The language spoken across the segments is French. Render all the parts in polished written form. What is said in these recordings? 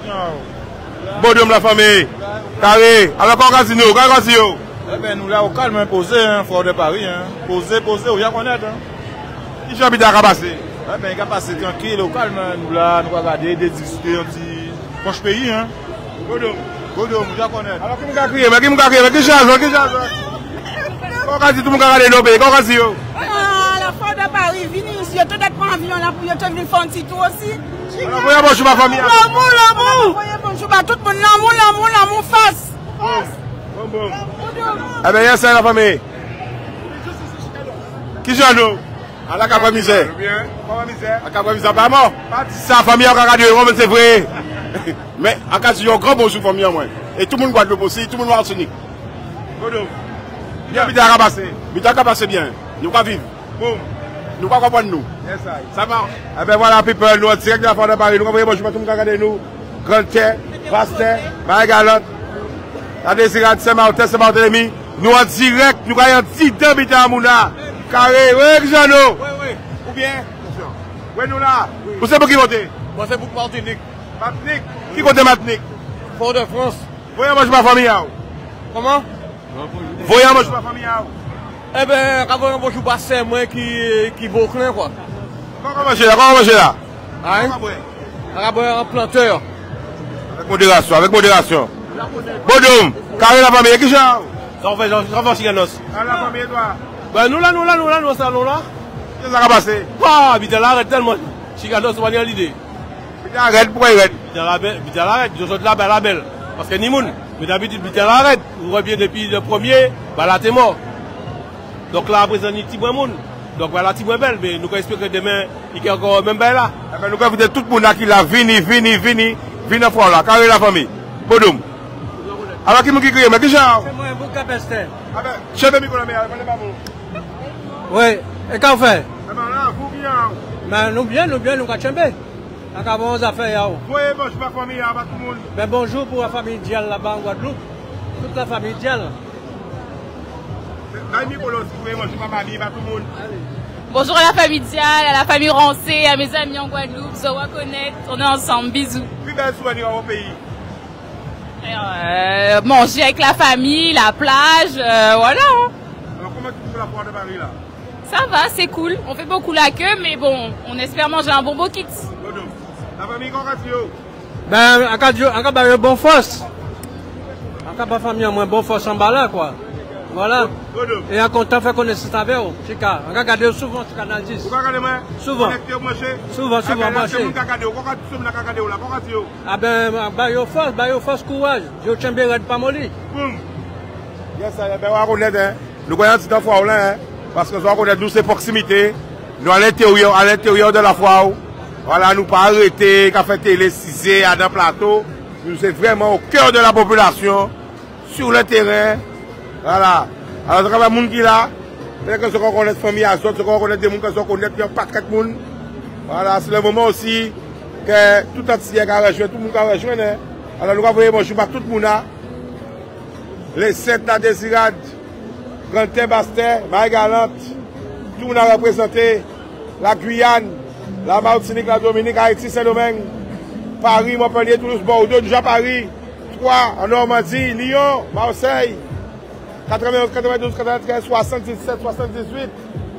Bodum la famille. Carré. Alors, qu'on continue, qu'on continue. Eh bien, nous là au calme, posé, hein, fort de Paris. Hein. Posé, on y a connaître. Hein. Qui j'habite à passer? Eh bien, il va passer tranquille, au calme. Nous là, nous regarder, discuter un petit. Proche pays. Hein. Bodum, on y a connaître. Alors, qui m'a crié? Mais qui m'a crié? Mais qui change? Qu'on continue, tout le monde regarde nos pays. Qu'on continue. Ah, la fort de Paris, venez ici, tout est en avion là pour te venir faire un petit tour aussi. Alors, voyez bonjour ma famille. L'amour. Voyez bonjour à tout le monde, l'amour face. Bon. Eh bien, c'est la famille. Qui j'en ai? À la Capra Misère. À la Capra Misère, pas mort. C'est la famille, on a regardé, c'est vrai. Mais, à cas il y a un grand bonjour famille en moins. Et tout le monde Guadeloupe aussi, tout le monde Martinique. Bien, vite à rabasser. Vite à rabasser bien. Nous allons vivre. Nous allons comprendre nous. Ça marche. Eh bien, voilà, people, nous, direct de la Fort de Paris. Nous allons bonjour à tout le monde regarder nous. Grande Terre, Pasteur, Marie-Galante. La Désirade, Saint-Barthélemy, nous en direct, nous avons un petit débit à Mouna. Carré, oui, Jeannot. Oui. Ou bien? Oui, nous là. Vous savez pour qui voter? Moi, c'est pour Martinique. Martinique. Qui compte Martinique? Fort de France. Voyez, moi, je ma famille. Comment? Voyez, moi, je ma famille. Eh bien, quand on joue pas, c'est moi qui vaut rien, quoi. Comment manger là? Hein? Un planteur. Avec modération. Bodum, carré la famille, qui chante? Ça fait Chiganos. La famille, toi? Ben nous là, nous salons là. Qu'est-ce qui va passer? Ah, Vital arrête tellement. Chiganos, on va dire l'idée. Vital arrête, pourquoi il arrête? Vital arrête, je saute là, ben la belle. Parce que ni moun. Mais d'habitude, Vital arrête. On revient depuis le premier, ben là, t'es mort. Donc là, après, il y a petit moins moun. Donc voilà, petit moins belle. Mais nous espérons que demain, il y a encore même belle là. Nous avons vu tout le monde qui l'a vini à fond là, carré la famille. Bodum. Alors qui m'a crié, mais qui chante? C'est moi, vous capestez. Ah ben, chef de micro, mais allez pas vous. Oui, et qu'en fait? Eh ben là, vous bien. Mais nous bien, nous avons chambé. Nous avons des affaires. Oui, bon, je suis ma famille, à tout le monde. Ben bonjour pour la famille Dial là-bas en Guadeloupe. Toute la famille Dial. Bonjour à la famille Dial, à la famille Rancé, à mes amis en Guadeloupe, Zowa Connect, on est ensemble, bisous. Plus bel souvenir à mon pays. Manger avec la famille, la plage, voilà. Alors comment tu fais la Fort de Paris là? Ça va, c'est cool. On fait beaucoup la queue, mais bon, on espère manger un bon beau kit. La famille Conratio? Ben, on a bon force. On a famille en moins bon force en bas là, quoi. Voilà. Et on content fait connaissance avec vous. Chica, on regarde souvent sur Canal 10. Vous regardez moi? Souvent. Souvent, marché. Ah ben, force, courage. Je tiens bien pas molli. Boum. Yes, ben, on reconnaît, hein. Nous voyons un petit fois là, hein. Parce que nous reconnaissons ces proximités. Nous à l'intérieur de la foire. Voilà, nous pas arrêter, qu'à faire télé, cisé, à un plateau. Nous sommes vraiment au cœur de la population, sur le terrain. Voilà. Alors, il y a des gens qui sont là. Peut-être que ceux qui connaissent la famille, ceux qui connaissent des gens qui connaissent un paquet de monde. Voilà, c'est le moment aussi que tout le monde a rejoint, tout le monde a rejoint. Alors, nous avons bonjour à tout le monde. Les 7 la Désirade, Grande Terre, Pasteur, Marie-Galante, tout le monde a représenté la Guyane, la Martinique, la Dominique, Haïti, Saint-Domingue, Paris, Montpellier, Toulouse, Bordeaux, déjà Paris, 3 en Normandie, Lyon, Marseille, 91, 92, 93, 77, 78,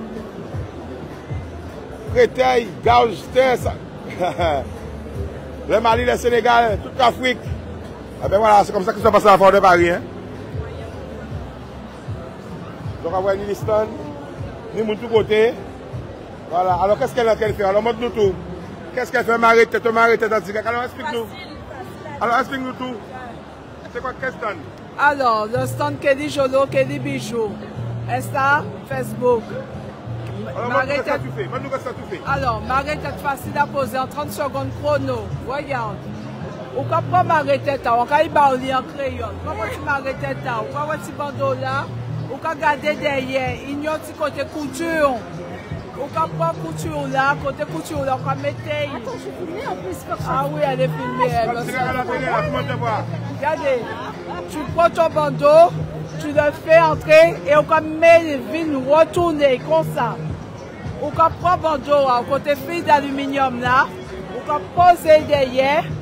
Créteil, Gauge, le Mali, le Sénégal, toute l'Afrique. Eh bien voilà, c'est comme ça que ça passe à la Fort de Paris. Hein? Donc on va une Liston, nous de tous côtés. Voilà, alors qu'est-ce qu'elle fait? Alors montre-nous tout. Qu'est-ce qu'elle fait? Marie-tête en direct. Alors explique-nous. Alors explique-nous tout. C'est quoi qu'est-ce que Alors, le stand Kelly Jolo, Kelly Bijou. Insta, Facebook. Alors, qu'est-ce que tu fais? Alors, Marie-tête facile à poser en 30 secondes chrono. Voyante. Ou quand prend Marie-tête, on va y parler en crayon. Comment tu Marie-tête, ou quand tu bandeau là, ou quand garder derrière, il y a un petit côté couture. Ou quand prend couture là, côté couture là, on va mettre. Attends, je suis filmée en plus. Ah oui, elle est filmée. Regardez, tu prends ton bandeau, tu le fais entrer et on va mettre les vignes retourner comme ça. On va prendre le bandeau à côté fil d'aluminium là, on va poser derrière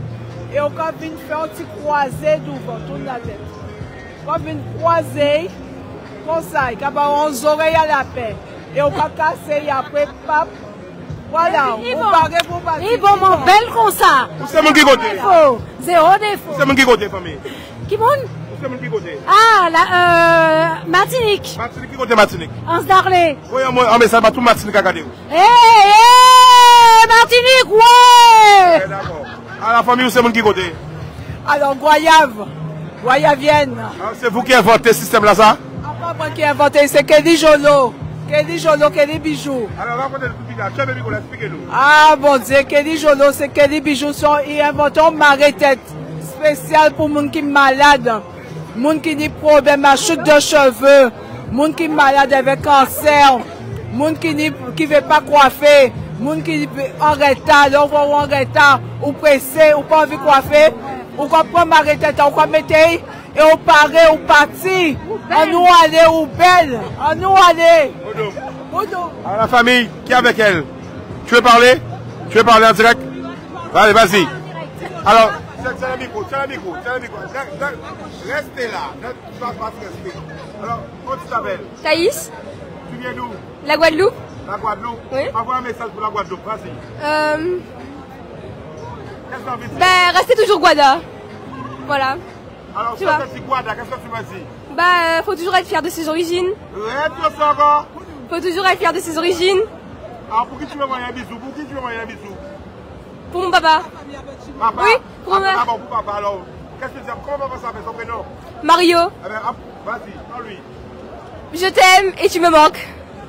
Et on va venir faire un petit croisé devant, tourne la tête. On va venir croiser, comme ça, il va avoir les oreilles à la paix. Et on va casser, et après, pap. Voilà, on va répondre. Ils vont m'en belle comme ça. Où c'est mon qui côté? Zéro défaut. Où c'est mon qui côté, famille? Qui monte? Où c'est mon qui côté? Ah, Martinique. Martinique, qui côté Martinique? On se darlé. Oui, un message à tout Martinique à garder. Martinique, ouais. D'accord. À la famille, où c'est mon qui côté? Alors, Goyavienne. C'est vous qui inventez ce système là, ça? Pas moi qui ai inventé, c'est Kelly Jolo. Kelly Bijou. Alors, racontez le tout là. Tiens, Miko, expliquez-nous. Ah, bon Dieu, Kelly Jolo, c'est Kelly Bijou. Ils inventent un marée-tête spécial pour les gens qui sont malades. Les gens qui ont des problèmes à chute de cheveux. Les gens qui sont malades avec cancer. Les gens qui ne veulent pas coiffer. Les gens qui sont en retard, en retard, ou pressés, ou pas envie de coiffer. Ou qu'on prend marée-tête, on mettre et on paraît, on partit. On nous aller, ou belle. On nous aller. À la famille, qui est avec elle? Tu veux parler? Tu veux parler en direct? Allez, vas-y. Alors, tiens le micro. Restez là. Ne pas rester. Alors, comment tu t'appelles? Thaïs, Tu viens d'où? la Guadeloupe. La Guadeloupe? Oui. Envoie un message pour la Guadeloupe, vas-y. Qu'est-ce que tu as envie de dire? Ben, restez toujours Guada. Voilà. Alors, tu ça, vois. c'est Guada, qu'est-ce que tu m'as dit? Bah, faut toujours être fier de ses origines. Reste ça encore. Faut toujours être fier de ses origines. Alors, pour qui tu veux envoyer un bisou? Pour mon papa. Papa? Oui, pour Ah, moi. bon, pour papa, alors. Qu'est-ce que tu dis? Comment papa s'appelle son prénom? Mario, Eh bien, vas-y, prends lui. je t'aime et tu me manques.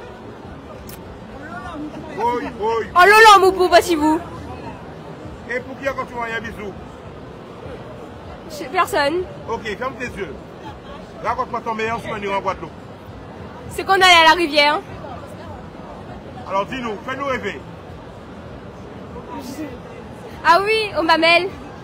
Oui. Oh lolo, mon pauvre, si vous. Et pour qui quand tu envoies un bisou? Personne. Ok, ferme tes yeux. Raconte-moi ton meilleur souvenir en Guadeloupe. C'est qu'on allait à la rivière. Alors dis-nous, fais-nous rêver. Ah oui, au Mamel.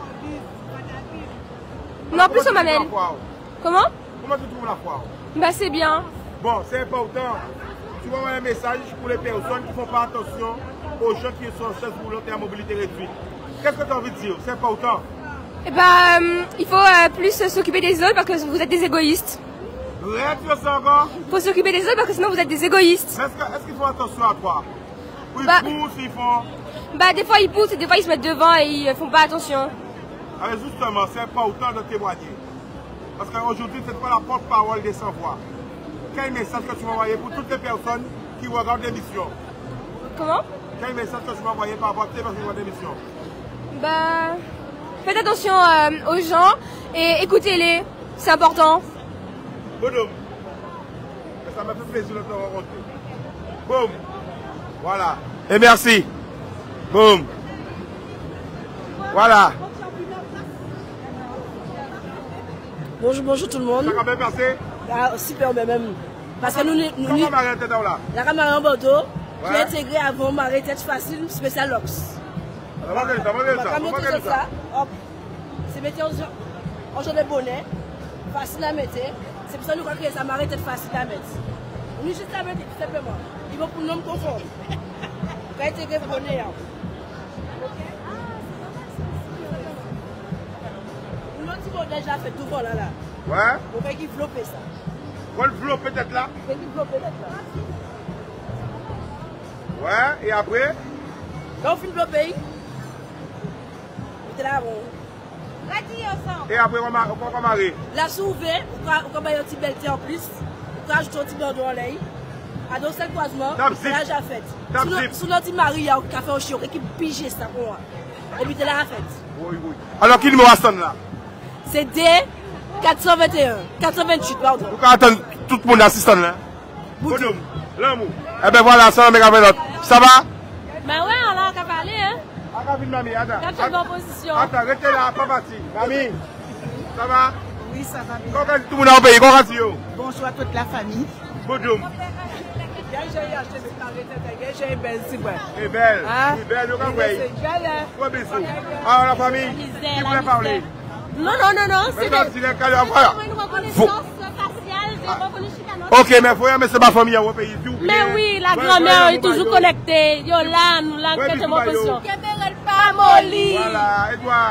Non, Alors, plus comment au tu trouves Mamel. la foire? Comment? Comment tu trouves la foire? Bah c'est bien. Bon, c'est important. Tu vas envoyer un message pour les personnes qui ne font pas attention aux gens qui sont en chaise roulante et à mobilité réduite. Qu'est-ce que tu as envie de dire? C'est important. Eh bah, il faut plus s'occuper des autres parce que vous êtes des égoïstes. Reste ça encore. Il faut s'occuper des autres parce que sinon vous êtes des égoïstes. Est-ce qu'ils font attention à toi? Ou ils Bah. poussent, ils font... Bah des fois ils poussent et des fois ils se mettent devant et ils font pas attention. Alors justement, c'est important de témoigner. Parce qu'aujourd'hui, ce n'est pas la porte-parole des sans-voix. Quel message que tu vas envoyer pour toutes les personnes qui regardent l'émission? Comment? Quel message que tu vas envoyer par rapport à tes personnes qui regardent l'émission? Bah, faites attention aux gens et écoutez-les, c'est important. Boum. Ça m'a fait plaisir de te rencontrer. Boum. Voilà. Et merci. Boum. Voilà. Bonjour tout le monde. Ça a quand même passé? Ah, super même. Parce que Comment Marie était là? la caméra en bateau, qui Ouais. est intégrée avant marée tête facile, spécial Lox. On va regarder ça, on va regarder ça. Comme On va tout regarder ça. ça, hop, c'est mettre en genre de bonnet, facile à mettre. C'est pour ça que nous avons créé ça marée tête facile à mettre. Nous juste à mettre tout simplement. Il va pour nous conforme. Quand il intégrer le bonnet. Nous avons déjà fait tout bon là. Ouais. On fait qu'il floppe ça. On va le flot peut-être là. On fait qu'il floppe là. Ouais. Et après? Quand on finit le pays, on est là bon. Et après, on va marrer. La souvée, on va mettre un petit belleté en plus. On va ajouter un petit bandeau en l'air. À deux seuls croisements, Tap c'est là zip. j'ai fait. Tap zip. Sous notre Marie, il y a un café au chiot qui pige ça pour moi. Et puis, c'est là la fête. Oui. Alors, qui numéro sonne là? C'est D 421, 428, pardon. Vous pouvez attendre tout le monde assistant là. Boudou. Bonhomme, l'amour. Eh ben voilà, ça va avec l'autre. Ça va? Ben ouais, alors on va parler, hein. Attends, mamie, attends. Quand tu es en position. Attends, restez là, pas parti. Mamie, ça va? Oui, ça va bien. Comment tout le monde a payé? Comment tu es? Bonjour à toute la famille. Bonhomme. J'ai acheté cette marée-tête, j'ai une belle cigouette. Et belle. Hein? Oui, belle, nous C'est belle, hein? Gros bisous. Alors la famille, qui voulait parler? Non, c'est Maintenant, tu l'as calé en frère. une reconnaissance faciale, j'ai reconnu Chicano. Ok, mais faut y mais c'est ma famille au pays. Mais oui, la grand-mère est toujours connectée. Yo là, nous là, Ouais, que c'est bisous, mon Mayo. position. Pas molly. Voilà, et toi?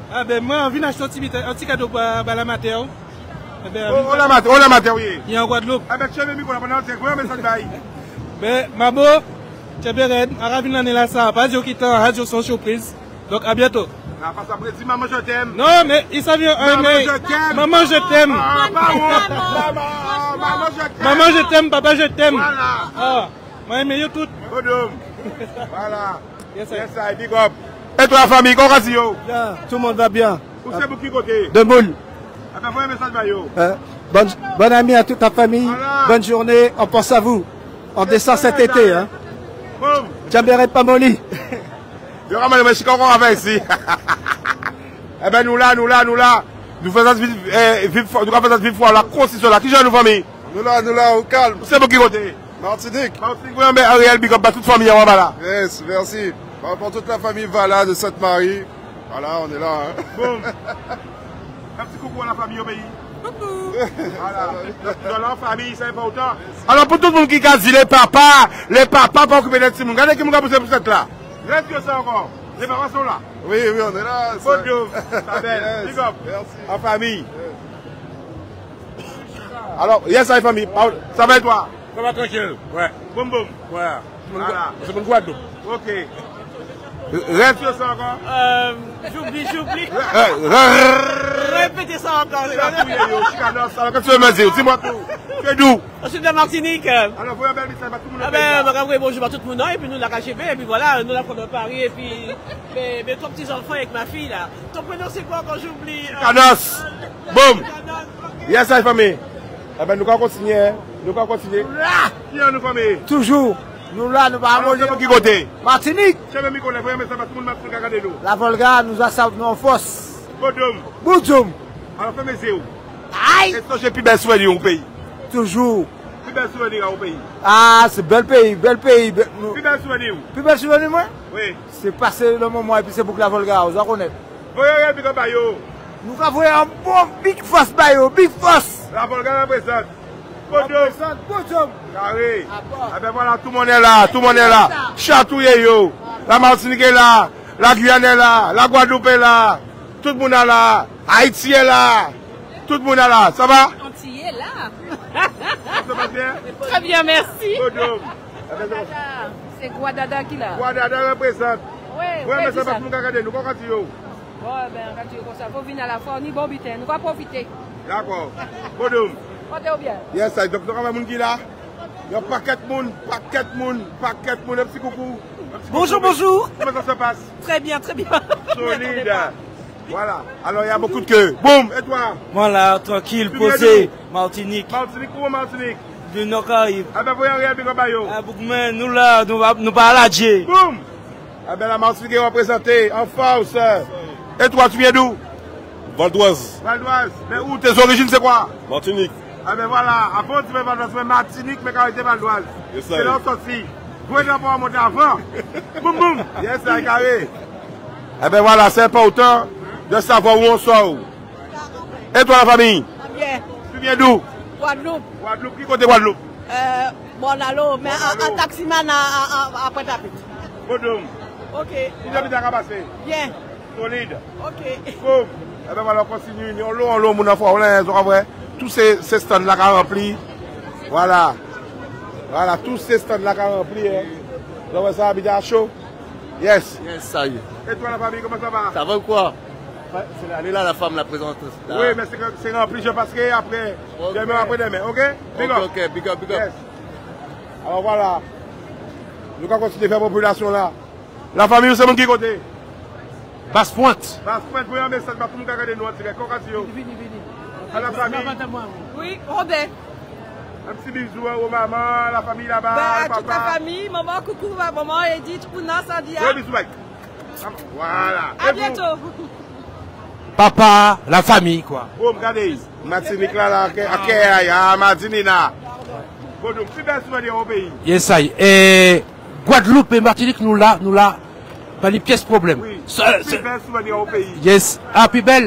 Ah ben moi, on vient acheter un petit cadeau pour la mater. On la mater, oui. Il y a en Guadeloupe. Ah ben, tu as mis qu'on a pendant un message d'aïe. Ben, Mabo, tu es bien raide. Arabi l'année là, ça. Pas dire qu'il t'en radio sans surprise. Donc, à bientôt. Ah, parce qu'après, dis maman, je t'aime. Non, mais il s'en vient un mais. Maman, je t'aime. Ah, maman, je t'aime. Maman, je t'aime. Papa, je t'aime. Voilà. Ah, moi, j'aime tout. Bonhomme. Voilà. Yes, sir. Yes, sir. Big up. Et toi, la famille, comment vas-tu? Bien, tout le monde va bien. Où c'est pour qui côté? De boule. Ah, ben, voilà un message, Mayo. Bonne année à toute ta famille. Voilà. Bonne journée. On pense à vous. On descend cet été. Hein. Boum. Djamberet Pamoli. Je ramène le Mexicain qu'on va ici. Eh ben, nous là. Nous faisons vivre foi la constitution là. Qui gère nos familles? Nous là, au calme. C'est pour qui côté? Martinique. Oui, mais Ariel, big up à toute famille en là. Yes, merci. Pour toute la famille Vala de Sainte-Marie. Voilà, on est là. Hein. Boum. Un petit coucou à la famille au pays. Coucou. Voilà. Dans leur famille, c'est important. Alors, pour tout le monde qui a dit les papas pas occupés d'être si moun. Regardez qui m'a poussé pour cette là. Reste que ça encore. Les parents sont là. Oui, on est là. Bonjour. Ça belle. Big up. Merci. En famille. Alors, yes, la famille. Ça va et toi? Ça va tranquille. Ouais. Boum boum. Ouais. Voilà. C'est mon Guadeloupe. Ok. Reste que ça encore. J'oublie. Répétez ça encore. Alors, qu'est-ce que tu veux me dire? Dis-moi tout. Tu es d'où? Je suis de la Martinique. Alors, vous avez un bel message à tout le monde. Ah ben, bonjour à tout le monde, et puis nous la KGB, et puis voilà, nous la prenons Paris, et puis mes trois petits enfants avec ma fille là. Ton prénom c'est quoi quand j'oublie? Canos. Boum. Yes, la famille. Eh ben, nous allons continuer. Qui est nous famille? Toujours. Nous là, nous allons manger. Qui côté? Martinique. Je vais me connaître, vous avez un message à tout le monde qui regarde nous. La Volga nous a sauvé nos forces. Boudjoum. Alors, fais mes yeux. Aïe. Est-ce que j'ai plus belle souvenir au pays? Toujours. Plus belle souvenir au pays? Ah, c'est bel pays. Plus belle souvenir? Plus belle souvenir, moi? Oui. C'est passé le moment et puis c'est pour que la Volga, vous en connaissez. Voyez, big up, Bayo. Nous avons un bon big force, Bayo, big force. La Volga la présente. Boudjoum. Carré. Ah ben voilà, tout le monde est là. Chatouille, yo. La Martinique est là. La Guyane est là. La Guadeloupe est là. Tout le monde est là. Haïti est là. Tout le monde est là. Ça va? Antilles est là. Ça va bien? Très bien, merci. Boudjoum. C'est Guadada qui l'a. Guadada représente. Oui, mais ça va pour nous regarder. Nous allons continuer. Bon, ben, quand tu es comme ça, il faut venir à la fois, ni bon butin. Nous allons profiter. D'accord. Boudjoum. Portez-vous bien. Yes, ça. Donc, nous avons un monde qui est là. Il y a paquet de monde. Un petit coucou. Bonjour. Comment ça se passe? Très bien. Solide. Voilà. Alors, il y a beaucoup de queues. Boum. Et toi? Voilà, tranquille, Tu posé. viens Martinique. Martinique. Du Nord-Caraïbes. Ah ben, vous voyez rien, Bigobayo. Ah, nous là, nous parlons à Dieu. Boum. Ah ben, la Martinique est représentée en force. Et toi, tu viens d'où? Valdoise. Mais où tes origines, c'est quoi? Martinique. Ah ben voilà, avant tu fais Valdoise, mais Martinique, mais quand tu es Valdoise. C'est là sorti. Vous pouvez pas monter avant. Boum boum. Yes, c'est carré. Ah ben voilà, c'est important de savoir où on sort. Et toi, la famille? Bien. Tu viens d'où? Guadeloupe. Qui côté Guadeloupe? Bonalo, mais un taximan à Pointe-à-Pitre. Boum. Ok. Tu habites à Rabassé? Bien. Solide. Ok. Boum. Eh ben voilà, on continue. On l'eau, mon enfant, on l'a vrai. Tous ces stands-là qu'on rempli. Voilà. Voilà, tous ces stands-là qu'on rempli. Donc ça habite à chaud. Yes. Yes, ça y est. Et toi, la famille, comment ça va? Ça va ou quoi? Elle est là, la femme, la présente. Là. Oui, mais c'est rempli, je passerai après. Okay. Demain, après-demain, ok? Big up. Ok, big up. Yes. Alors voilà. Nous allons continuer à faire la population là. La famille, c'est mon qui côté? Basse-Pointe. Basse-Pointe, vous avez un message pour tout le monde qui regarde nous en direct. Vini. À la famille. Oui, Rodé. Un petit bisou aux mamans, la famille là-bas, À toute la famille, maman, coucou, maman, Edith, Pouna, Sandia. Oui, bisous, mec. Voilà. À bientôt. Papa, la famille, quoi. Boum, regardez. Martinique là, à Martinina. Bon, donc, plus belle souvenir au pays. Yes, ça y est. Et Guadeloupe et Martinique, nous là, pas les pièces problème. Oui, plus belle souvenir au pays. Yes. Ah, puis belle,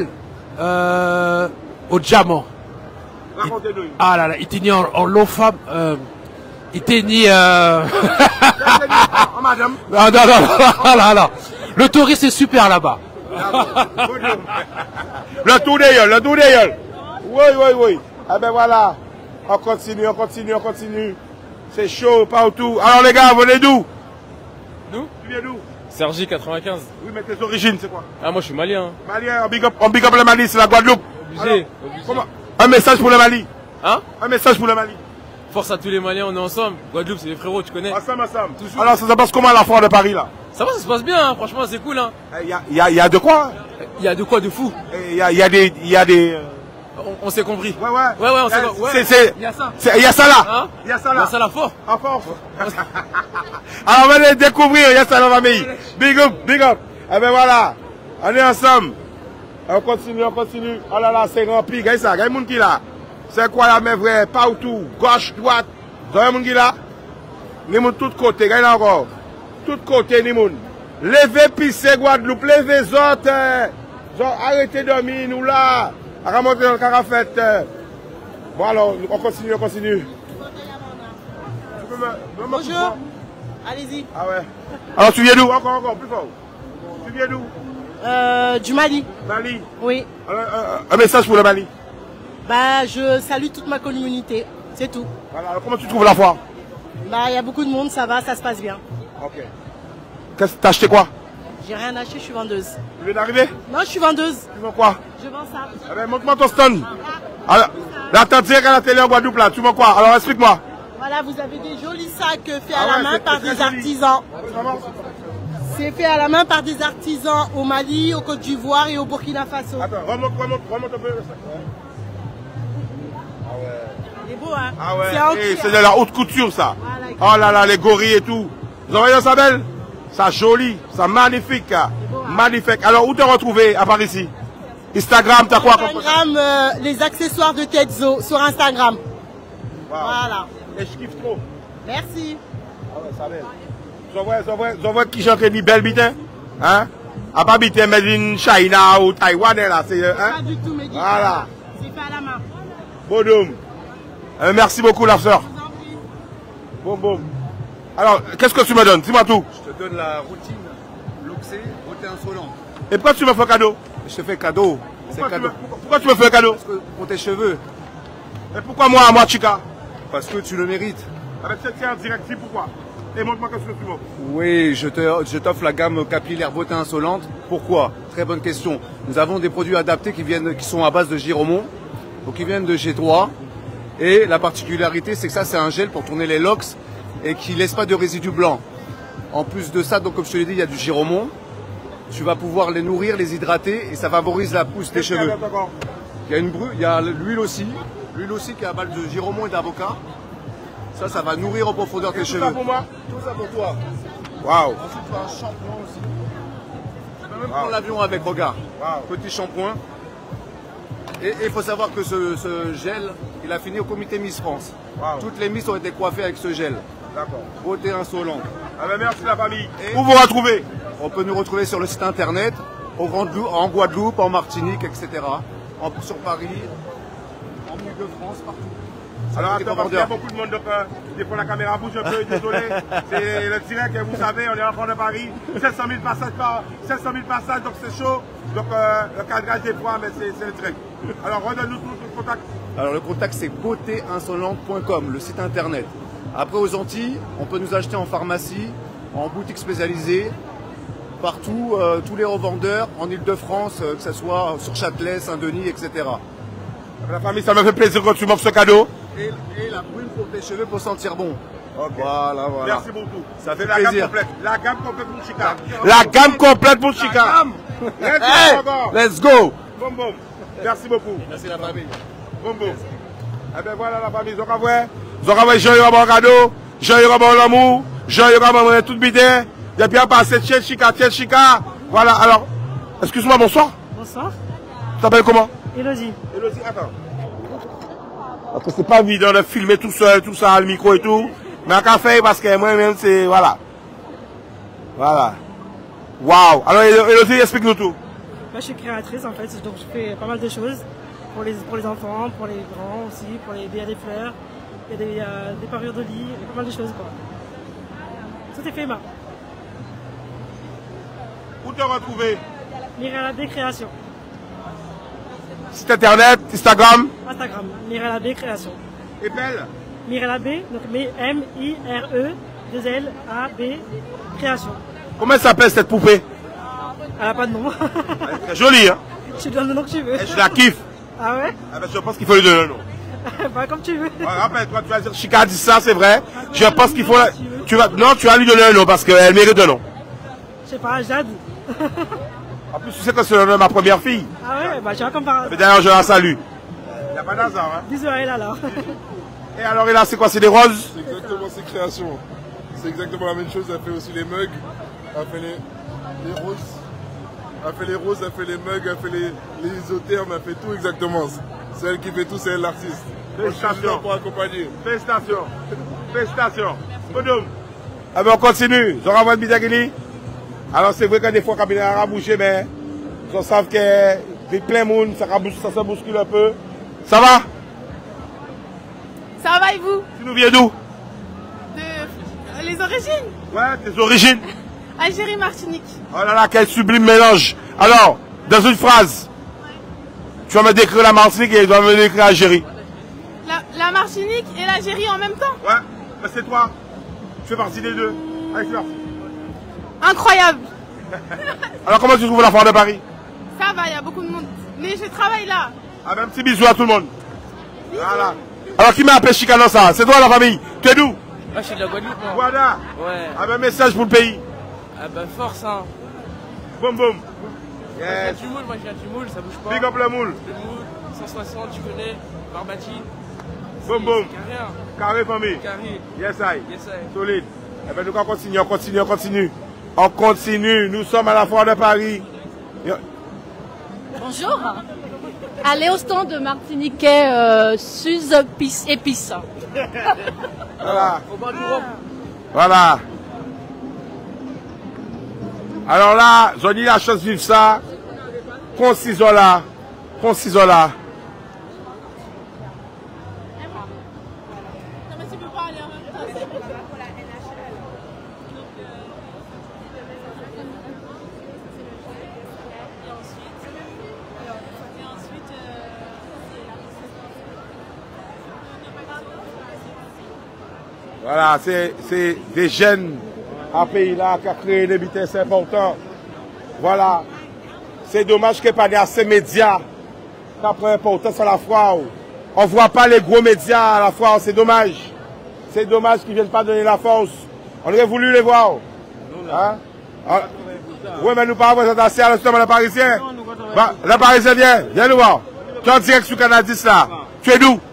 au diamant. Racontez-nous. Ah là là, il tenait en l'eau femme, il tenait Oh, madame. Non. Le tourisme est super là-bas. Le tour des gueules, le tour des gueules. Oui, oui, oui. Ah ben voilà. On continue, on continue, on continue. C'est chaud partout. Alors les gars, venez d'où? D'où? Tu viens d'où? Sergi 95. Oui, mais tes origines, c'est quoi? Ah, moi je suis malien. Malien, on big up le Mali, c'est la Guadeloupe. Obligé. Alors, comment? Un message pour le Mali. Hein? Un message pour le Mali. Force à tous les Maliens, on est ensemble. Guadeloupe, c'est les frérots, tu connais? Ensemble, ensemble. Toujours. Alors, ça se passe comment à la foire de Paris, là? Ça va, ça se passe bien, hein. Franchement, c'est cool. Hein. Il y a de quoi? Il y a de quoi de fou. Il y a des... On s'est compris. Ouais, ouais. Ouais, ouais, on s'est compris. Ouais. Il y a ça. Il y a ça là. Hein? Il y a ça là. Il y a ça là fort. En force. Alors, on va aller découvrir, il y a ça dans la famille. Big up, big up. Eh ben voilà. On est ensemble. On continue, on continue. Oh là là, c'est rempli. Regarde ça, regarde le monde qui est là. C'est incroyable, mais vrai. Partout. Gauche, droite. Vous voyez le monde qui est là? Les monde de tous côtés. Regarde là encore. Tous côtés, les monde. Levez pisser Guadeloupe. Levez autres. Arrêtez de dormir, nous là. À remonter dans le carafet. Bon alors, on continue, on continue. Bonjour. Allez-y. Ah ouais. Alors tu viens d'où? Encore, plus fort. Tu viens d'où? Du Mali. Mali? Oui. Alors, un message pour le Mali. Bah, je salue toute ma communauté. C'est tout. Voilà. Alors, comment tu trouves la foire? Bah, il y a beaucoup de monde, ça va, ça se passe bien. Ok. T'as acheté quoi? J'ai rien acheté, je suis vendeuse. Tu viens d'arriver? Non, je suis vendeuse. Tu vends quoi? Je vends ça. Eh ben, montre-moi ton stand. Alors, là, t'as direct à la télé en Guadeloupe, là. Tu vends quoi? Alors, explique-moi. Voilà, vous avez des jolis sacs faits à la main par des artisans. C'est fait à la main par des artisans au Mali, au Côte d'Ivoire et au Burkina Faso. Attends, remonte un peu. Il est beau, hein? Ah ouais, c'est de la haute couture, ça. Voilà, oh là là, les gorilles et tout. Vous en voyez ça belle? Ça joli, ça magnifique. Beau, hein? Magnifique. Alors, où te retrouver à Paris ici? Instagram, t'as quoi? Instagram, les accessoires de Tetzo sur Instagram. Wow. Voilà. Et je kiffe trop. Merci. Ah ouais, ça belle. Vous voyez qui chante une belle bite, hein? À pas bite, mais in China ou Taïwan, là. C'est, hein? Pas du tout, mais voilà. C'est fait à la main. Boum. Merci beaucoup, la sœur. Boum. Alors, qu'est-ce que tu me donnes? Dis-moi tout. Je te donne la routine Loxé, beauté insolente. Et pourquoi tu me fais cadeau? Je te fais cadeau. Pourquoi tu me fais cadeau? Parce que pour tes cheveux. Et pourquoi moi, Chica? Parce que tu le mérites. Avec cette séance directive, pourquoi? Et montre-moi qu'est-ce que tu veux. Oui, je t'offre la gamme capillaire beauté insolente. Pourquoi? Très bonne question. Nous avons des produits adaptés qui sont à base de giromont, donc qui viennent de chez toi. Et la particularité, c'est que ça, c'est un gel pour tourner les locks et qui ne laisse pas de résidus blancs. En plus de ça, donc comme je te l'ai dit, il y a du giromont. Tu vas pouvoir les nourrir, les hydrater et ça favorise la pousse des cheveux. Il y a une brûle, il y a l'huile aussi qui est à base de giromont et d'avocat. Ça va nourrir en profondeur tes cheveux. Tout ça pour moi? Tout ça pour toi. Waouh. Ensuite, tu as un shampoing aussi. Tu peux même prendre l'avion avec, regarde. Petit shampoing. Et il faut savoir que ce gel, il a fini au comité Miss France. Toutes les Miss ont été coiffées avec ce gel. D'accord. Beauté insolente. Ah ben merci la famille. Où vous retrouvez? On peut nous retrouver sur le site internet, en Guadeloupe, en Martinique, etc. Sur Paris, en Ile-de-France, partout. Alors attends, parce qu'il y a beaucoup de monde, donc des fois la caméra bouge un peu, désolé. C'est le direct, vous savez, on est en France de Paris. 700 000 passages, donc c'est chaud. Donc le cadrage des fois, mais c'est le truc. Alors redonne-nous tout le contact. Alors le contact c'est beautéinsolente.com, le site internet. Après aux Antilles, on peut nous acheter en pharmacie, en boutique spécialisée, partout, tous les revendeurs, en Ile-de-France, que ce soit sur Châtelet, Saint-Denis, etc. La famille, ça me fait plaisir quand tu m'offres ce cadeau. Et la brune pour tes cheveux pour sentir bon. Okay. Voilà. Merci beaucoup. Ça fait plaisir. La gamme complète pour Chica. La gamme complète pour Chica. Hey, let's go. Boum. Merci beaucoup. Merci la famille. Boum. Eh bien voilà la famille. Zokavoué, Jean-Yves bon cadeau, Jean-Yves bon l'amour, Jean-Yves bon tout bidé. Et puis à passer Tiel Chica. Voilà, alors, excuse-moi, bonsoir. Bonsoir. Tu t'appelles comment? Elodie, attends. Parce que c'est pas évident de filmer tout seul, tout ça, le micro et tout. Mais un café, parce que moi-même, c'est... Voilà. Waouh. Alors, Elodie, explique-nous tout. Moi, je suis créatrice, en fait. Donc, je fais pas mal de choses. Pour les enfants, pour les grands aussi. Il y a des fleurs, il y a des parures de lit, il y a pas mal de choses, quoi. Tout est fait main. Où te retrouver? Mirella B Création. Site internet, Instagram. Instagram, Mirella B Création. Et belle. Mirella B, donc M-I-R-E-2-L-A-B Création. Comment elle s'appelle cette poupée? Elle n'a pas de nom. Elle est très jolie, hein? Tu donnes le nom que tu veux. Et je la kiffe. Ah ouais? Ah ben, je pense qu'il faut lui donner un nom. Bah, comme tu veux. Ouais, rappelle-toi, tu vas dire Chika a dit ça, c'est vrai. Je pense qu'il faut. Non, tu vas lui donner un nom parce qu'elle mérite un nom. Je sais pas, Jade. En plus, tu sais que c'est le nom de ma première fille. Ah ouais, bah, tu vois comme par hasard. D'ailleurs, je la salue. Il n'y a pas d'hasard, hein? Bisous à elle alors. Et alors, et là, c'est quoi? C'est des roses? C'est exactement ses créations. C'est exactement la même chose. Elle fait aussi les mugs. Elle fait les roses. Elle fait les roses, elle fait les mugs, elle fait les isothermes, elle fait tout exactement. C'est elle qui fait tout, c'est elle l'artiste. Félicitations. Pour accompagner. Félicitations. Félicitations. Bonhomme. Ah ben on continue. Je renvoie le Bidagili. Alors c'est vrai que des fois, quand il a bouché, mais on sait qu'il y a plein de monde, ça se bouscule un peu. Ça va? Ça va et vous? Tu nous viens d'où? Les origines? Ouais, tes origines. Algérie, Martinique. Oh là là, quel sublime mélange. Alors, dans une phrase, tu vas me décrire la Martinique et tu vas me décrire l'Algérie. La Martinique et l'Algérie en même temps? Ouais, ben c'est toi. Tu fais partie des deux. Allez, c'est parti. Incroyable. Alors, comment tu trouves la foire de Paris? Ça va, il y a beaucoup de monde. Mais je travaille là. Ah ben, un petit bisou à tout le monde. Voilà. Alors, qui m'a appelé Chicano ça? C'est toi la famille? Tu es d'où? Ah, je suis de la Guadeloupe. Moi. Guada. Ouais. Ah ben, message pour le pays. Ah ben, force, hein. Boum boum. Moi, je viens du moule, ça bouge pas. Big up le moule. Le moule, 160, tu connais. Barbati. Boum boum. Carré. Carré famille. Carré. Yes, I. Yes, I. Solide. Eh ben, nous continuons, on continue. Nous sommes à la foire de Paris. Bonjour. Allez au stand de Martiniquais Suze Épices. Voilà. Voilà. Alors là, j'ai eu la chance de vivre ça. Concisola. Voilà, c'est des jeunes à pays là qui ont créé des vitesses importantes. Voilà. C'est dommage qu'il n'y ait pas assez de médias qui prennent importance à la foire. On ne voit pas les gros médias à la foire, c'est dommage. C'est dommage qu'ils ne viennent pas donner la force. On aurait voulu les voir. Hein? Oui, mais nous pas représentation à l'instant de la Parisien. La Parisien, viens nous voir. Tu es en direct sur Canadis là. Tu es d'où?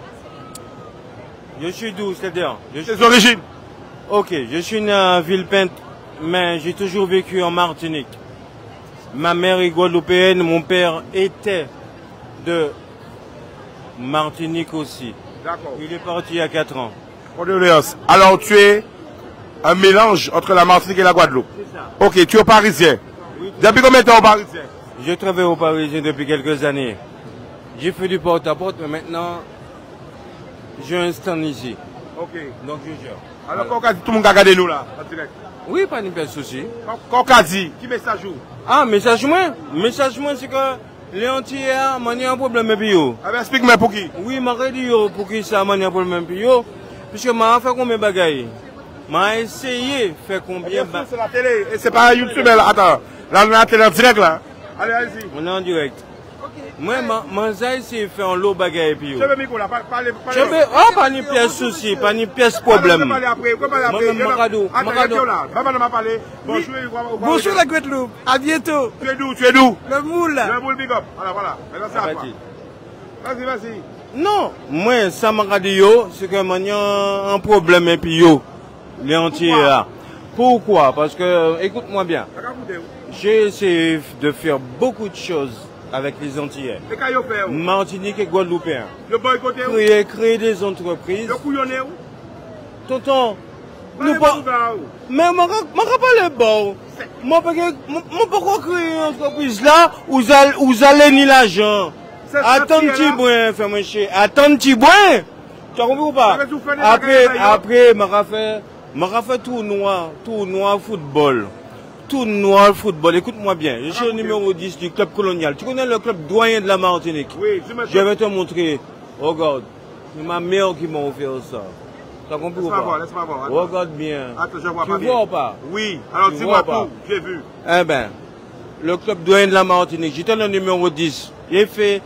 Je suis d'où, c'est-à-dire? Tes origines? Ok, je suis né à Villepinte, mais j'ai toujours vécu en Martinique. Ma mère est guadeloupéenne, mon père était de Martinique aussi. D'accord. Il est parti il y a 4 ans. Alors tu es un mélange entre la Martinique et la Guadeloupe? C'est ça. Ok, tu es parisien. Oui. Depuis combien de temps au Parisien? Je travaille au Parisien depuis quelques années. J'ai fait du porte-à-porte, mais maintenant, j'ai un stand ici. Ok. Donc je gère. Alors, quand tout le monde a regardé nous là, en direct? Oui, pas de souci. Quand on a dit, qui message ou? Ah, message moi? Message moi, c'est que les entiers, il y a un problème avec eux. Ah ben, explique-moi pour qui? Oui, je dit pour qui ça, il y a un problème avec eux. Puisque je fait combien de bagailles? J'ai essayé de faire combien de bagailles? C'est la télé, et c'est pas YouTube là. Attends, là on est en télé en direct là. Allez, allez-y. On est en direct. Moi, j'ai essayé de faire un lot de bagailles. Je veux micro là, parlez. Oh, pas de pièce souci, pas de pièce problème. On va parler après, on va parler après. Attends, là, maman m'a parlé. Bonjour la Guadeloupe, à bientôt. Tu es d'où? Le moule. Le moule big up. Voilà. Maintenant c'est à toi. Vas-y. Non, moi, ça m'a dit, c'est que il y a un problème et puis les entiers là. Pourquoi? Parce que, écoute-moi bien, j'ai essayé de faire beaucoup de choses avec les Antillais, Martinique et Guadeloupéens. Créer des entreprises. Tonton, nous pas. Mais je ne pas le bon. Moi, pourquoi créer une entreprise là où vous allez ni l'argent? Attends petit boin, fais-moi chier. Attends petit boin. Tu as compris ou pas? Après, je fait tournoi football. tournoi de football. Écoute-moi bien. Je suis le numéro 10 du club colonial. Tu connais le club doyen de la Martinique? Oui, je vais te montrer. Regarde. C'est ma mère qui m'a offert ça. T'as compris ou pas? Laisse-moi voir. Regarde bien. Attends, je vois tu pas vois bien. ou pas? Oui. Alors dis-moi tout. J'ai vu. Eh ben, le club doyen de la Martinique. J'étais le numéro 10. J'ai fait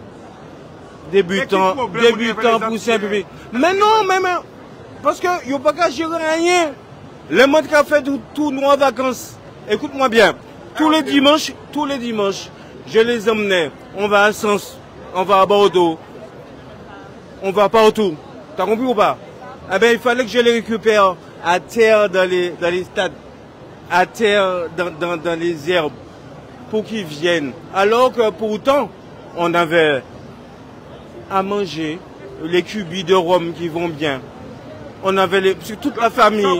débutant pour simple. Mais non, mais parce que il n'y a pas qu'à gérer rien. Les mois qui a fait tout tournoi vacances. Écoute-moi bien. Tous les dimanches, je les emmenais. On va à Sens, on va à Bordeaux, on va partout. T'as compris ou pas? Eh ben, il fallait que je les récupère à terre dans les stades, à terre dans les herbes, pour qu'ils viennent. Alors que pourtant, on avait à manger les cubis de Rome qui vont bien. On avait toute la famille. Non,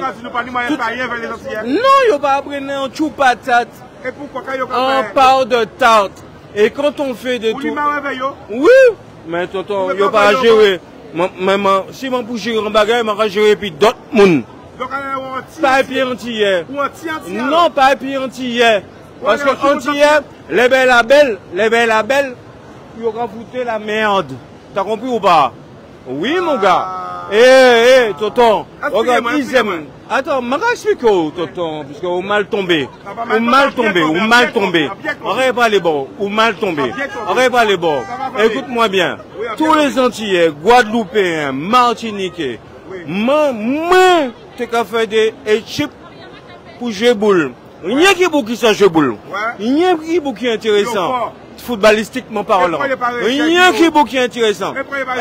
il n'y a pas appris un chou patate. Et pourquoi on parle de tarte. Et quand on fait des trucs. Oui, mais tonton, il n'y a pas à gérer. Si je peux gérer un bagage, je vais gérer puis d'autres monde. Pas un pied entier. Non, pas un pied entier. Parce que entier, les belles labels, ils ont foutu la merde. T'as compris ou pas? Oui, mon gars. Tonton, regarde, ils aiment. Attends, je vais expliquer, tonton, parce qu'on mal tombé. On mal tombé. On rêve pas les bords, ou mal tombé. On rêve pas les bords. Écoute-moi bien. Tous les Antillais, Guadeloupéens, Martiniquais, moi, t'es qu'à faire des chips pour jouer boule. Il y a qui beaucoup qui ça joue boule. Il y a qui beaucoup qui est intéressant. Footballistiquement parlant. Il y a qui beaucoup qui est intéressant.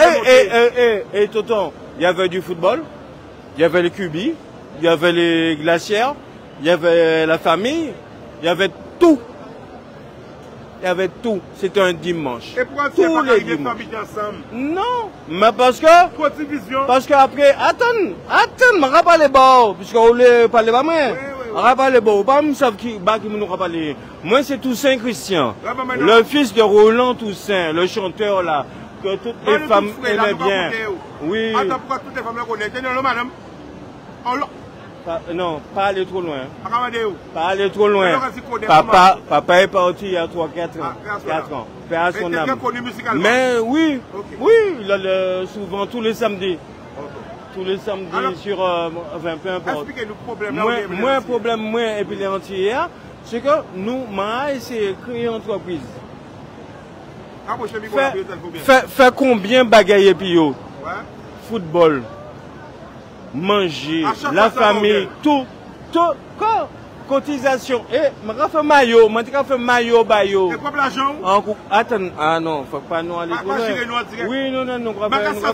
Et tonton, il y avait du football, il y avait les cubis, il y avait les glacières, il y avait la famille, il y avait tout. Il y avait tout. C'était un dimanche. Et pourquoi tu tous les dimanches. Non, mais parce que après, attends, je ne vais pas les bords, puisqu'on ne parle pas moi. On ne pas les bords, pas me savent qui nous va parler. Moi, c'est Toussaint Christian, le fils de Roland Toussaint, le chanteur là, que toutes les femmes aimaient bien. Oui. Attends, pourquoi toutes les femmes le connaissent? Madame? Non, pas aller trop loin. Pas aller trop loin. Papa est parti il y a 3-4 ans. Père à son âme. Mais oui, il a souvent tous les samedis. Tous les samedis sur, enfin peu importe. Expliquez-nous le problème. Moi, problème, moi, et puis les entiers, c'est que nous, on essayé de créer une entreprise. Fait combien de bagailles et puis yo? Football, manger, la famille, tout, cotisation. Et je fais maillot, je fais maillot, baillot. Et quoi l'argent? Attends, non, faut pas nous aller trop loin. Oui, non, moi,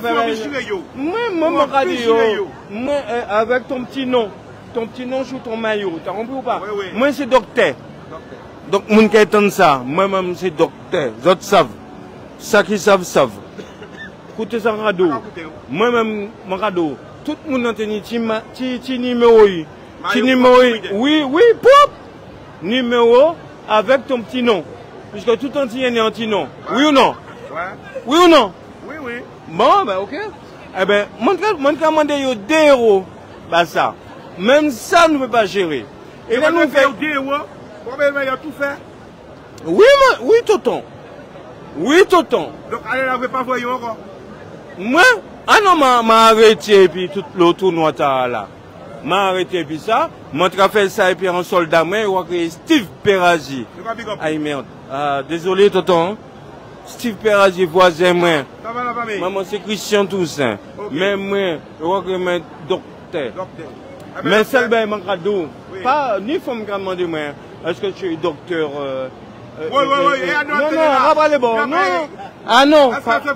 avec ton petit nom sur ton maillot, t'as compris ou pas? Moi, c'est docteur. Donc, mon qui entend ça, moi-même, c'est docteur. Les autres savent. Ça qui savent. Écoutez ça, radeau. Moi-même, mon radeau. Tout le monde a tenu petit numéro. Oui, pop! Numéro avec ton petit nom. Puisque tout entier est un petit nom. Oui ou non? Oui ou non? Oui. Bon, ben ok. Eh ben, mon demandé 2 euros. Bah ça. Même ça, nous ne peut pas gérer. Et là, nous faisons 2 euros. Il a tout fait. Oui, tonton. Donc, allez, là, vous ne pas voir encore. Moi? Ah non, m'a arrêté, puis tout le tournoi là. M'a arrêté, puis ça. Moi, je fait ça, et puis un soldat, moi, il a créé Steve Perazzi. Aïe, merde. Désolé, tonton. Steve Perazzi, voisin, moi. Maman, c'est Christian Toussaint. Mais moi, je a créé docteur. Mais celle là, mon cadeau. Pas, ni faut me demander, moi, est-ce que tu es docteur, oui, non, pas les bons. Non. Ah non,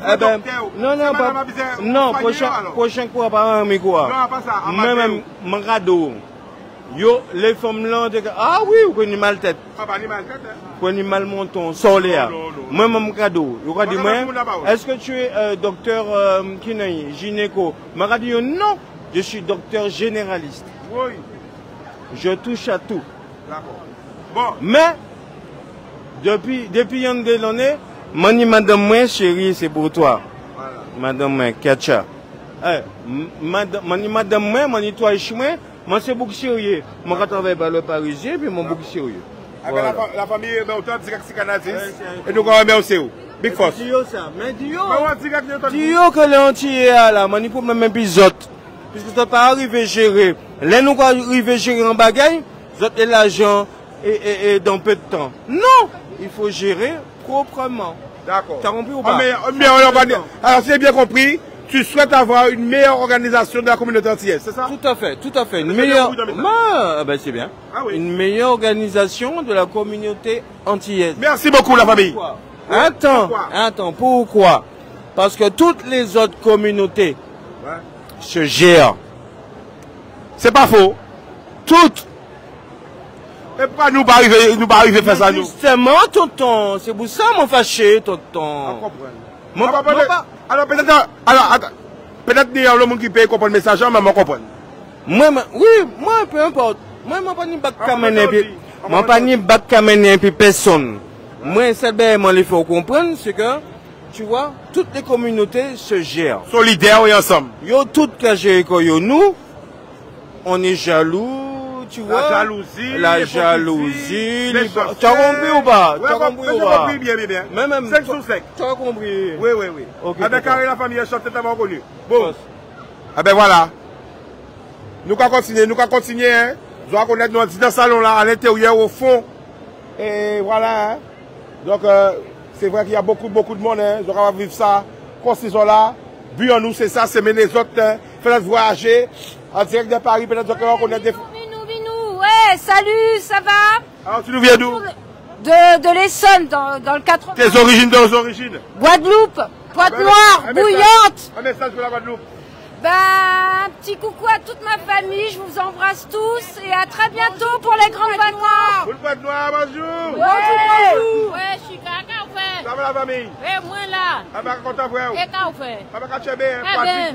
non, prochain coup, pas un micro. Même mon cadeau. Yo, les femmes là, ah oui, vous connaissez mal tête. Vous connaissez mal menton, solaire. Moi, mon cadeau. Vous avez dit, est-ce que tu es docteur gynéco? Moi, j'ai dit, non, je suis docteur généraliste. Oui. Je touche à tout. D'accord. Bon. Mais, depuis une de l'année, madame moi, chérie, c'est pour toi. Voilà. Madame moi, Kacha. Madame moi, toi, Moi, c'est beaucoup sérieux. Moi, je travaille par le Parisien, puis mon beaucoup sérieux. Voilà. La famille est autant direct Canadien. Et nous, on met aussi. Big Force. Dio, ça. Mais Dio que les entiers là, mon problème épisode. Puisque ça pas arrivé à gérer. Là, nous, quand arriver à gérer en bagaille, vous avez l'argent et dans peu de temps. Non! Il faut gérer proprement. D'accord. T'as compris ou pas? Alors, si j'ai bien compris, tu souhaites avoir une meilleure organisation de la communauté antillaise, c'est ça? Tout à fait, tout à fait. Une meilleure... Ben, c'est bien. Ah, oui. Une meilleure organisation de la communauté antillaise. Merci beaucoup, la famille. Attends, pourquoi? Parce que toutes les autres communautés se gèrent. C'est pas faux. Toutes. Et pourquoi nous pas arriver à faire ça, nous? Justement, tonton, c'est pour ça mon fâché, tonton. Alors peut-être le monde qui paye comprendre le message, mais je comprends. Moi, peu importe. Moi, je n'ai pas de bac kamene puis personne. Moi, c'est bien, il faut comprendre, c'est que, tu vois, toutes les communautés se gèrent. Solidaires et ensemble. Yo, toutes les gérées que nous, on est jaloux. Tu vois, la jalousie, tu as compris ou pas? Tu as compris bien. Même 5 sur 5. Tu as compris? Oui. Okay, avec Carré, la famille est chantée tellement connue. Bon. Ah ben voilà. Nous allons continuer, hein. Nous allons connaître dans le salon là, à l'intérieur, au fond. Et voilà, hein. Donc, c'est vrai qu'il y a beaucoup de monde, hein. Nous allons vivre ça, construisons là. But en nous, c'est ça, c'est mener les autres, hein. Faire voyager. En direct de Paris, peut-être qu'on connaît des... Ouais, salut, ça va? Alors, tu nous viens d'où? De l'Essonne, dans le 80. Tes origines? Guadeloupe, Pointe-Noire, Bouillante. Un message pour la Guadeloupe. Un petit coucou à toute ma famille, je vous embrasse tous et à très bientôt pour les grandes vacances. Pour le Pointe-Noire, bonjour. Bonjour. Ouais, je suis caca, frère. Ça va la famille? Eh, moi là. Ah bah, content, frère. Et quand vous faites? Ah bah, quand tu es bien,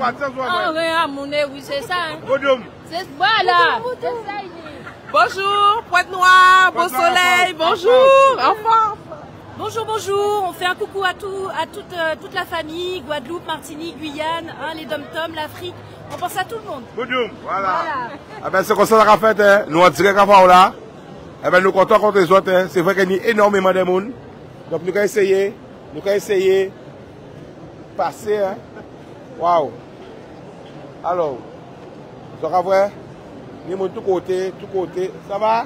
oui, c'est ça. Bonjour. C'est voilà. C'est ça, il est. Bonjour, Pointe-Noire, beau soleil, bonjour, enfant. Bonjour, on fait un coucou à toute la famille, Guadeloupe, Martinique, Guyane, les Dom-Tom, l'Afrique, on pense à tout le monde. Bonjour, voilà. Ah ben c'est comme ça qu'on a fait, hein. Nous on dirait qu'on va là. Eh ben nous comptons contre les autres, hein. C'est vrai qu'il y a énormément de monde. Donc nous allons essayer de passer, hein. Waouh. Alors, vous allez voir. Nous sommes de tous côtés. Ça va?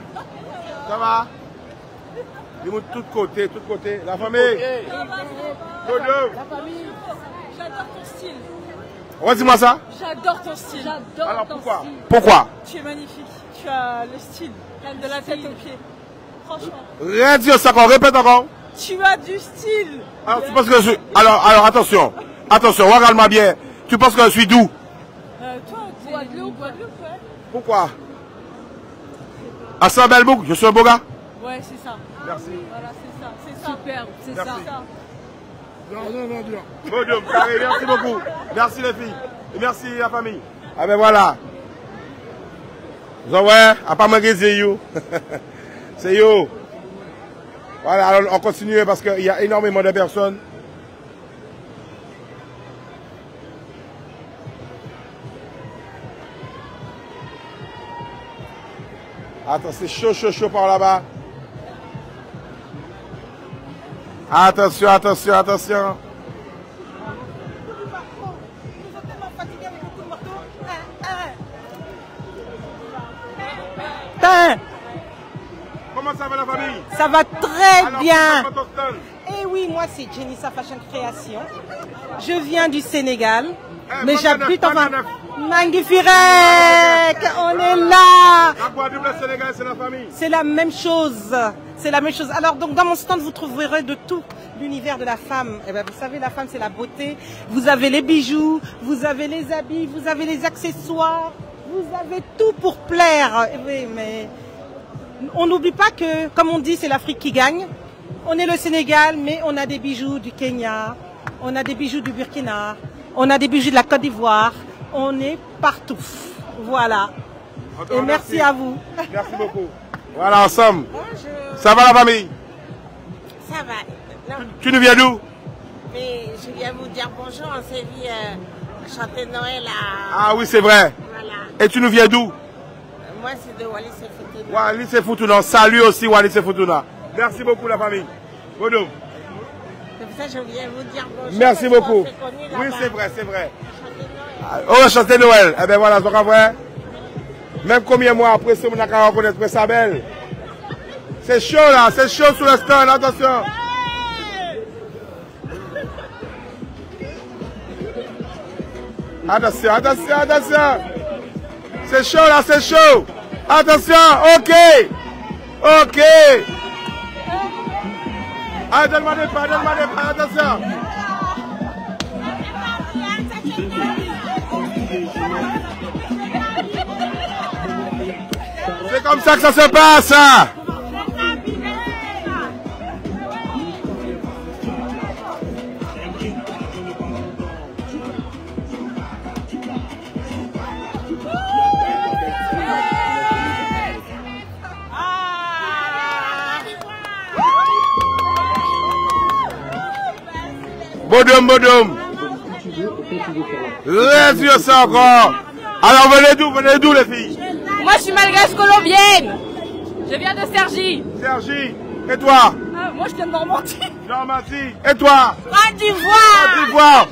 Nous sommes de tous côtés. La famille? La famille, j'adore ton style. Redis-moi ça. J'adore ton style. Alors pourquoi? Tu es magnifique. Tu as le style, de la tête aux pieds. Franchement. Redis ça encore, répète encore. Tu as du style. Alors tu penses que je suis... Alors attention, regarde-moi bien. Tu penses que je suis d'où? Toi, Guadeloupe, ouais. Pourquoi? À Saint-Belbouc, je suis un beau gars? Ouais, c'est ça. Merci. Voilà, c'est ça. Superbe, c'est ça. Bonjour, merci beaucoup. Merci les filles. Et merci la famille. Ah ben voilà. Vous voyez, à pas manquer c'est you. C'est you. Voilà, alors on continue parce qu'il y a énormément de personnes. Attends, c'est chaud par là-bas. Attention. Comment ça va la famille? Ça va très bien. Eh oui, moi c'est Jenissa Fashion Création. Je viens du Sénégal, mais j'habite en Magnifique. On est là. La Guadeloupe, le Sénégal, c'est la famille. C'est la même chose. Alors donc dans mon stand vous trouverez de tout l'univers de la femme. Eh ben, vous savez, la femme c'est la beauté. Vous avez les bijoux, vous avez les habits, vous avez les accessoires, vous avez tout pour plaire. Oui, mais on n'oublie pas que, comme on dit, c'est l'Afrique qui gagne. On est le Sénégal, mais on a des bijoux du Kenya, on a des bijoux du Burkina, on a des bijoux de la Côte d'Ivoire. On est partout. Voilà. Et merci à vous. Merci beaucoup. Voilà, ensemble. Ça va la famille? Ça va. Tu nous viens d'où? Mais je viens vous dire bonjour, on s'est vu chanter Noël à... Ah oui, c'est vrai. Voilà. Et tu nous viens d'où? moi, c'est de Wallis et Futuna. Wallis et Futuna. Salut aussi Wallis et Futuna. Merci beaucoup la famille. Bodom. C'est pour ça que je viens vous dire bonjour. Merci beaucoup. Oui, c'est vrai, c'est vrai. On va chanter Noël. Eh bien voilà, c'est pas vrai. Même combien de mois après, c'est mon accord reconnaître Isabelle. C'est chaud là, c'est chaud sous le stand, attention. Attention, attention, attention. C'est chaud là, c'est chaud. Attention, ok. Ok. Ah, donne-moi des pas, attention. C'est comme ça que ça se passe. Bodom. Reste ça encore. Alors venez d'où les filles? Moi je suis malgache colombienne. Je viens de Cergy. Cergy. Et toi? Moi je viens de Normandie. Normandie. Et toi? Côte d'Ivoire. Côte d'Ivoire.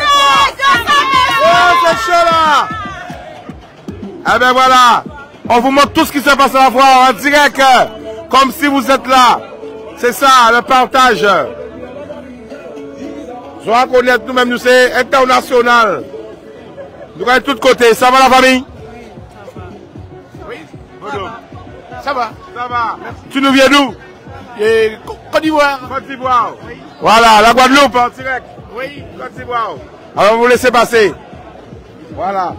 Oh, c'est chaud là. Eh ben voilà. On vous montre tout ce qui se passe à la fois en direct. Comme si vous êtes là. C'est ça, le partage. Je dois connaître nous-mêmes, nous c'est international. Nous sommes de tous côtés. Ça va la famille? Oui. Ça va. Ça va. Tu nous viens d'où? Côte d'Ivoire. Côte d'Ivoire. Voilà, la Guadeloupe en direct. Oui. Côte d'Ivoire. Alors vous laissez passer. Voilà.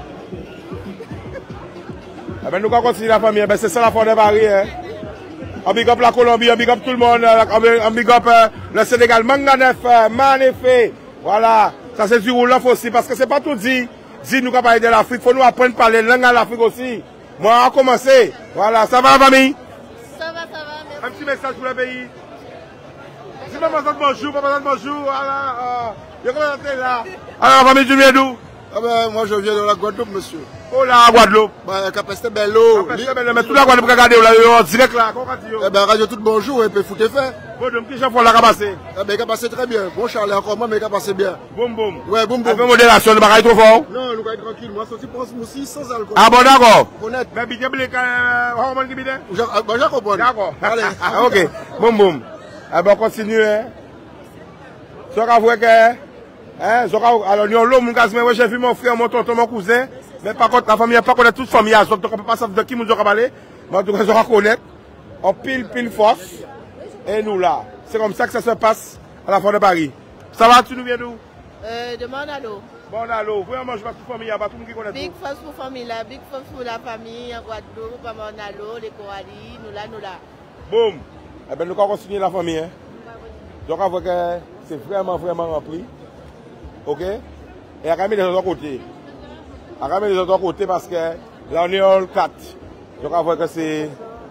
Eh ben, nous allons continuer la famille. Ben, c'est ça la forêt de Paris. Hein. On big up la Colombie, on big up tout le monde, on big up le Sénégal, Manganef, Manefé. Voilà, ça c'est du Wolof aussi, parce que c'est pas tout dit. Dit nous qu'on parle de l'Afrique, il faut nous apprendre à parler langue à l'Afrique aussi. Moi, on va commencer. Voilà, ça va la famille? Ça va, merci. Un petit message pour le pays. Si pas besoin de bonjour, voilà. Il y a combien de là? Alors la famille, tu viens d'où? Ah ben, moi je viens de la Guadeloupe, monsieur. Oh là, Guadeloupe. Bah, Capeste Bello. Capeste Bello, mais tout la Guadeloupe, regardez, là, en direct là, comment on dit? Eh ben, radio tout bonjour, et puis foutez fait. Bon, donc, qui j'en fais là, qu'a passé? Eh ben, qu'a passé très bien. Bon, Charles, encore moi, mais qu'a passé bien. Boum, boum. Ouais, boum, boum. Avec modération, ne va trop fort? Non, nous allons tranquille. Moi, sorti pour Moussi sans alcool. Ah bon, d'accord. Honnête. Mais bien, hormone qui bien? Bah, j'ai compris. D'accord. Allez. Ok. Boum, boum. Eh ben, on continue, hein. Ce qu'on voit que, hein, alors, nous, l'homme, j'ai vu mon frère, mon tonton, mon cousin. Mais par contre, la famille, pas connaître toute famille, donc on ne peut pas savoir de qui nous avons parlé. Mais en tout cas, je reconnaître. On pile force. Et nous là. C'est comme ça que ça se passe à la fin de Paris. Ça va, tu nous viens d'où? De Monalo. Monalo. Vraiment, je ne sais pas toute famille, il y a pas tout le monde qui connaît. Big force pour famille là, big force pour la famille, en Guadeloupe, à Monalo, les Coralies, nous là. Boum. Eh bien, nous allons continuer la famille. Hein. Donc, on voit que c'est vraiment rempli. Ok? Et il y a quand même des autres côtés. On ramène les autres côtés parce que là on est en 4. Donc on voit que c'est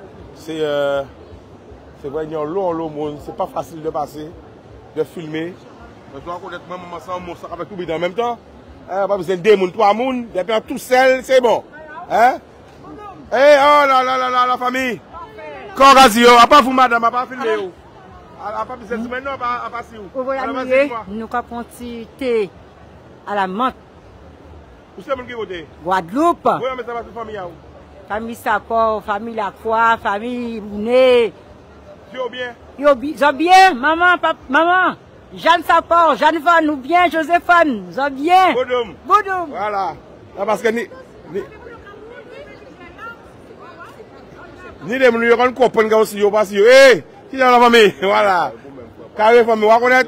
vrai, il y a l'eau monde, c'est pas facile de passer, de filmer. Je dois connaître même ça avec tout en même temps. Pas besoin de 2 personnes, 3 personnes, depuis tout seul, c'est bon. Hein? Eh oh là, la famille. Congrats, à part vous madame, à pas filmer. À pas besoin de maintenant, à pas si vous. Nous avons thé à la menthe. Où c'est mon qui vote? Guadeloupe. Oui, mais ça va toute famille. Famille Sakor, famille Lacroix, famille Bouné. Yo bien? Yo bien, maman, papa, maman. Jeanne Sapor, Jeanne Van, nous bien, Joséphine, nous bien. Bodom. Bodom. Voilà. Non, parce que ni les gens ne comprennent pas aussi, pas si. Eh, qui est dans la famille? Voilà. Carré famille, vous connaissez?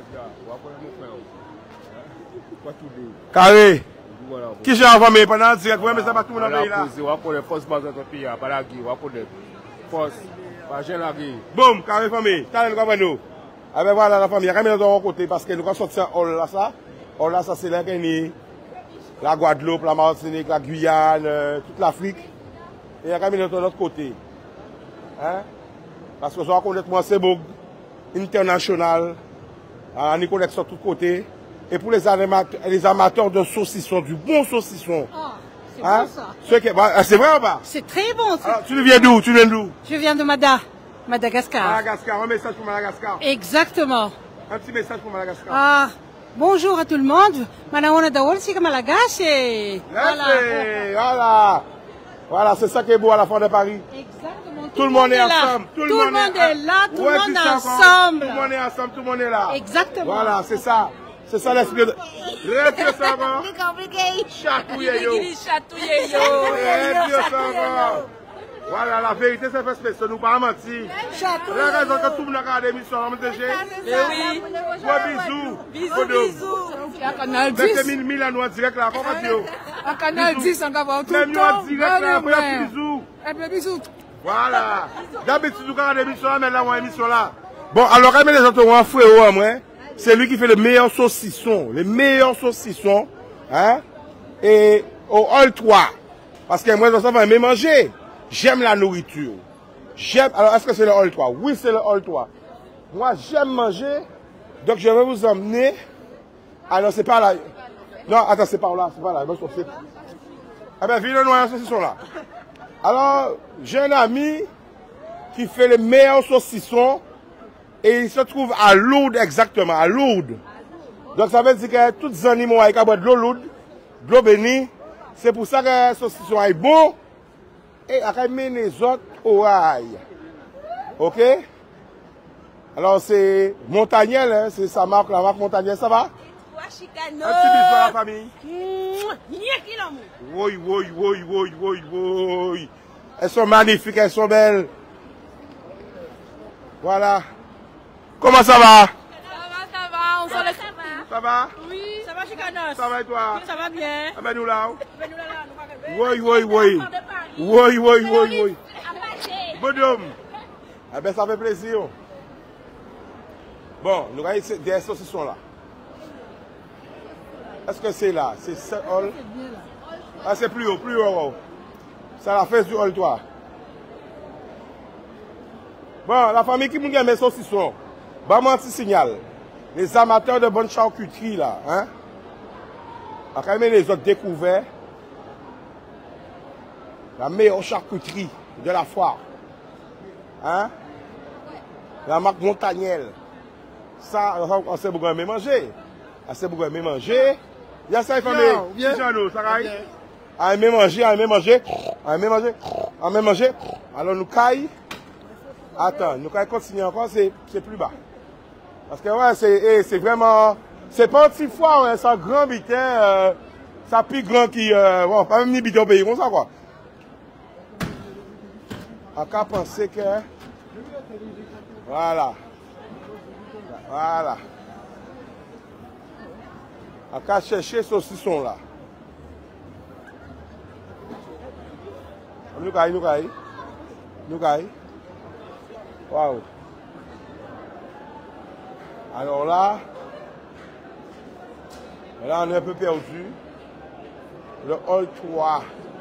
Carré. Qui est en famille pendant que vous avez pas tout le monde dans le pays là? Boum, carré famille. T'as le nous. Ah ben voilà la famille, il y a quand même de l'autre côté parce que nous avons sorti un hall là ça. Hall là ça c'est la Guadeloupe, la Martinique, la Guyane, toute l'Afrique. Et il y a quand même de l'autre côté. Hein? Parce que je dois connaître moi c'est beau international. On y connaît sur tous côtés. Et pour les amateurs de saucisson, du bon saucisson, C'est bon ça. C'est vrai ou pas? C'est très bon ça. Alors, tu viens d'où? Je viens de Madagascar. Madagascar, un message pour Madagascar. Exactement. Un petit message pour Madagascar. Ah, bonjour à tout le monde. Manaona Dawol, c'est Malagasy. Voilà. Voilà, c'est ça qui est beau à la fin de Paris. Exactement. Tout le monde est ensemble. Tout le monde est là, tout le monde est ensemble. Tout le monde est ensemble, tout le monde est là. Exactement. Voilà, c'est ça. C'est ça l'esprit de... Répio Sango. Chatouille yo. Chatouille yo. Répio Sango. Voilà, la vérité c'est fait spécial, nous pas mentir. La raison que tout le monde regarde l'émission, on me dit, oui. Gros bisous. Bisous. À Canal 10. Mettez 1000 à nous en direct là, comment dire? À Canal 10, on va voir tout le temps. Même nous en direct là, après bisous. Après bisous. Voilà. D'habitude, nous regardons l'émission là, mais là, on a l'émission là. Bon, alors, quand les autres ont un frérot, moi, c'est lui qui fait les meilleurs saucissons. Hein? Et au Hall 3. Parce que moi, ça va me manger. J'aime la nourriture. Alors, est-ce que c'est le Hall 3? Oui, c'est le Hall 3. Moi, j'aime manger. Donc, je vais vous emmener. Ah non, c'est pas là. Non, attends, c'est pas là. C'est pas là. Ah ben, viens, nous, un saucisson là. Alors, j'ai un ami qui fait les meilleurs saucissons. Et il se trouve à Lourdes, exactement, à Lourdes. Donc, ça veut dire que tous les animaux avec de l'eau lourde, de l'eau bénie. C'est pour ça que le saucisson est bon. Et après, les autres au rail. Ok? Alors, c'est Montagnel, hein, c'est sa marque, la marque Montagnel, ça va? Un petit bisou à la famille. Oui. Elles sont magnifiques, elles sont belles. Voilà. Comment ça va? Ça va, on s'en laisse. Ça va? Oui. Ça va, Chicanos? Ça va et toi? Oui, ça va bien. Ah ben nous là. Oui. Bonhomme. Ah ben ça fait plaisir. Bon, nous avons des saucissons là. Est-ce que c'est là? C'est ce hall? Ah c'est plus haut. C'est la fesse du hall 3. Bon, la famille qui m'a mis mes saucissons. Bah, moi, un petit signal. Les amateurs de bonne charcuterie, là, hein. Quand même, les autres découverts. La meilleure charcuterie de la foire. Hein. La marque Montagnel. Ça, on sait beaucoup aimer manger. On sait beaucoup aimer manger. Il y a ça, famille. Bien. Ça va. À aimer manger. Alors, nous caille. Attends, nous allons continuer encore, c'est plus bas. Parce que ouais, c'est vraiment... C'est pas un petit foire, hein, c'est un grand bitin, ça plus grand qui... bon, pas même ni bitin au pays, comme ça quoi. On peut penser que... Voilà. On peut chercher saucisson là. Nous caille. Waouh. Alors là, on est un peu perdu. Le hall 3.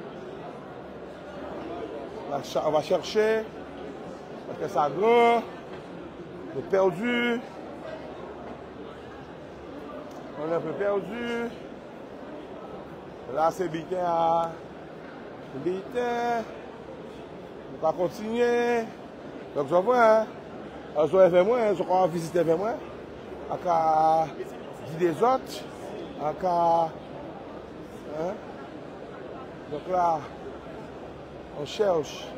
On va chercher. Parce que ça grand. On est perdu. On est un peu perdu. Là, c'est bitin à... Bitin. On va continuer. Donc, je vois, hein, je vais avec moi, je vais visiter avec moi, à dire des autres, hein. Donc là, on cherche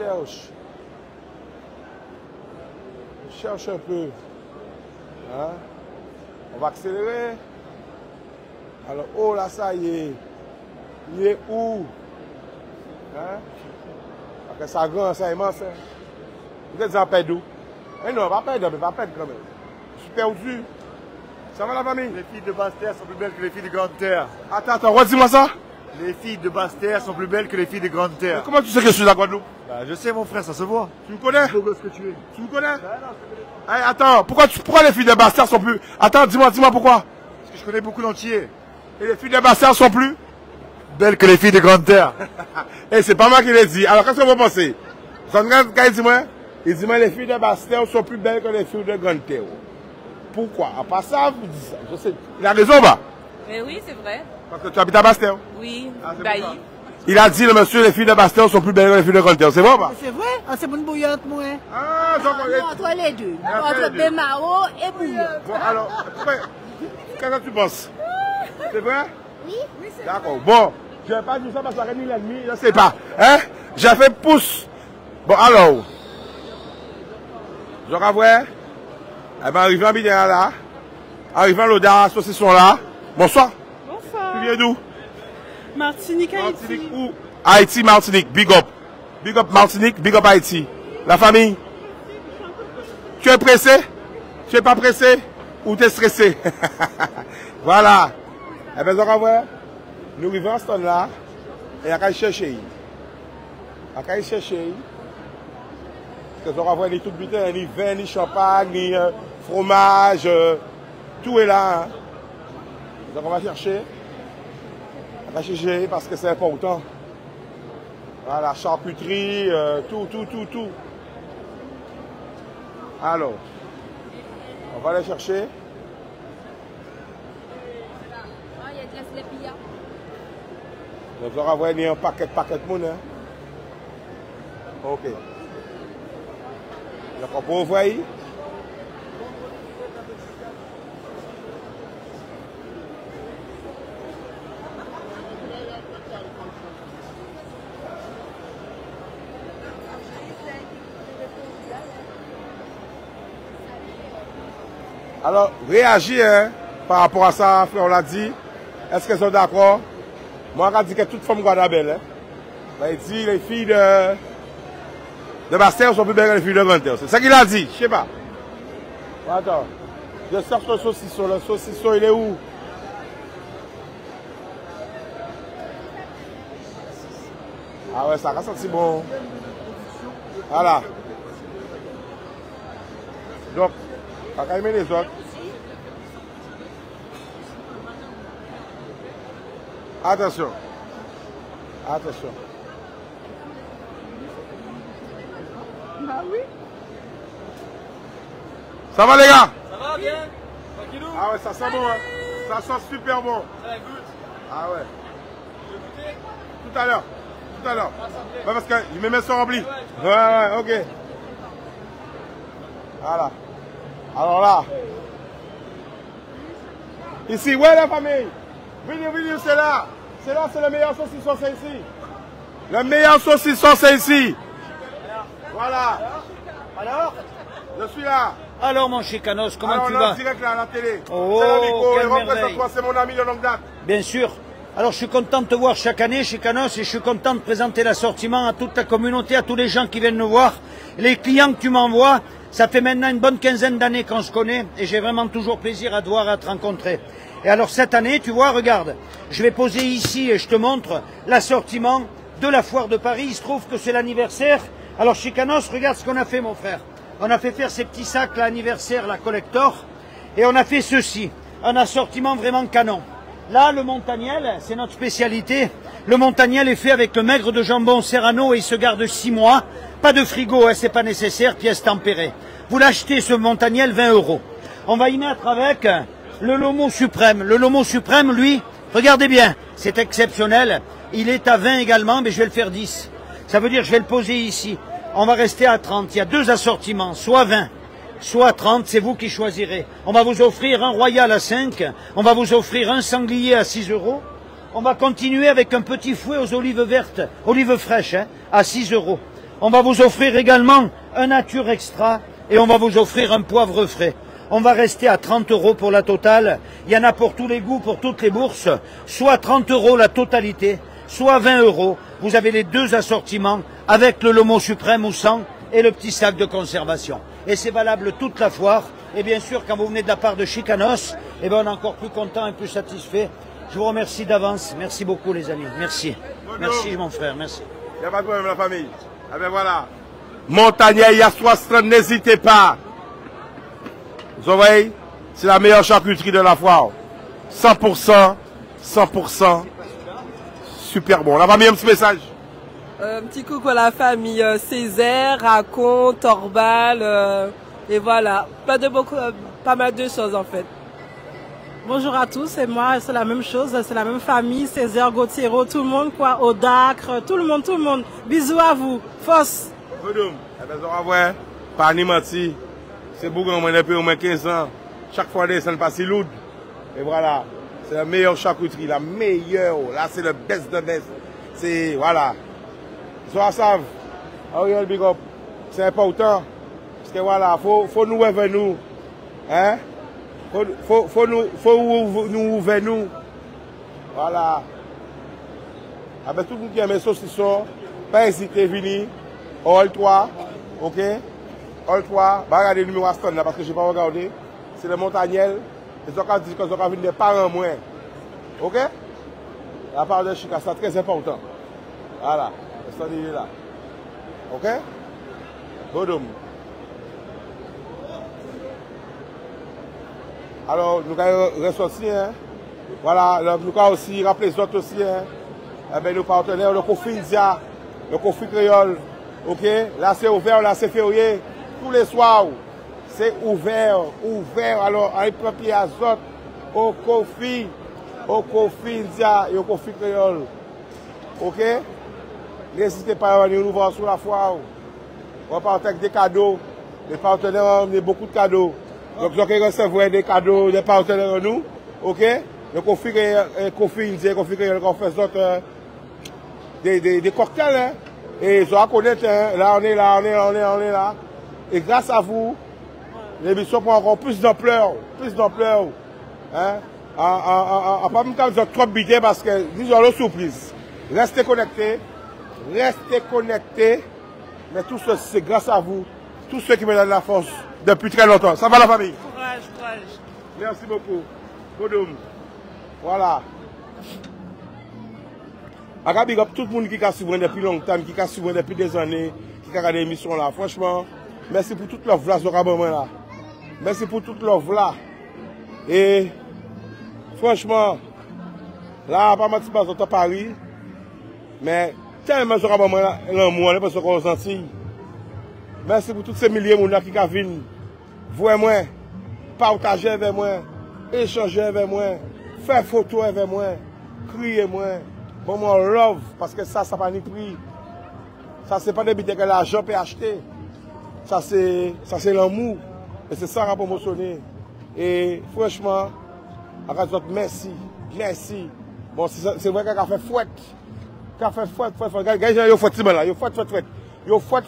un peu, hein. On va accélérer. Alors, oh là, ça y est, il est où, hein? Parce que ça grand, ça immense, hein. Vous êtes en paix d'où? Eh non, pas perdre quand même. Je suis perdu. Ça va la famille? Les filles de Basse-Terre sont plus belles que les filles de Grande-Terre. Attends, redis-moi ça. Les filles de Basse-Terre sont plus belles que les filles de Grande-Terre. Comment tu sais que je suis à Guadeloupe? Bah, je sais mon frère, ça se voit. Tu me connais? Beau gosse que tu es. Tu me connais? Hey, attends, pourquoi les filles de Basse-Terre sont plus... Attends, dis-moi pourquoi? Parce que je connais beaucoup d'entiers. Et les filles de Basse-Terre sont plus? Belles que les filles de Grande-Terre. Eh, c'est pas moi qui l'ai dit. Alors, qu'est-ce que vous pensez? Quand il dit moi, les filles de Basse-Terre sont plus belles que les filles de Grande-Terre. Pourquoi? À part ça, vous dites ça. Je sais. Il a raison, bah? Mais oui, c'est vrai. Parce que tu habites à Basse-Terre? Oui, ah, Bailly. Il a dit, le monsieur, les filles de Bastère sont plus belles que les filles de Grande Terre. C'est vrai ou pas? C'est vrai? Ah, c'est bonne bouillante, moi. Ah, Entre les deux. Entre Bémao et bouillante. Bon, alors, qu'est-ce que tu penses? C'est vrai? Oui. D'accord. Bon, je ne vais pas dire ça parce que ça réunit l'ennemi, je ne sais pas. Hein? J'ai fait pouce. Bon, alors. Je revois. Eh bien, arrivant à Bidéa là. Arrivant à l'Oda, saucisson là. Bonsoir. Bonsoir. Tu viens d'où? Martinique, Haïti. Martinique où? Haïti, Martinique. Big up. Big up Martinique, big up Haïti. La famille? Tu es pressé? Tu n'es pas pressé? Ou tu es stressé? Voilà. Eh bien, je revois. Nous arrivons à ce temps-là. Et à qu'à chercher. À qu'à chercher. Parce que je revois ni tout butin, ni vin, ni champagne, ni fromage. Tout est là. Hein. Donc on va chercher. On va chercher parce que c'est important. Voilà, charcuterie, tout. Alors, on va aller chercher. Donc on va voir un paquet de monde. Hein. Ok. Donc on peut voir. Alors, réagir hein, par rapport à ça, frère, on l'a dit. Est-ce qu'elles sont d'accord? Moi, on a dit que toute femme Guadabelle. Hein. Il dit les filles de Bastère sont plus belles que les filles de Grande Terre. C'est ça qu'il a dit, je sais pas. Attends, je cherche le saucisson. Le saucisson, il est où? Ah ouais, ça a senti bon. Voilà. Donc, on va aimer les autres. Attention. Attention. Ah oui. Ça va les gars? Ça va bien? Tranquillou? Ah ouais, ça sent bon. Hein. Ça sent super bon. Ça goûte? Ah ouais. Tu veux goûter? Tout à l'heure. Tout à l'heure. Ouais, parce que mes mains sont remplies. Ouais, ok. Voilà. Alors là. Ici, ouais la famille. Venez, c'est là. C'est là, c'est le meilleur saucisson, c'est ici. Le meilleur saucisson, c'est ici. Voilà. Alors? Je suis là. Alors mon Chicanos, comment alors, tu on est vas? en direct là à la télé. Oh, c'est l'amico, quelle il représente merveille. moi, c'est mon ami de longue date. Bien sûr. Alors je suis content de te voir chaque année, Chicanos, et je suis content de présenter l'assortiment à toute ta communauté, à tous les gens qui viennent nous voir. Les clients que tu m'envoies, ça fait maintenant une bonne quinzaine d'années qu'on se connaît, et j'ai vraiment toujours plaisir à te voir, à te rencontrer. Et alors cette année, tu vois, regarde, je vais poser ici et je te montre l'assortiment de la foire de Paris. Il se trouve que c'est l'anniversaire. Alors Chicanos, regarde ce qu'on a fait mon frère. On a fait faire ces petits sacs, l'anniversaire, la collector, et on a fait ceci, un assortiment vraiment canon. Là, le Montagnel, c'est notre spécialité. Le Montagnel est fait avec le maigre de jambon Serrano et il se garde 6 mois. Pas de frigo, hein, c'est pas nécessaire, pièce tempérée. Vous l'achetez ce Montagnel 20 €. On va y mettre avec le Lomo Suprême. Le Lomo Suprême, lui, regardez bien, c'est exceptionnel. Il est à 20 également, mais je vais le faire 10. Ça veut dire je vais le poser ici. On va rester à 30. Il y a deux assortiments, soit 20, soit 30, c'est vous qui choisirez. On va vous offrir un Royal à 5, on va vous offrir un sanglier à 6 €. On va continuer avec un petit fouet aux olives vertes, olives fraîches, hein, à 6 €. On va vous offrir également un nature extra et on va vous offrir un poivre frais. On va rester à 30 € pour la totale. Il y en a pour tous les goûts, pour toutes les bourses. Soit 30 € la totalité, soit 20 €. Vous avez les deux assortiments avec le Lomo Suprême ou sans et le petit sac de conservation. Et c'est valable toute la foire. Et bien sûr, quand vous venez de la part de Chicanos, eh ben on est encore plus content et plus satisfait. Je vous remercie d'avance. Merci beaucoup les amis. Merci. Merci mon frère. Merci. Il n'y a pas de problème la famille. Ah ben voilà. Montagnel, il y a 60, n'hésitez pas. Vous voyez, c'est la meilleure charcuterie de la foire. 100%, 100%. Super bon. La famille, un petit message. Un petit coucou à la famille Césaire, Racon, Torbal, et voilà. Pas mal de choses en fait. Bonjour à tous, c'est moi, c'est la même chose, c'est la même famille, Césaire, Gauthiero, tout le monde, quoi, au Dacre, tout le monde. Bisous à vous, force. Bonjour, eh bien, on va voir, pas ni menti, c'est beaucoup, on a depuis au moins 15 ans, chaque fois, ça ne passe si lourd. Et voilà, c'est la meilleure charcuterie, la meilleure, là, c'est le best de best. C'est, voilà. Soit savent, Ariel Big Up, c'est important, parce que voilà, faut nous ouvrir nous, hein? Faut nous ouvrir nous. Voilà. Avec tout le monde qui aime les saucissons, pas hésiter à venir. Hall 3, ok? Hall 3, bah regardez le numéro Aston là parce que je n'ai pas regardé. C'est le Montagnel. Ils ont dit qu'ils ont venir des parents moins. Ok? La part de Chica, c'est très important. Voilà. Ça dit là. Ok? Bodum. Alors, nous avons ressorti, hein. Voilà, nous avons aussi rappelé les autres aussi, hein. Eh bien, nos partenaires, le Kofi India, le Kofi Créole, ok? Là, c'est ouvert, là, c'est férié. Tous les soirs, c'est ouvert. Alors, avec le papier azote, au Kofi India et au Kofi Créole. Ok? N'hésitez pas à venir nous voir sur la foire. On va partir avec des cadeaux. Les partenaires ont amené beaucoup de cadeaux. Donc, vous allez recevoir des cadeaux des partenaires de nous, ok? Le Kofi Indien, Kofi Créole, qu'on fait d'autres, des cocktails, hein? Et vous allez connaître, hein? Là, on est là. Et grâce à vous, l'émission prend encore plus d'ampleur, hein? Pas même quand vous êtes trop bidé parce que, disons, la surprise. Restez connectés, mais tout ça, c'est grâce à vous, tous ceux qui me donnent la force. Depuis très longtemps. Ça va la famille? Courage. Merci beaucoup. Bodum. Voilà. A big up tout le monde qui a suivi depuis longtemps, qui a suivi depuis des années, qui a regardé l'émission là. Franchement, merci pour toute l'offre là, là. Merci pour toute l'offre là. Et franchement, là, pas mal de Paris, mais tellement je là, l'amour, parce qu'on sentit. Merci pour tous ces milliers de gens qui viennent. Voir moi, partager avec moi, échanger avec moi, faire photo avec moi, crier moi, bon moi love, parce que ça n'a pas ni prix. Ça c'est pas des billets que l'argent peut acheter. Ça c'est l'amour. Et c'est ça qui a promotionné. Et franchement, merci. Bon, c'est vrai qu'elle a fait fouette. Regardez, il y a fouette là, il y a fouette. Yo, fouette.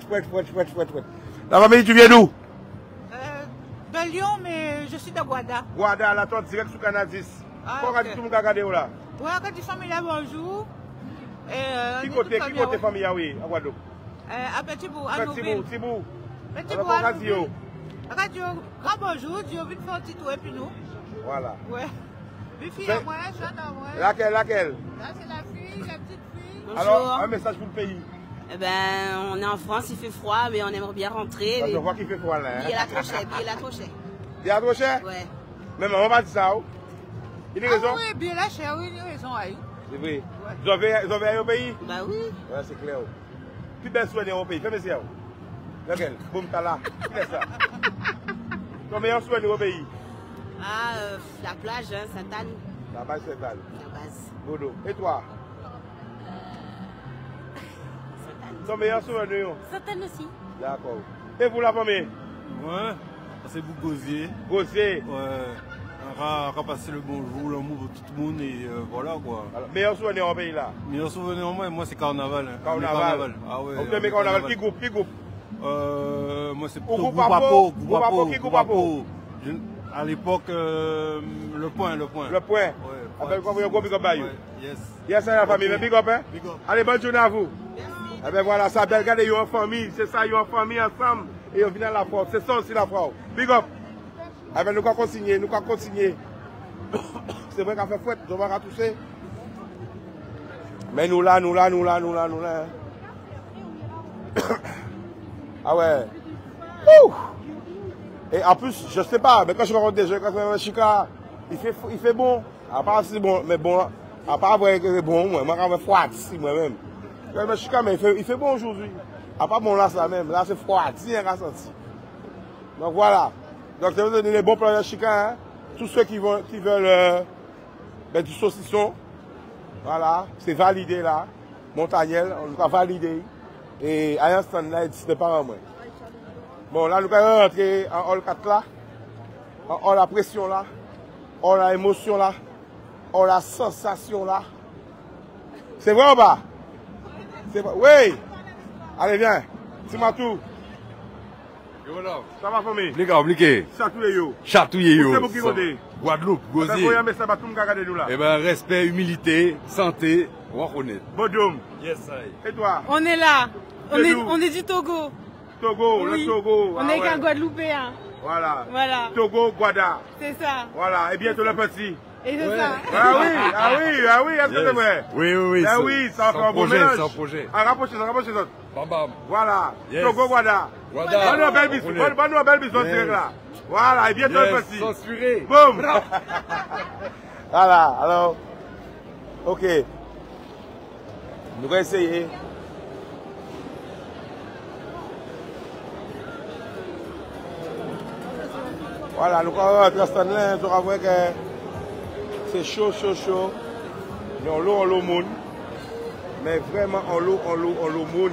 La famille, tu viens d'où? De Lyon, mais je suis de Guada. Guada, la toi direct sur Canadis. Pourquoi tu me regardes là? Oui, quand tu famille là, bonjour. Qui côté famille, oui, à Guadeloupe? À Petit-Bourg, à Nouville. Petit-Bourg, à Nouville. Radio, grand bonjour, Dieu vient faire un petit tour et puis nous. Voilà. Ouais. Une fille à moi, jeune à moi. Laquelle? Là, c'est la fille, la petite fille. Bonjour. Alors, un message pour le pays. Eh ben, on est en France, il fait froid, mais on aimerait bien rentrer. Je vois qu'il fait froid là. Hein? Il est là trop cher, Il est trop cher? Ouais. Mais maman va dire ça, il a raison? Oui, bien là cher, oui, il a raison, oui. C'est vrai. Vous avez aller au pays? Bah oui. Ouais, c'est clair. Plus belle souvenir au pays, fais mes yeux. Lequel? Boum, t'as là. Qu'est-ce ça? Ton meilleur souvenir au pays? La plage, hein, Sainte-Anne. La base Sainte-Anne. La base. Bodo. Et toi? Ton meilleur souvenir? Sainte-Anne aussi. D'accord. Et vous la famille? Ouais, c'est pour Gosier. Gosier? Ouais. On va passer le bonjour, l'amour pour tout le monde et voilà quoi. Alors, meilleur souvenir au pays là? Meilleur souvenir moi c'est carnaval. Hein. Carnaval. Ah ouais. Vous aimez carnaval? Qui groupe? Moi c'est Groupe Papo. À l'époque, le point. Le point. Avec quoi vous avez un big up à vous? Yes. Yes, c'est la famille. Mais big up, hein? Big up. Allez, bonne journée à vous. Eh bien voilà, ça, regardez, ils ont en famille. C'est ça, ils ont en famille ensemble. Et on vient à la force. C'est ça aussi la force. Big up. Eh bien, nous allons continuer. C'est vrai qu'on fait fouette, on va toucher. Mais nous là. Ah ouais. Ouh. Et en plus, je sais pas, mais quand je rencontre des gens, quand je vais à Chica, il fait bon. À part si bon, mais bon, à part vrai que bon, moi, je vais froid ici, moi-même. Quand je vais à Chica, mais il fait bon aujourd'hui. À part bon, là, c'est la même. Là, c'est froid, si, on a senti. Donc voilà. Donc, je vais vous donner les bons plans de Chica, hein. tous ceux qui veulent du saucisson, voilà, c'est validé là. Montagnel, on va valider. Et à un stand là, il pas en moins. Bon, là, nous allons rentrer en hall 4 là, en hall la pression là, hall la émotion là, hall la sensation là. C'est vrai ou pas? C'est vrai. Oui! Allez, viens. Dis-moi tout. Ça va, famille? Obliqué. Chatouille yo. Chatouille yo. C'est pour qui côté? Guadeloupe, Gosier. Eh ben, respect, humilité, santé, on reconnaît. Bodum. Yes, I. Et toi? On est là. On est du Togo. Togo, oui. Le Togo. On est qu'un Guadeloupéen. Voilà. Voilà. Togo, Guada. C'est ça. Voilà. Et bientôt le petit. Et c'est ça. Ah oui, est-ce que c'est vrai? Oui. Ah oui, ça va faire un bon mélange. Sans projet. Ah, rapprochez l'autre. Bam bam. Voilà. Yes. Togo, Guada. Bonne nouvelle bisous. Bonne nouvelle bisous direct là. Voilà, et bientôt le petit. Censuré. Boum. Voilà, alors. Ok. Nous allons essayer. Voilà, nous allons rentrer à Stanley, nous allons voir que c'est chaud. Mais en l'eau monde. Mais vraiment en l'eau monde.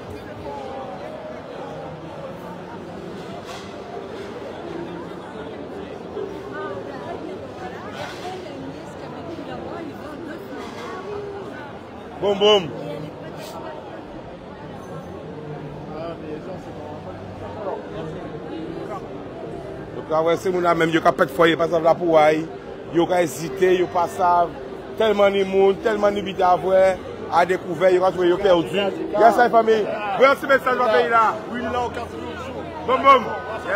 Boum boum. Donc c'est mon même yo ka pète foyer par exemple là pour yo ka hésiter, yo pas savent tellement de monde, tellement de bit à voir à découvert, yo ka trouver yo perdu. Yes I famille. Voyons ce message dans pays là. Oui là au 4 jours. Boum boum.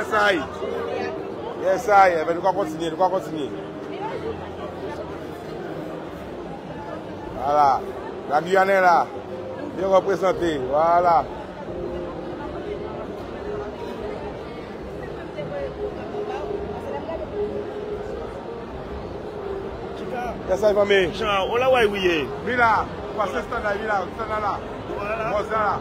Yes I. Ben nous allons continuer. Voilà. La Guyane est là. Bien représenté. Voilà. Yes, I famille. Jean, on l'a oui. Oui là. Passez stand là. Voilà. Voilà.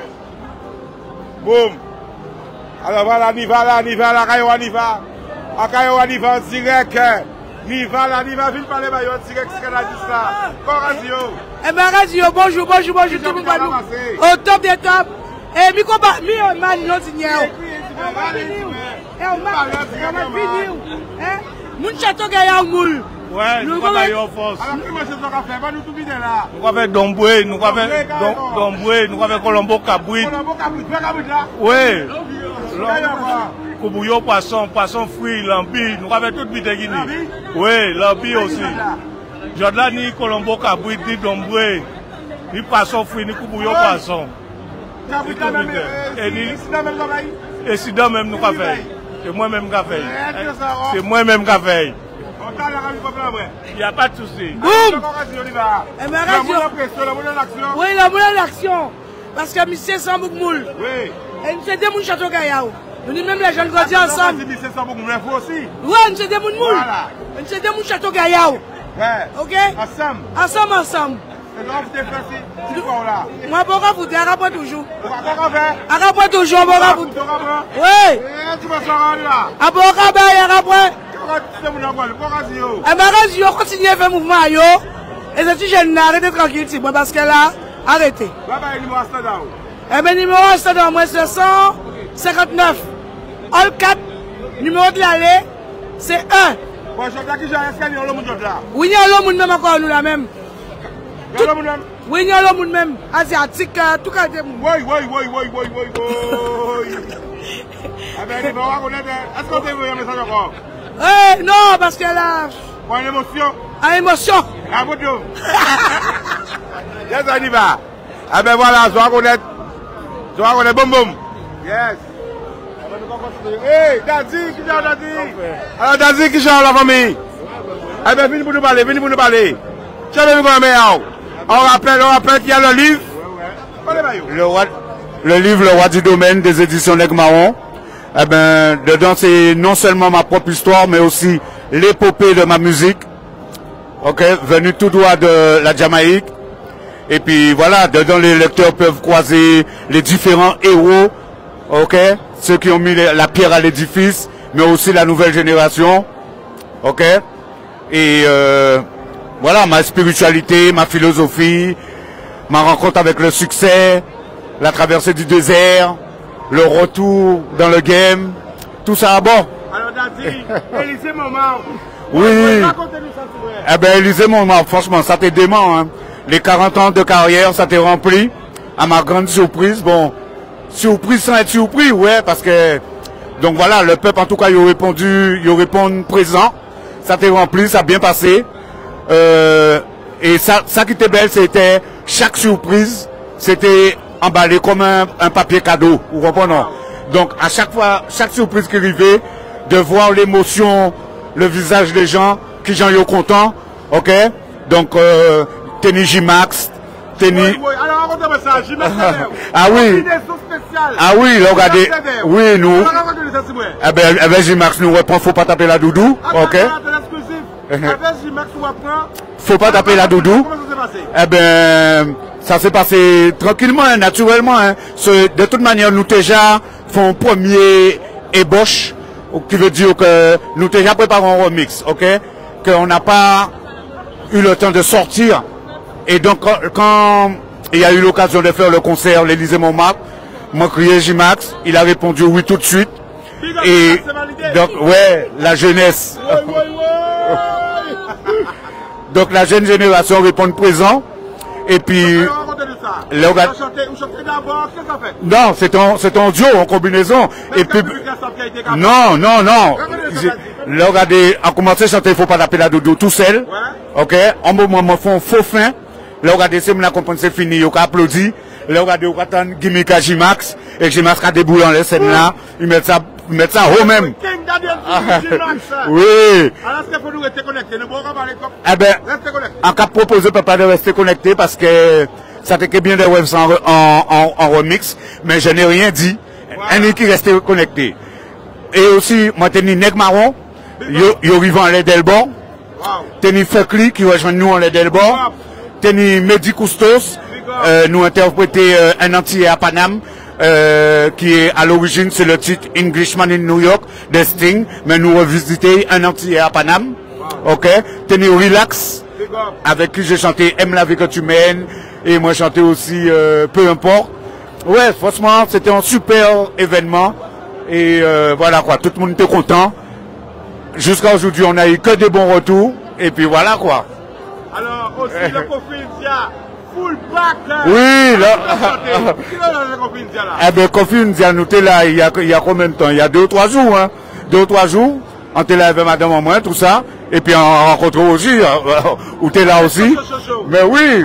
Boum. Alors voilà, on y va là, on y va. En direct. Niva, vite parler, en direct, ce qu'elle a dit ça. Radio. Eh ben, radio, bonjour, tout le monde va nous. Au top des tops. Eh, mi combat, mi man, non, signal. Moun château gaya moule. Ouais, nous allons aller en force. Alors, comment c'est ça qu'on fait? Va nous tout vider là. Nous allons faire Domboué, nous allons faire Colombo Cabouit. Là? Oui. Koubouyo, poisson, fruits, lambi, nous allons faire tout vite Guinée. Oui, lambi aussi. Jodla ni Colombo Cabouit, ni Domboué, ni poisson, fruits, ni Koubouyo, poisson. Et si dans même nous avons fait. C'est moi-même qui ai fait. C'est moi-même qui ai fait. Il n'y a pas de souci. Boum! Oui, la moule en action. Parce que monsieur Samboukmoul. Oui. Et nous sommes des mouns château Gaïaou. Nous sommes même les jeunes grandis ensemble. Oui, nous sommes des mouns moule. Nous sommes des mouns château Gaïaou. Ok? Ensemble. Moi, je vais vous rapporter toujours. Oui. Je continue à faire mouvement. Et si je n'arrête tranquille, parce que là, arrêtez. Eh bien, numéro à stade, moi, c'est 159. All 4, numéro de l'allée, c'est 1. Oui, il y a l'homme même encore, nous la même. Oui, il y a l'homme même, asiatique, tout cas de monde. Oui. Est-ce qu'on peut envoyer un message encore? Non, parce que là. Pour une émotion? À émotion. À votre dos. Yes, on y va. Ah ben voilà, je dois connaître boum. Yes. Hey, Dazi, qui chante Dazi? Alors Dazi, qui chante la famille? Eh bien, venez pour nous parler. On rappelle qu'il y a le livre. Le livre Le Roi du Domaine des éditions L'Aigle Marron. Eh ben, dedans, c'est non seulement ma propre histoire, mais aussi l'épopée de ma musique. Ok, venue tout droit de la Jamaïque. Et puis voilà, dedans, les lecteurs peuvent croiser les différents héros. Ok, ceux qui ont mis la pierre à l'édifice, mais aussi la nouvelle génération. ok? Et voilà, ma spiritualité, ma philosophie, ma rencontre avec le succès, la traversée du désert, le retour dans le game, tout ça, bon. Alors, Daddy, Élysée Moment. Oui. Eh ben, Élysée Moment, franchement, ça t'est dément, hein. Les 40 ans de carrière, ça t'est rempli. À ma grande surprise, bon, surprise sans être surpris, ouais, parce que, donc voilà, le peuple, en tout cas, il a répondu présent. Ça t'est rempli, ça a bien passé. Et ça qui était belle, c'était chaque surprise, c'était emballé comme un papier cadeau, vous comprenez? Donc à chaque fois, chaque surprise qui arrivait, de voir l'émotion, le visage des gens, qui j'en sont contents, ok? Donc Tenny J-Max, Tenny... Oui, alors racontez-moi ça, J-Max. Ah oui. Ah oui, là, regardez. Oui, nous. Eh ben J-Max, nous reprend, faut pas taper la doudou, ok? Faut pas taper la doudou. Eh ben, ça s'est passé tranquillement, hein, naturellement. Hein. De toute manière, nous déjà font premier ébauche, qui veut dire que nous déjà préparons un remix, ok? Qu'on n'a pas eu le temps de sortir. Et donc, quand il y a eu l'occasion de faire le concert l'Élysée Montmartre, moi crié J-Max, il a répondu oui tout de suite. Et donc, ouais, la jeunesse. Donc la jeune génération répond présent. Et puis... Non, c'est un duo en combinaison. Et puis... Non. Là, regardez, on commence à chanter, il ne faut pas taper la dodo tout seul. Ok? En moment, on fait un faux fin. Là, regardez, c'est mon accompagnement, c'est fini, on applaudit. Là, regardez, on attend gimmick à J-Max. Et J-Max a déboulé dans les scènes là. Ils mettent ça haut même. Oui. Alors, est-ce qu'il faut nous rester connectés? Eh ben, en cas proposé, papa de rester connecté parce que ça t'est bien des webs en remix, mais je n'ai rien dit. Un qui reste connecté. Et aussi, moi, tenir Neg Marron, yo vivant en l'aide d'Elbor. Tenir Fekli qui rejoint nous en l'aide d'Elbor. Tenir Mehdi Koustos, nous interpréter un entier à Paname. Qui est à l'origine, c'est le titre Englishman in New York de Sting, mais nous revisiter un entier à Paname. Ok, tenir Relax, avec qui j'ai chanté Aime la vie que tu mènes, et moi chanté aussi Peu importe. Ouais, franchement, c'était un super événement, et voilà quoi, tout le monde était content. Jusqu'à aujourd'hui, on a eu que des bons retours, et puis voilà quoi. Alors aussi le Kofi Ndia. Full back. Oui, là. Eh bien, Kofi Ndia, nous sommes là il y a combien de temps? Il y a 2 ou 3 jours, hein. 2 ou 3 jours. On était là avec madame en moins, tout ça. Et puis on rencontre aussi, où tu es là aussi. Mais oui.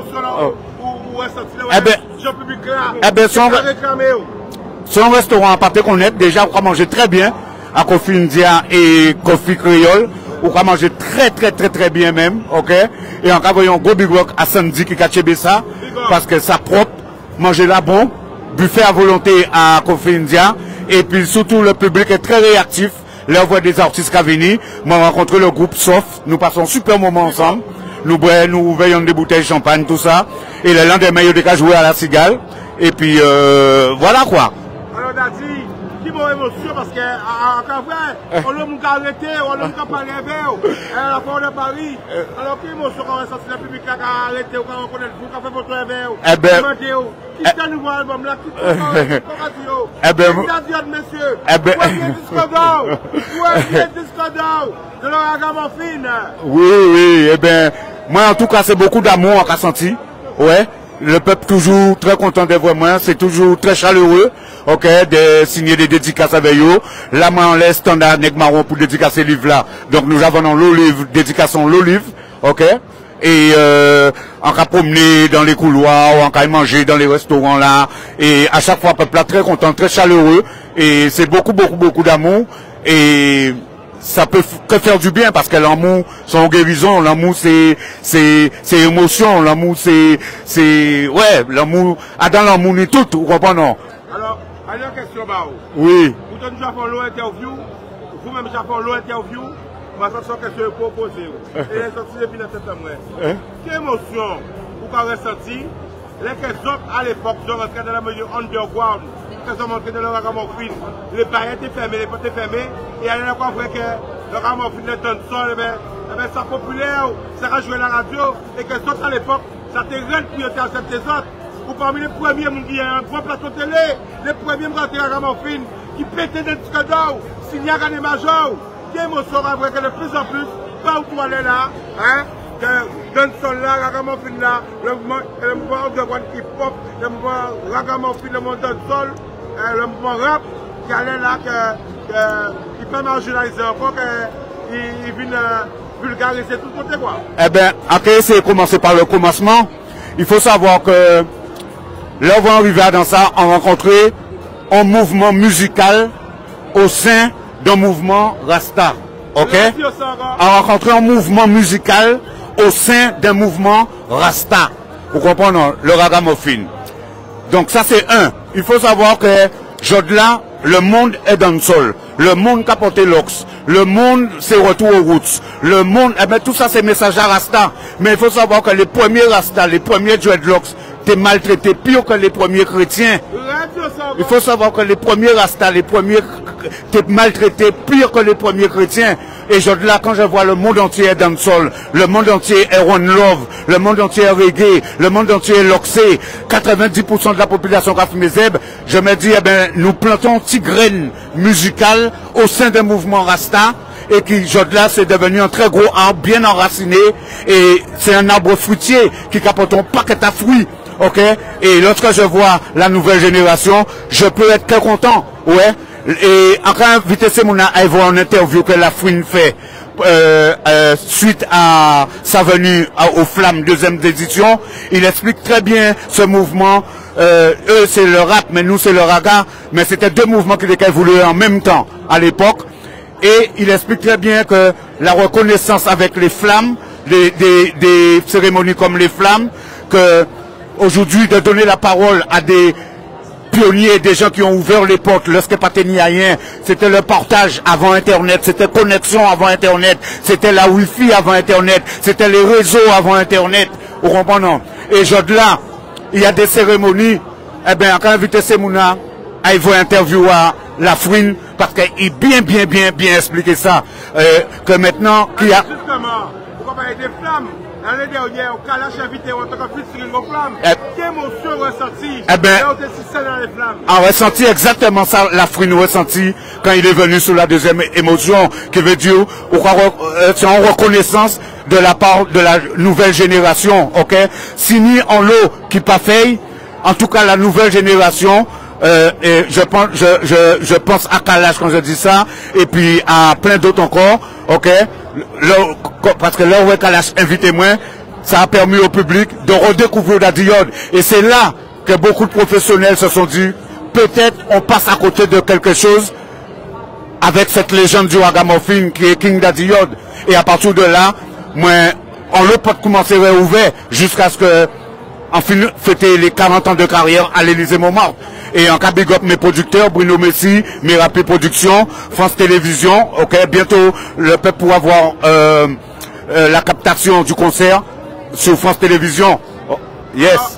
Eh bien, son restaurant à partir qu'on est, déjà, on va manger très bien à Kofi Ndia et Kofi Créole. On va manger très bien même, ok? Et on va avoir un gros big rock à Sandy qui cache ça, parce que ça propre, manger là bon, buffet à volonté à Kofi Ndia, et puis surtout le public est très réactif, là on voit des artistes qui viennent, moi on rencontre le groupe Soft, nous passons un super moment ensemble, nous veillons des bouteilles de champagne, tout ça, et le lendemain il y a joué à la Cigale, et puis voilà quoi. Alors Daddy, qui m'a émotion parce que en vrai, on l'a arrêté, on l'a pas rêvé, à la fois de Paris. Alors qui émotion quand on est sorti le public a arrêté, ou quand on connaît le fait votre rêve. Eh ben, qui est le nouveau album là, qui est eh ben, messieurs, eh ben, où est le disco d'or de la gamme. Oui, eh ben, moi en tout cas c'est beaucoup d'amour qu'a senti, ouais. Le peuple toujours très content de voir moi, c'est toujours très chaleureux, ok, de signer des dédicaces avec eux. Là, moi, on laisse standard Neg Marron pour dédicacer ce livre-là. Donc, nous avons l'olive, dédication l'olive, ok. Et on va promener dans les couloirs, on va manger dans les restaurants là. Et à chaque fois, le peuple là très content, très chaleureux. Et c'est beaucoup d'amour. Et ça peut que faire du bien parce que l'amour, c'est en guérison, l'amour c'est émotion, l'amour c'est, ouais, l'amour, dans l'amour ni tout, vous comprenez? Alors, une question, oui. Vous avez déjà fait une interview, vous-même déjà fait une interview, ma question que je vais proposer. Et les sorties depuis la tête à moi. Quelle émotion vous avez ressenti, les autres à l'époque, sont rentrés dans la mesure underground. Quand ils sont montrés dans leur ragamuffin, les barrières étaient fermées, les portes étaient fermées, et il y a encore vrai que le ragamuffin, le dancehall, ça populaire, ça a joué la radio, et que ça à l'époque, ça te rend pour accepter ça. Ou parmi les premiers qui ont un grand plateau télé, les premiers qui ont ragamuffin, qui pétaient des disques d'or, signé à des majors, qui émotion après que de plus en plus, pas où tu allais là, hein, que dancehall là, ragamuffin là, le mouvement de hip-hop, le mouvement ragamuffin, le mouvement dancehall, le mouvement rap, qui allait là, qui peut marginaliser encore, qu'il vienne vulgariser tout le côté quoi. Eh bien, après c'est commencer par le commencement. Il faut savoir que là on va arriver dans ça, on rencontrer un mouvement musical au sein d'un mouvement Rasta. Ok? On rencontrer un mouvement musical au sein d'un mouvement Rasta. Vous comprenez? Le ragamuffin. Donc ça c'est un. Il faut savoir que Jodla, le monde est dans le sol. Le monde qui a porté l'Ox. Le monde, c'est retour aux roots. Le monde, eh bien, tout ça, c'est message à Rasta. Mais il faut savoir que les premiers Rasta, les premiers dreadlocks, étaient maltraités pire que les premiers chrétiens. Il faut savoir que les premiers Rasta, les premiers, étaient maltraités pire que les premiers chrétiens. Et là, quand je vois le monde entier dans le sol, le monde entier est One Love, le monde entier est reggae, le monde entier est loxé, 90% de la population qui a fumé zeb, je me dis, eh ben, nous plantons une petite graine musicale au sein d'un mouvement Rasta, et qui, là, c'est devenu un très gros arbre bien enraciné, et c'est un arbre fruitier qui capote un paquet à fruits. Ok? Et lorsque je vois la nouvelle génération, je peux être très content. Ouais? Et encore invité Semouna à voir une interview que la Fouine fait suite à sa venue aux Flammes deuxième édition. Il explique très bien ce mouvement. Eux c'est le rap, mais nous c'est le raga. Mais c'était deux mouvements qui étaient voulus en même temps à l'époque. Et il explique très bien que la reconnaissance avec les Flammes, des cérémonies comme les Flammes, que aujourd'hui de donner la parole à des pionniers, des gens qui ont ouvert les portes lorsqu'il n'y avait pas rien. C'était le partage avant Internet, c'était connexion avant Internet, c'était la Wi-Fi avant Internet, c'était les réseaux avant Internet. Vous comprenez? Et là, il y a des cérémonies. Eh bien, quand invité Semouna, il va interviewer la Fouine parce qu'il bien expliqué ça. Que maintenant, qu'il y a... Justement, vous parlez des flammes. L'année dernière, au Kalash invité en tant que featuring aux flammes. Quelle émotion ressentie? Eh bien, on ressenti exactement ça, la Fouine ressenti quand il est venu sur la deuxième émotion, qui veut dire, c'est en reconnaissance de la part de la nouvelle génération, ok? Signé en l'eau qui pas fait, en tout cas la nouvelle génération, et je pense à Kalash quand je dis ça, et puis à plein d'autres encore, ok? Parce que là où Kalash invité moi, ça a permis au public de redécouvrir la diode. Et c'est là que beaucoup de professionnels se sont dit, peut-être on passe à côté de quelque chose avec cette légende du ragamuffin qui est King Dadiode. Et à partir de là, moi, on le peut commencer à ouvert jusqu'à ce que en fin fêter les 40 ans de carrière à l'Élysée Montmartre. Et en cas big up mes producteurs, Bruno Messi, Mirapi Productions, France Télévisions, ok, bientôt le peuple pourra voir la captation du concert sur France Télévisions. Oh, yes.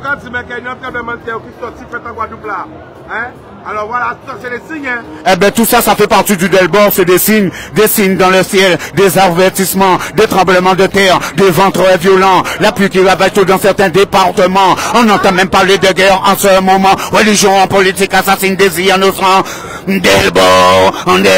Alors voilà, ça c'est les signes. Hein? Eh bien tout ça, ça fait partie du Delbord, c'est des signes dans le ciel, des avertissements, des tremblements de terre, des vents très violents, la pluie qui ravage tout dans certains départements. On n'entend même parler de guerre en ce moment. Religion, politique, assassine, désir innocent. Delbord,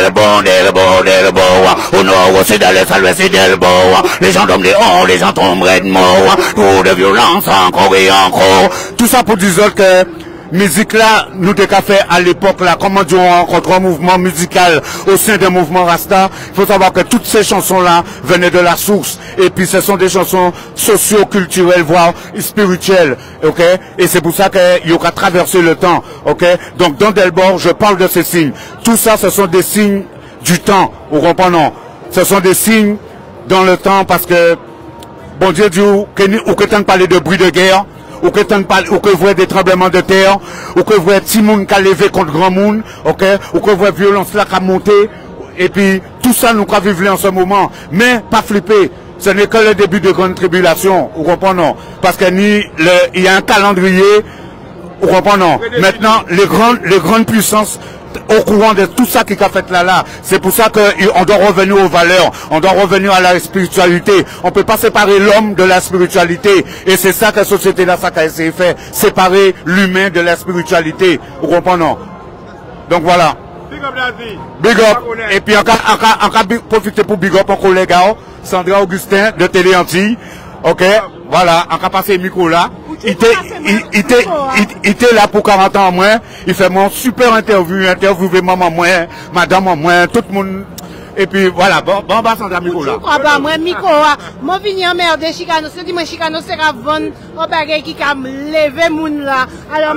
au nord, au sud, à l'est, à l'ouest, c'est Delbord. Les gens tomberont, les gens tomberaient de mort. Trop de violence, encore et encore. Tout ça pour dire que musique là, nous avons fait à l'époque là, comment on rencontre un mouvement musical au sein d'un mouvement Rasta. Il faut savoir que toutes ces chansons là venaient de la source. Et puis ce sont des chansons socio-culturelles, voire spirituelles. Ok? Et c'est pour ça qu'il y aura traversé le temps. Ok? Donc dans Delbord, je parle de ces signes. Tout ça, ce sont des signes du temps. Vous comprenez? Ce sont des signes dans le temps parce que, bon Dieu dit, ou que tant de parler de bruit de guerre, ou que vous voyez des tremblements de terre, ou que vous voyez petit monde qui a levé contre grand monde, ok, ou que vous voyez violence là qui a monté, et puis tout ça nous avons vécu en ce moment. Mais pas flipper, ce n'est que le début de grande tribulation, vous comprenez? Parce qu'il y a un calendrier, vous comprenez? Maintenant, les grandes puissances au courant de tout ça qui a fait là. C'est pour ça qu'on doit revenir aux valeurs, on doit revenir à la spiritualité. On ne peut pas séparer l'homme de la spiritualité. Et c'est ça que la société là, ça a essayé de faire, séparer l'humain de la spiritualité. Vous comprenez? Donc voilà. Big up, Nazi. Big up. Et puis on profiter pour big up encore les gars, Sandra Augustin de Télé Antilles. Ok, voilà, on a passé le micro là. Il était là pour 40 ans en moins. Il fait mon super interviewé maman moins, madame en moins, tout le monde. Et puis voilà, bon, bah, Sandra micro là. Je crois pas, moi, micro, moi, vini en merde, Chicano, c'est dit, moi, Chicano, c'est à vendre, au bagay qui a levé moun là. Alors,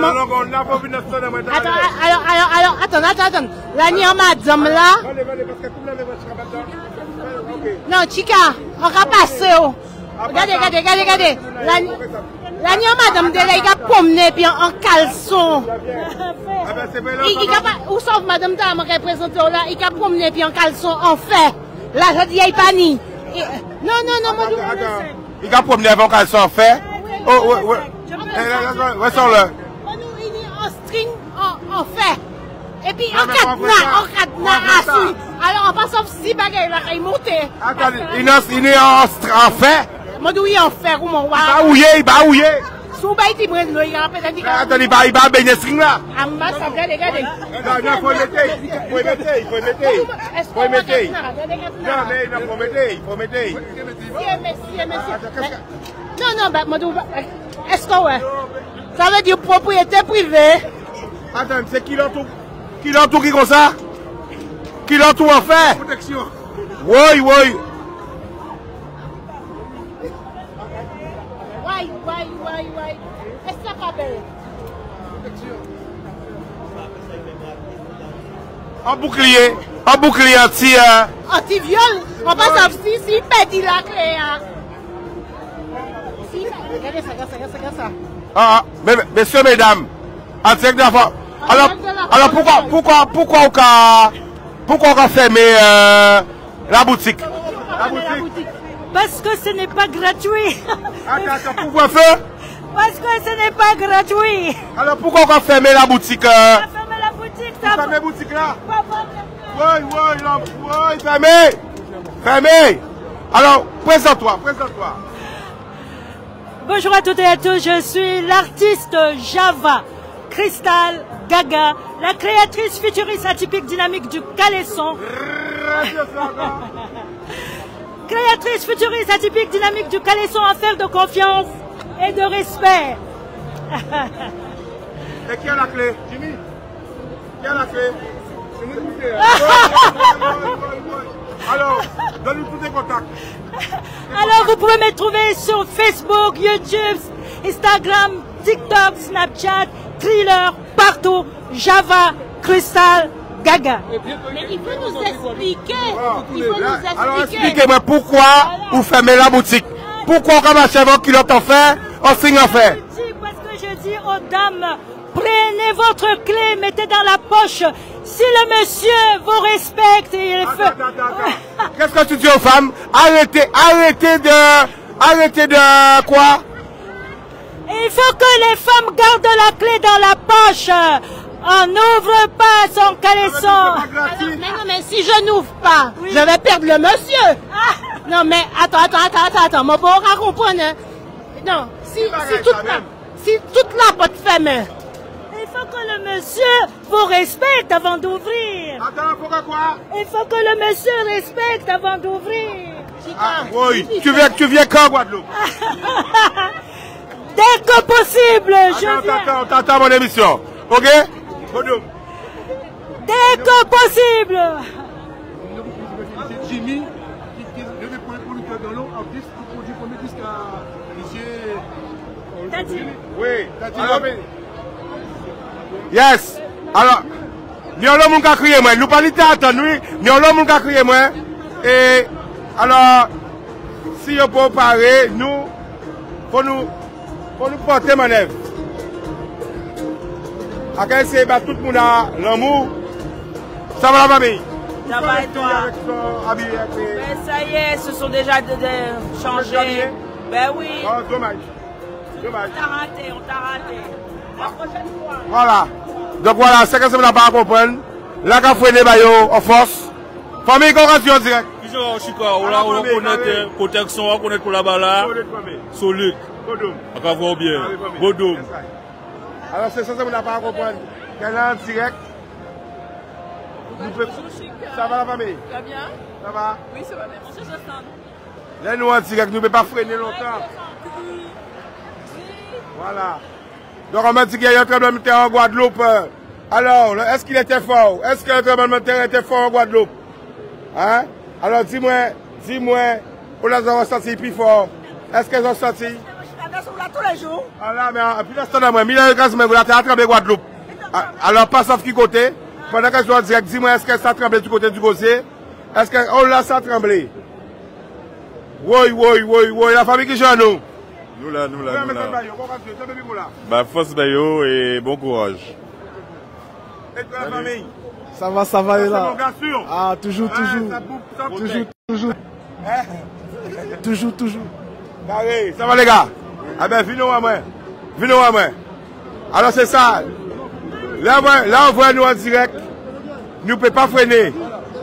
attends. La nuit en madame là. Non, Chica, on va passer, oh. Regardez. La nuit en madame de là, il a promené, puis en caleçon. Où sauf madame ta m'a représenté là, il a promené, puis en caleçon, en fait. Là, je dis, il pas ni. Non, moi, il a promené avant caleçon, en fait. Oh, ouais. Ressort-le. Il est en string, en fait. Et puis, en cadenas, assis. Alors, on passe en 6 bagailles, là, il monte. Attendez, il est en fait. Moi, d'où il en fait, ou mon il va ouiller. Sous bail, il prend il a peut-être dit. Attendez, il va baigner string là. Amma, ça regardez. Non, il faut mettre. Non, bah, moi, est-ce que ouais? Ça veut dire propriété privée. Attends, c'est qui l'entoure qui comme ça? Qui l'entoure en fait? Protection. Oui. Est-ce que ça va bien? En bouclier anti-viol. On va savoir si il perdit la clé. Regardez ça. Ah, messieurs, mesdames, en direct de la fois. Alors pourquoi on a fermé la boutique? Parce que ce n'est pas gratuit. Attends, pourquoi faire? Parce que ce n'est pas gratuit. Alors pourquoi on a fermé la boutique? On a fermé la boutique, ça. Fermé la boutique là? Oui, fermé. Alors, présente-toi. Bonjour à toutes et à tous, je suis l'artiste Java Crystal Gaga, la créatrice futuriste atypique dynamique du caleçon. Créatrice futuriste atypique dynamique du caleçon, affaire de confiance et de respect. Et qui a la clé? Jimmy? Qui a la clé? Alors, donne-nous tous tes contacts. Alors, vous pouvez me trouver sur Facebook, YouTube, Instagram, TikTok, Snapchat, Thriller, partout, Java, Crystal, Gaga. Mais il faut nous expliquer. Alors, expliquez-moi pourquoi vous fermez la boutique. Pourquoi on va acheter vos culottes en fer, en signe en fer? Parce que je dis aux dames, prenez votre clé, mettez dans la poche. Si le monsieur vous respecte et il fait... Attends. Qu'est-ce que tu dis aux femmes? Arrêtez de quoi? Il faut que les femmes gardent la clé dans la poche. On n'ouvre pas son caleçon. Mais si je n'ouvre pas, je vais perdre le monsieur. Non, mais attends. Mon bon, on comprend. Non, si toute la porte fermée. Il faut que le monsieur vous respecte avant d'ouvrir. Attends, pourquoi quoi? Il faut que le monsieur respecte avant d'ouvrir. Oui, tu viens quand, Guadeloupe? Dès que possible, je viens. T'attends mon émission, ok? Guadeloupe. Dès que possible. C'est Jimmy qui est le premier producteur dans l'eau, artiste qui produit le premier disque à Monsieur. Oui, yes. Alors, nous avons mon crié moi. Nous pas attendre, nous avons mon crié moi. Et alors, si on peut parler, nous, pour nous porter manœuvre. À quel c'est tout le monde a l'amour. Ça va la famille? Ça va et toi? Ben ça y est, ce sont déjà changés. Ben oui. Oh, dommage. On t'a raté. La prochaine fois. Voilà. Donc voilà, c'est que ça ne va pas comprendre. Là, quand vous frenez, en force. Famille, qu'on reste en direct. On connaît protection, on connaît pour la balle. Solide. On va voir bien. Bodum. Alors, c'est ça que vous n'avez pas à comprendre. Qu'elle est en direct. Ça va la famille? Ça va bien? Ça va? Oui, ça va bien. On se sent. Là, nous en direct, nous ne pouvons pas freiner longtemps. Voilà. Donc, on m'a dit qu'il y a eu un tremblement de terre en Guadeloupe. Alors, est-ce qu'il était fort? Est-ce que le tremblement de terre était fort en Guadeloupe? Hein? Alors, dis-moi, on l'a ressenti plus fort. Est-ce qu'elles ont senti? Tous les jours. Ah là, mais puis l'instant de moi, vous avez tremblé Guadeloupe. Alors, pas sauf qui côté. Pendant que je dois dire, dis-moi, est-ce que ça a tremblé du côté du Gossier? Est-ce qu'on l'a ça tremblé? Oui, la famille qui joue à nous. Nous là. Bah, force Bayo et bon courage. Et toi, la famille? Ça va, là. Ah, toujours. Toujours. Carré, ça va les gars? Ah ben, venez à moi. Alors c'est ça. Là, on voit nous en direct. Nous ne pouvons pas freiner.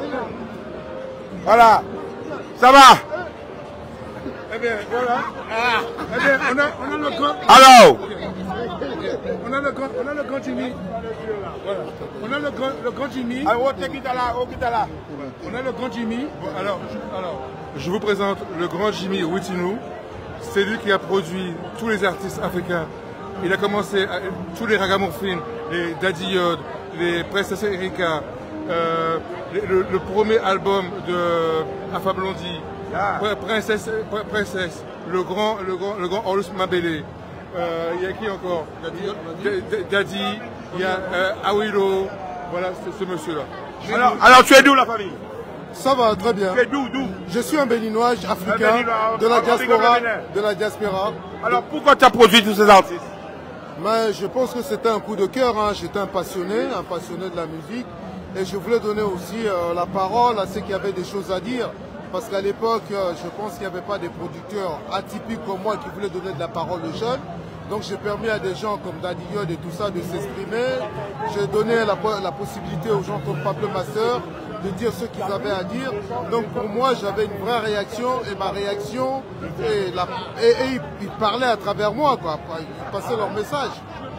Voilà. Ça va? Eh bien, voilà. Eh bien, on a le grand... Alors? On a le grand Jimmy. Voilà. On a le grand Jimmy. On a le grand Jimmy. Bon, alors, je vous présente le grand Jimmy Witinou. C'est lui qui a produit tous les artistes africains. Il a commencé tous les ragamuffins, les Daddy Yod, les Princess Erika, le premier album de Alpha Blondy, Princesse, le grand Orlus Mabele. Il y a qui encore? Daddy, il y a Awilo, voilà ce monsieur-là. Alors tu es d'où la famille? Ça va très bien. Tu es d'où? Je suis un béninois africain de la diaspora. Alors pourquoi tu as produit tous ces artistes? Mais je pense que c'était un coup de cœur. J'étais un passionné de la musique. Et je voulais donner aussi la parole à ceux qui avaient des choses à dire. Parce qu'à l'époque, je pense qu'il n'y avait pas des producteurs atypiques comme moi qui voulaient donner de la parole aux jeunes. Donc j'ai permis à des gens comme Daddy Yod et tout ça de s'exprimer. J'ai donné la possibilité aux gens comme Pablo Master de dire ce qu'ils avaient à dire. Donc pour moi, j'avais une vraie réaction et ma réaction, ils parlaient à travers moi, quoi. Ils passaient leur message.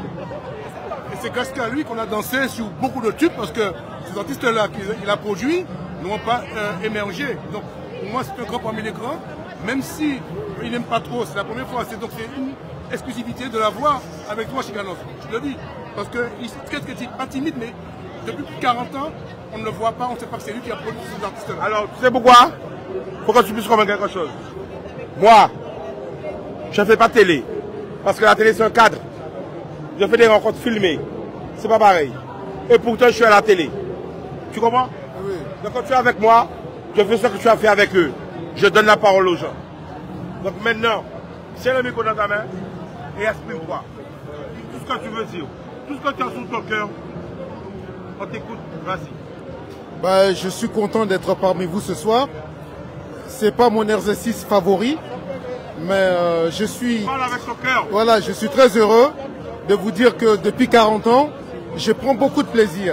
Et c'est grâce à lui qu'on a dansé sur beaucoup de tubes parce que ces artistes-là qu'il a produits n'ont pas émergé. Donc pour moi, c'est un grand parmi les grands, même si il n'aime pas trop, c'est la première fois. Donc c'est une exclusivité de la voir avec toi, Chicanos. Je le dis. Parce qu'il est pas timide, mais depuis plus de 40 ans, on ne le voit pas, on ne sait pas que c'est lui qui a produit ces artistes-là. Alors, tu sais pourquoi? Faut que tu puisses comprendre quelque chose. Moi, je ne fais pas télé. Parce que la télé, c'est un cadre. Je fais des rencontres filmées. C'est pas pareil. Et pourtant, je suis à la télé. Tu comprends? Oui. Donc, quand tu es avec moi, je fais ce que tu as fait avec eux. Je donne la parole aux gens. Donc maintenant, tiens le micro dans ta main et exprime-toi. Tout ce que tu veux dire, tout ce que tu as sur ton cœur, on t'écoute. Vas-y. Ben, je suis content d'être parmi vous ce soir. C'est pas mon exercice favori, mais je suis. Parle avec ton cœur. Voilà, je suis très heureux de vous dire que depuis 40 ans, je prends beaucoup de plaisir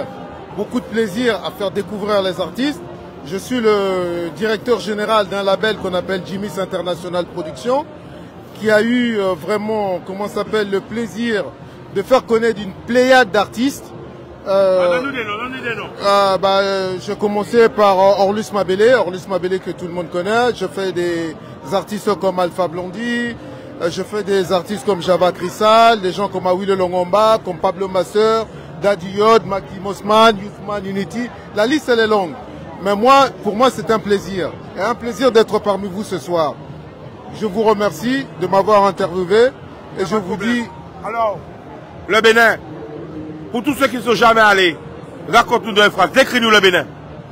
à faire découvrir les artistes. Je suis le directeur général d'un label qu'on appelle Jimmy's International Production, qui a eu vraiment, comment ça s'appelle, le plaisir de faire connaître une pléiade d'artistes. J'ai commencé par Orlus Mabele que tout le monde connaît. Je fais des artistes comme Alpha Blondy, je fais des artistes comme Java Crystal, des gens comme Awilo Longomba, comme Pablo Master, Daddy Yod, Maki Mosman, Youthman Unity. La liste elle est longue. Mais moi, pour moi c'est un plaisir. Et un plaisir d'être parmi vous ce soir. Je vous remercie de m'avoir interviewé et je vous dis... Alors, le Bénin. Pour tous ceux qui ne sont jamais allés, raconte-nous deux phrases, décris-nous le Bénin.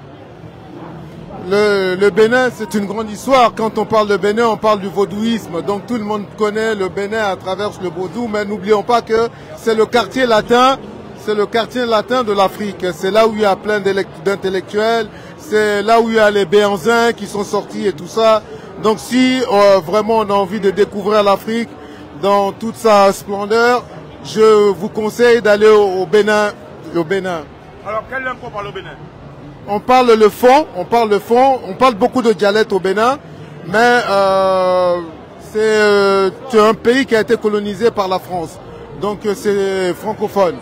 Le Bénin, c'est une grande histoire. Quand on parle de Bénin, on parle du vaudouisme. Donc tout le monde connaît le Bénin à travers le vaudou, mais n'oublions pas que c'est le quartier latin, de l'Afrique. C'est là où il y a plein d'intellectuels, c'est là où il y a les Béanzins qui sont sortis et tout ça. Donc si vraiment on a envie de découvrir l'Afrique dans toute sa splendeur, je vous conseille d'aller au Bénin. Alors, quelle langue on parle au Bénin? On parle le fond, on parle beaucoup de dialectes au Bénin, mais c'est un pays qui a été colonisé par la France. Donc c'est francophone.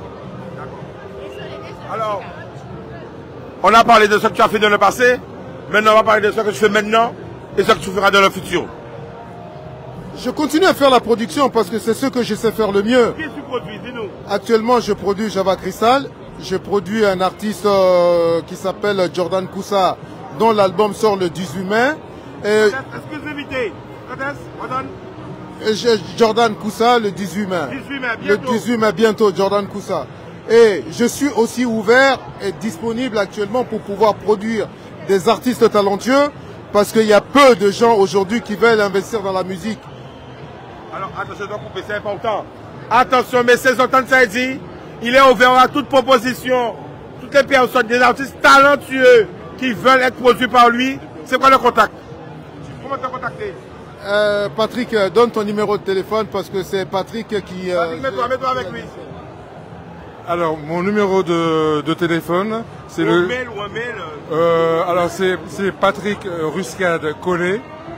Alors, on a parlé de ce que tu as fait dans le passé, maintenant on va parler de ce que tu fais maintenant et ce que tu feras dans le futur. Je continue à faire la production parce que c'est ce que je sais faire le mieux. Qu'est-ce que tu produis? Dis-nous. Actuellement, je produis Java Crystal. Je produis un artiste qui s'appelle Jordan Koussa, dont l'album sort le 18 mai. Exclusivité. Jordan Koussa le 18 mai. 18 mai, bientôt. Le 18 mai, bientôt, Jordan Koussa. Et je suis aussi ouvert et disponible actuellement pour pouvoir produire des artistes talentueux parce qu'il y a peu de gens aujourd'hui qui veulent investir dans la musique. Alors, attention, je dois couper, c'est important. Attention, mais c'est Zoltan Saidi. Il est ouvert à toute proposition. Toutes les personnes, des artistes talentueux qui veulent être produits par lui. C'est quoi le contact? Comment te contacter? Patrick, donne ton numéro de téléphone parce que c'est Patrick qui... Patrick, mets-toi avec lui. Alors, mon numéro de téléphone, c'est le... Mail ou un mail alors, c'est Patrick Ruscade Collé,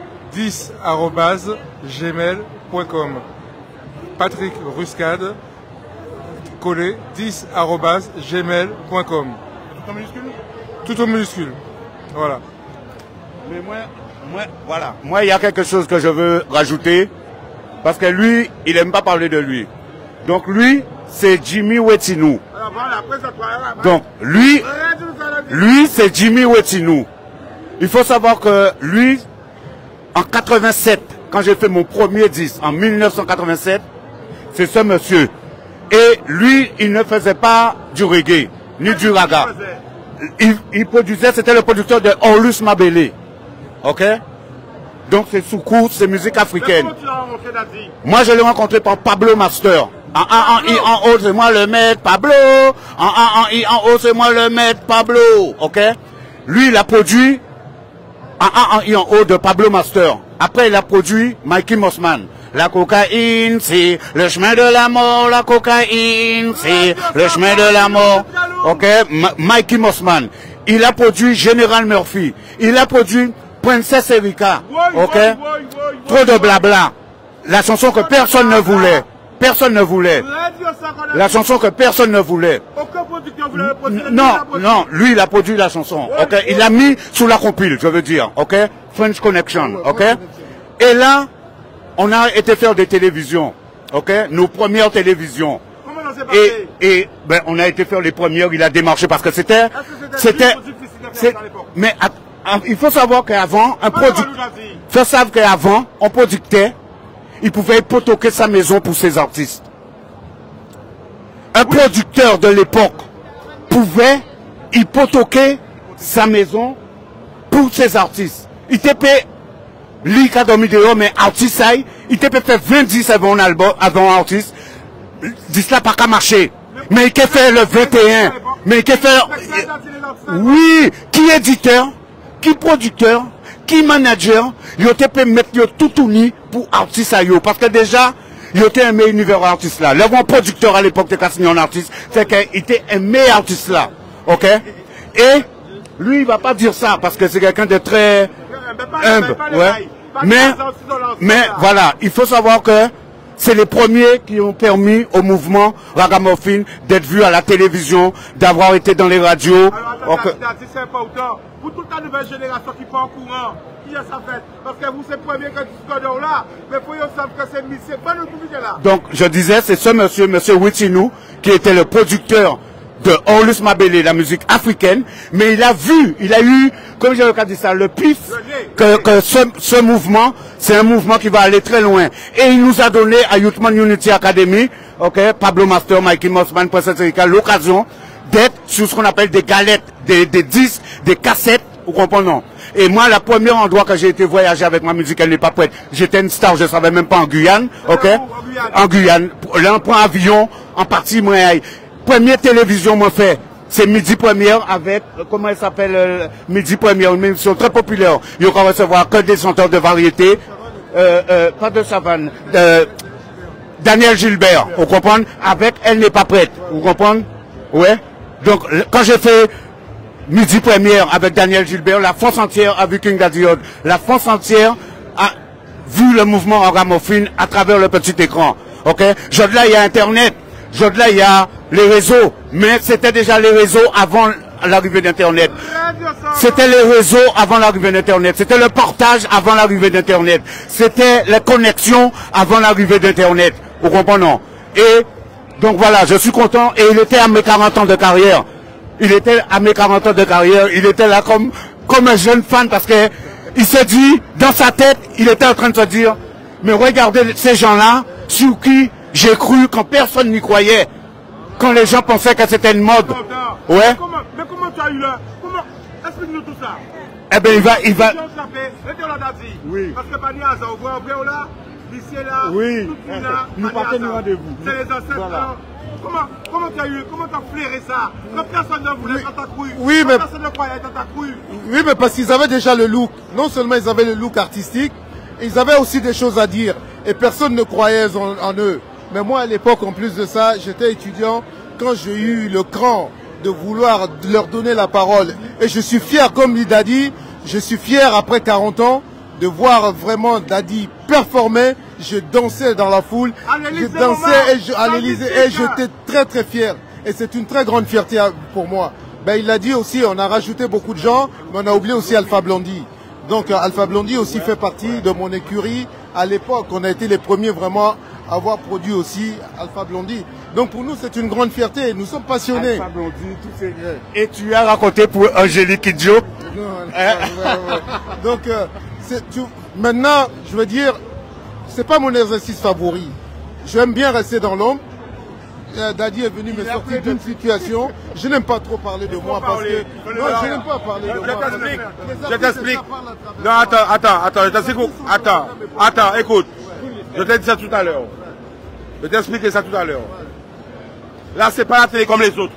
10@gmail.com. Patrick Ruscade Collé, 10@gmail.com. Tout en minuscule? Tout en minuscule. Voilà. Mais voilà. Moi, il y a quelque chose que je veux rajouter. Parce que lui, il n'aime pas parler de lui. Donc lui, c'est Jimmy Wetinou. Donc lui c'est Jimmy Wetinou. Il faut savoir que lui, en 87, quand j'ai fait mon premier disque, en 1987, c'est ce monsieur. Et lui, il ne faisait pas du reggae, ni du raga. Il produisait, c'était le producteur de Orlus Mabele. Ok? Donc c'est Soukou, c'est musique africaine. Comment tu l'as rencontré, Daddy? Moi, je l'ai rencontré par Pablo Master. En I, en haut, c'est moi le maître Pablo. En I, en haut, c'est moi le maître Pablo. Ok? Lui, il a produit en I, en haut de Pablo Master. Après, il a produit Mikey Mossman. La cocaïne, c'est le chemin de la mort. La cocaïne, c'est le chemin de la mort. Ok? Mikey Mossman. Il a produit General Murphy. Il a produit Princess Erika. Ok? Trop de blabla. La chanson que personne ne voulait. Personne ne voulait. La chanson que personne ne voulait. Aucun producteur voulait produire. Non, lui il a produit la chanson. Ok, il l'a mis sous la compile, je veux dire. Ok, French Connection. Ok. Et là, on a été faire des télévisions. Ok, nos premières télévisions. Comment on s'est passé? Et ben on a été faire les premières. Il a démarché parce que c'était. Mais il faut savoir qu'avant, un producteur. Il faut savoir qu'avant, on productait. Il pouvait hypothéquer sa maison pour ses artistes. Un producteur de l'époque pouvait hypothéquer sa maison pour ses artistes. Il te paie l'ICA de mais artiste, il te peut faire 20 avant un album, avant un artiste. Dis cela pas qu'à marcher. Mais il peut faire le 21. Mais il peut faire. Oui, qui éditeur, qui producteur, qui manager, il peut mettre tout uni pour artiste à yo. Parce que déjà, il était un meilleur univers artiste là. Le bon producteur à l'époque de Cassignon en artiste, c'est qu'il était un meilleur artiste là. Ok? Et lui, il va pas dire ça parce que c'est quelqu'un de très humble. Ouais. Mais voilà, il faut savoir que c'est les premiers qui ont permis au mouvement Ragamuffin d'être vu à la télévision, d'avoir été dans les radios. C'est important. Pour toute la nouvelle génération qui part en courant, qui a ça fait? Parce que vous, c'est le premier que tu es là, mais il faut savoir que c'est pas le public là. Donc, je disais, c'est ce monsieur Witinou, qui était le producteur de Orlus Mabele, la musique africaine, mais il a eu, comme j'ai dit ça, le pif, que ce mouvement, c'est un mouvement qui va aller très loin. Et il nous a donné à Youthman Unity Academy, ok, Pablo Master, Mikey Mossman, Princess Erika, l'occasion d'être sur ce qu'on appelle des galettes, des disques, des cassettes, vous comprenez? Et moi, la première endroit que j'ai été voyager avec ma musique, elle n'est pas prête. J'étais une star, je ne savais même pas en Guyane, ok? En Guyane. Là, on prend avion, en partie, moi, première télévision, moi, fait, c'est Midi Première avec, comment elle s'appelle, Midi Première, une émission très populaire. Il va recevoir que des chanteurs de variété, pas de savane, Daniel Gilbert, vous comprenez? Avec Elle n'est pas prête, vous comprenez? Ouais. Donc, quand j'ai fait Midi Première avec Daniel Gilbert, la France entière a vu King Daddy Odd. La France entière a vu le mouvement ragamuffin à travers le petit écran. Ok? Jodla, il y a Internet. Jodla, il y a les réseaux. Mais c'était déjà les réseaux avant l'arrivée d'Internet. C'était les réseaux avant l'arrivée d'Internet. C'était le portage avant l'arrivée d'Internet. C'était les connexions avant l'arrivée d'Internet. Vous comprenez? Et donc voilà, je suis content. Et il était à mes 40 ans de carrière. Il était à mes 40 ans de carrière. Il était là comme un jeune fan parce que il s'est dit, dans sa tête, il était en train de se dire, mais regardez ces gens-là, sur qui j'ai cru quand personne n'y croyait. Quand les gens pensaient que c'était une mode. Ouais. Mais comment tu as eu là? Explique-nous tout ça. Eh bien, il va. Oui. Parce que Pani Aza, on voit au là, lycée là, oui. tout là. Nous partons du rendez-vous. C'est les ancêtres. Voilà. Comment tu as eu, comment tu as flairé ça? Quand personne ne voulait, quand tu as cru. Oui, mais. Personne ne croyait, quand tu as cru. Oui, mais parce qu'ils avaient déjà le look. Non seulement ils avaient le look artistique, ils avaient aussi des choses à dire. Et personne ne croyait en eux. Mais moi, à l'époque, en plus de ça, j'étais étudiant. Quand j'ai eu le cran de vouloir leur donner la parole, et je suis fier, comme dit Daddy, je suis fier après 40 ans de voir vraiment Daddy performer. Je dansais dans la foule, je dansais à l'Élysée et j'étais très très fier. Et c'est une très grande fierté pour moi. Ben, il l'a dit aussi, on a rajouté beaucoup de gens, mais on a oublié aussi Alpha Blondy. Donc Alpha Blondy aussi fait partie de mon écurie. À l'époque, on a été les premiers vraiment à avoir produit aussi Alpha Blondy. Donc pour nous, c'est une grande fierté. Nous sommes passionnés. Alpha Blondy, tout c'est vrai. Et tu as raconté pour Angélique Kidjo. Donc maintenant, je veux dire, c'est pas mon exercice favori. J'aime bien rester dans l'ombre. Daddy est venu me sortir d'une situation. Je n'aime pas trop parler de moi parce que... Non, je n'aime pas parler de moi. Je t'explique. Non, attends, je t'explique. Attends, écoute. Je t'ai dit ça tout à l'heure. Je t'ai expliqué ça tout à l'heure. Là, c'est pas la télé comme les autres.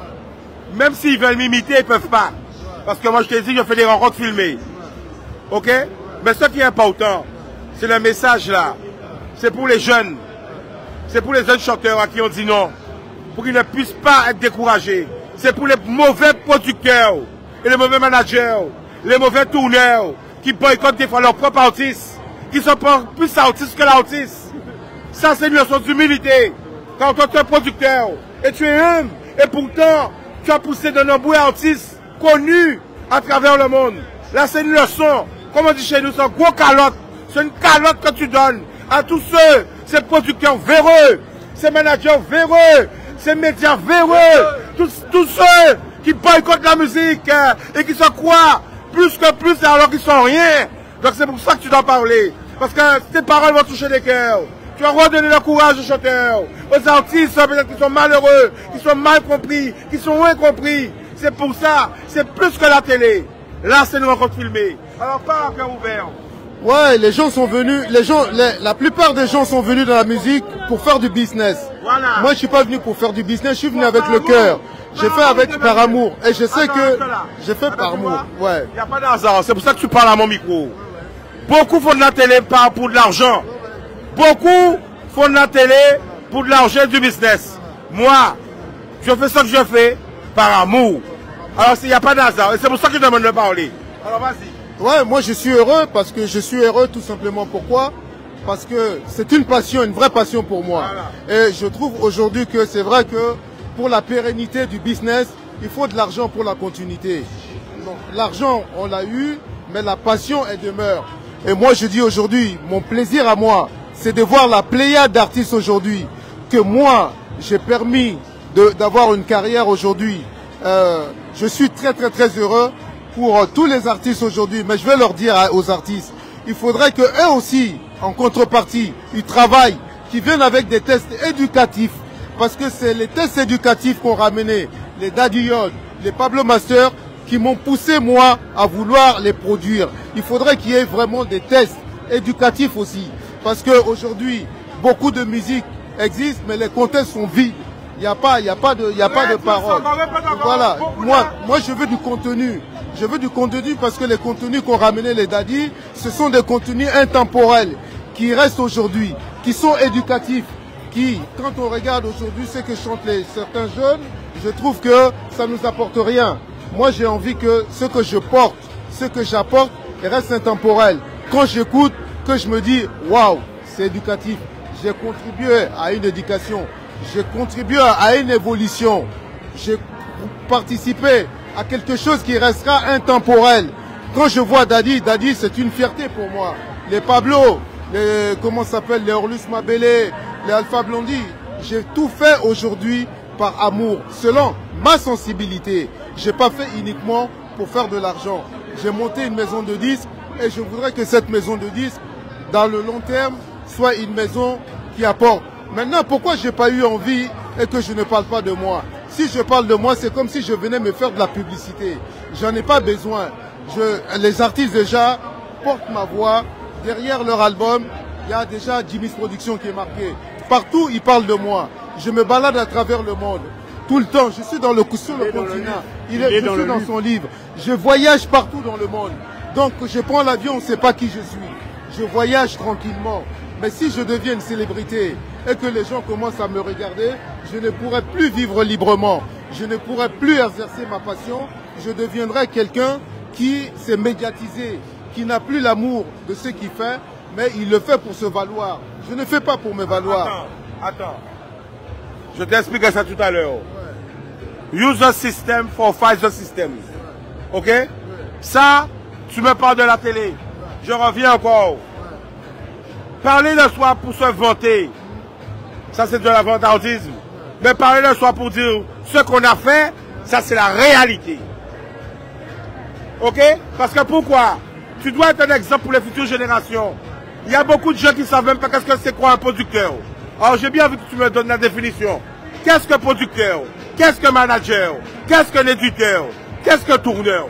Même s'ils veulent m'imiter, ils peuvent pas. Parce que moi, je t'ai dit, je fais des rencontres filmées. Ok? Mais ce qui est important, c'est le message là. C'est pour les jeunes. C'est pour les jeunes chanteurs à qui on dit non. Pour qu'ils ne puissent pas être découragés. C'est pour les mauvais producteurs et les mauvais managers, les mauvais tourneurs qui boycottent des fois leurs propres artistes, qui sont plus autistes que l'artiste. Ça, c'est une leçon d'humilité. Quand tu es un producteur et tu es humble, et pourtant, tu as poussé de nombreux artistes connus à travers le monde. Là, c'est une leçon. Comme on dit chez nous, c'est un gros calotte. C'est une calotte que tu donnes à tous ceux, ces producteurs véreux, ces managers véreux, ces médias véreux, tous ceux qui boycottent la musique et qui se croient plus que plus alors qu'ils sont rien. Donc c'est pour ça que tu dois parler. Parce que tes paroles vont toucher les cœurs. Tu vas redonner le courage aux chanteurs, aux artistes peut-être qui sont malheureux, qui sont mal compris, qui sont incompris. C'est pour ça, c'est plus que la télé. Là, c'est une rencontre filmée. Alors pas à cœur ouvert. Ouais, les gens sont venus, la plupart des gens sont venus dans la musique pour faire du business. Voilà. Moi, je suis pas venu pour faire du business, je suis venu avec le cœur. J'ai fait avec par amour. Et je sais que j'ai fait par amour. Ouais. Il n'y a pas d'hasard, c'est pour ça que tu parles à mon micro. Beaucoup font de la télé pour de l'argent. Beaucoup font de la télé pour de l'argent et du business. Moi, je fais ce que je fais par amour. Alors, il n'y a pas d'hasard. Et c'est pour ça que je demande de parler. Alors, vas-y. Ouais, moi je suis heureux parce que je suis heureux tout simplement. Pourquoi? Parce que c'est une passion, une vraie passion pour moi. Voilà. Et je trouve aujourd'hui que c'est vrai que pour la pérennité du business, il faut de l'argent pour la continuité. Donc l'argent, on l'a eu, mais la passion, elle demeure. Et moi je dis aujourd'hui, mon plaisir à moi, c'est de voir la pléiade d'artistes aujourd'hui, que moi, j'ai permis d'avoir une carrière aujourd'hui. Je suis très très très heureux pour tous les artistes aujourd'hui, mais je vais leur dire aux artistes, il faudrait que eux aussi, en contrepartie, ils travaillent, qu'ils viennent avec des tests éducatifs, parce que c'est les tests éducatifs qu'ont ramené les Daddy Odd, les Pablo Master, qui m'ont poussé moi à vouloir les produire. Il faudrait qu'il y ait vraiment des tests éducatifs aussi, parce qu'aujourd'hui, beaucoup de musique existe, mais les contextes sont vides. Il n'y a pas de parole. Voilà. Moi, je veux du contenu. Je veux du contenu parce que les contenus qu'ont ramené les Daddy, ce sont des contenus intemporels qui restent aujourd'hui, qui sont éducatifs, qui, quand on regarde aujourd'hui ce que chantent certains jeunes, je trouve que ça ne nous apporte rien. Moi, j'ai envie que ce que je porte, ce que j'apporte, reste intemporel. Quand j'écoute, que je me dis, waouh, c'est éducatif. J'ai contribué à une éducation. J'ai contribué à une évolution. J'ai participé à quelque chose qui restera intemporel. Quand je vois Dadi, Dadi, c'est une fierté pour moi. Les Pablo, les, comment ça s'appelle, les Orlus Mabélé, les Alpha Blondy, j'ai tout fait aujourd'hui par amour, selon ma sensibilité. Je n'ai pas fait uniquement pour faire de l'argent. J'ai monté une maison de disques et je voudrais que cette maison de disques, dans le long terme, soit une maison qui apporte. Maintenant, pourquoi je n'ai pas eu envie et que je ne parle pas de moi? Si je parle de moi, c'est comme si je venais me faire de la publicité. J'en ai pas besoin. Les artistes déjà portent ma voix. Derrière leur album, il y a déjà Jimmy's Production qui est marqué. Partout, ils parlent de moi. Je me balade à travers le monde. Tout le temps, je suis sur le continent. Je suis dans son livre. Je voyage partout dans le monde. Donc, je prends l'avion, on ne sait pas qui je suis. Je voyage tranquillement. Mais si je deviens une célébrité et que les gens commencent à me regarder, je ne pourrai plus vivre librement. Je ne pourrai plus exercer ma passion. Je deviendrai quelqu'un qui s'est médiatisé, qui n'a plus l'amour de ce qu'il fait, mais il le fait pour se valoir. Je ne fais pas pour me valoir. Attends. Je t'expliquais ça tout à l'heure. Use the system for fight the system. Ok? Ça, tu me parles de la télé. Je reviens encore. Parler de soi pour se vanter, ça c'est de l'avantardisme. Mais parler de soi pour dire ce qu'on a fait, ça c'est la réalité. Ok? Parce que pourquoi? Tu dois être un exemple pour les futures générations. Il y a beaucoup de gens qui ne savent même pas qu'est-ce que c'est quoi un producteur. Alors j'ai bien envie que tu me donnes la définition. Qu'est-ce que producteur? Qu'est-ce que manager? Qu'est-ce qu'un éditeur? Qu'est-ce que tourneur?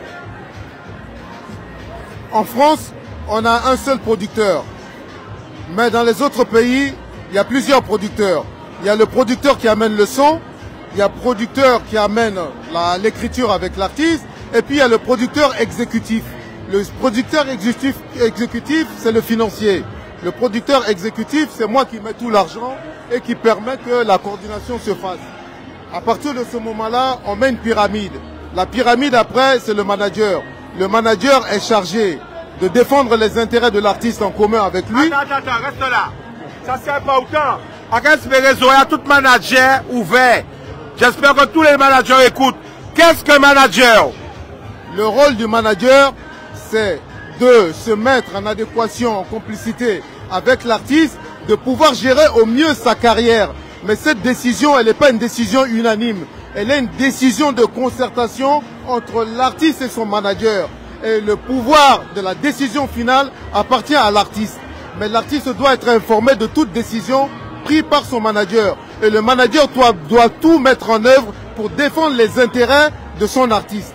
En France, on a un seul producteur. Mais dans les autres pays, il y a plusieurs producteurs. Il y a le producteur qui amène le son, il y a le producteur qui amène l'écriture avec l'artiste, et puis il y a le producteur exécutif. Le producteur exécutif, c'est le financier. Le producteur exécutif, c'est moi qui mets tout l'argent et qui permet que la coordination se fasse. À partir de ce moment-là, on met une pyramide. La pyramide, après, c'est le manager. Le manager est chargé de défendre les intérêts de l'artiste en commun avec lui. Attends, reste là. Ça, c'est important. À espérer, il y a tout manager ouvert. J'espère que tous les managers écoutent. Qu'est-ce qu'un manager? Le rôle du manager, c'est de se mettre en adéquation, en complicité avec l'artiste, de pouvoir gérer au mieux sa carrière. Mais cette décision, elle n'est pas une décision unanime. Elle est une décision de concertation entre l'artiste et son manager. Et le pouvoir de la décision finale appartient à l'artiste. Mais l'artiste doit être informé de toute décision prise par son manager. Et le manager doit tout mettre en œuvre pour défendre les intérêts de son artiste.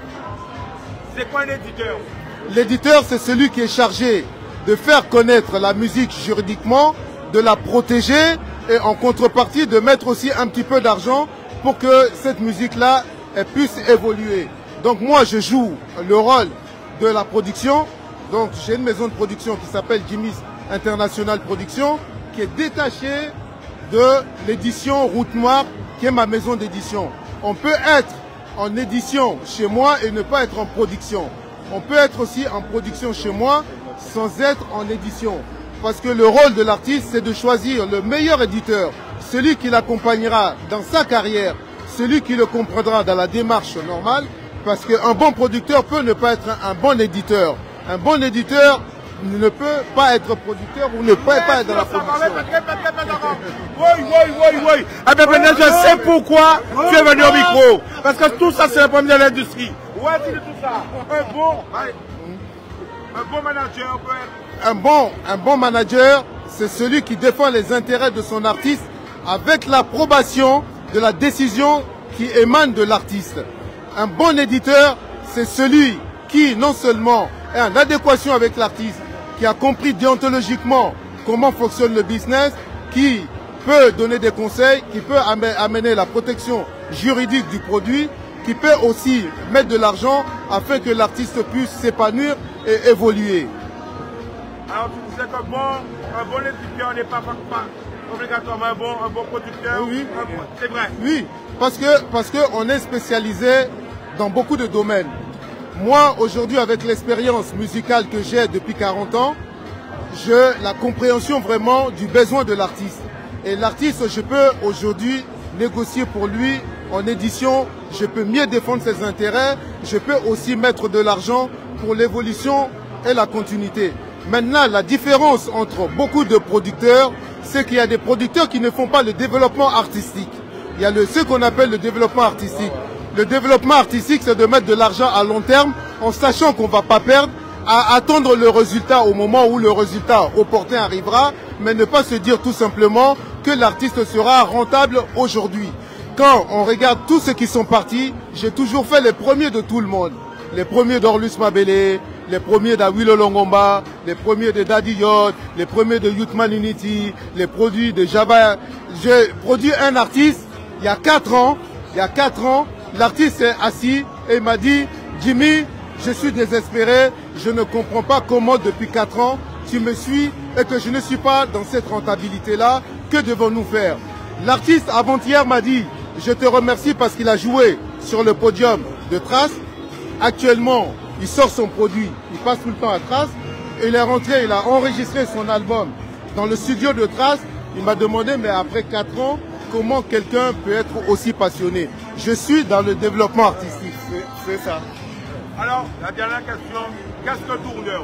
C'est quoi un éditeur? L'éditeur, c'est celui qui est chargé de faire connaître la musique juridiquement, de la protéger et en contrepartie de mettre aussi un petit peu d'argent pour que cette musique-là puisse évoluer. Donc moi, je joue le rôle de la production. Donc j'ai une maison de production qui s'appelle Jimmy's International Production, qui est détachée de l'édition Route Noire, qui est ma maison d'édition. On peut être en édition chez moi et ne pas être en production. On peut être aussi en production chez moi sans être en édition. Parce que le rôle de l'artiste, c'est de choisir le meilleur éditeur, celui qui l'accompagnera dans sa carrière, celui qui le comprendra dans la démarche normale. Parce qu'un bon producteur peut ne pas être un bon éditeur. Un bon éditeur ne peut pas être producteur ou ne peut pas être dans la production. Oui. Eh bien, maintenant, je sais pourquoi tu es venu au micro. Parce que tout ça, c'est le problème de l'industrie. Ouais, c'est tout ça. Un bon manager peut être... Un bon manager, c'est celui qui défend les intérêts de son artiste avec l'approbation de la décision qui émane de l'artiste. Un bon éditeur, c'est celui qui non seulement est en adéquation avec l'artiste, qui a compris déontologiquement comment fonctionne le business, qui peut donner des conseils, qui peut amener la protection juridique du produit, qui peut aussi mettre de l'argent afin que l'artiste puisse s'épanouir et évoluer. Alors tu disais qu'un bon éditeur n'est pas obligatoirement un bon producteur. Oui. C'est vrai. Oui. Parce qu'on est spécialisé dans beaucoup de domaines. Moi, aujourd'hui, avec l'expérience musicale que j'ai depuis 40 ans, j'ai la compréhension vraiment du besoin de l'artiste. Et l'artiste, je peux aujourd'hui négocier pour lui en édition, je peux mieux défendre ses intérêts, je peux aussi mettre de l'argent pour l'évolution et la continuité. Maintenant, la différence entre beaucoup de producteurs, c'est qu'il y a des producteurs qui ne font pas le développement artistique. Il y a ce qu'on appelle le développement artistique. Le développement artistique, c'est de mettre de l'argent à long terme en sachant qu'on ne va pas perdre, à attendre le résultat au moment où le résultat opportun arrivera, mais ne pas se dire tout simplement que l'artiste sera rentable aujourd'hui. Quand on regarde tous ceux qui sont partis, j'ai toujours fait les premiers de tout le monde. Les premiers d'Orlus Mabele, les premiers d'Awilo Longomba, les premiers de Daddy Yod, les premiers de Youthman Unity, les produits de Java. J'ai produit un artiste il y a 4 ans. Il y a 4 ans, l'artiste est assis et il m'a dit « Jimmy, je suis désespéré, je ne comprends pas comment depuis 4 ans tu me suis et que je ne suis pas dans cette rentabilité-là. Que devons-nous faire ?» L'artiste avant-hier m'a dit « Je te remercie parce qu'il a joué sur le podium de Trace. Actuellement, il sort son produit, il passe tout le temps à Trace. Il est rentré, il a enregistré son album dans le studio de Trace. Il m'a demandé, mais après 4 ans, comment quelqu'un peut être aussi passionné? Je suis dans le développement artistique. C'est ça. Alors, la dernière question, qu'est-ce qu'un tourneur?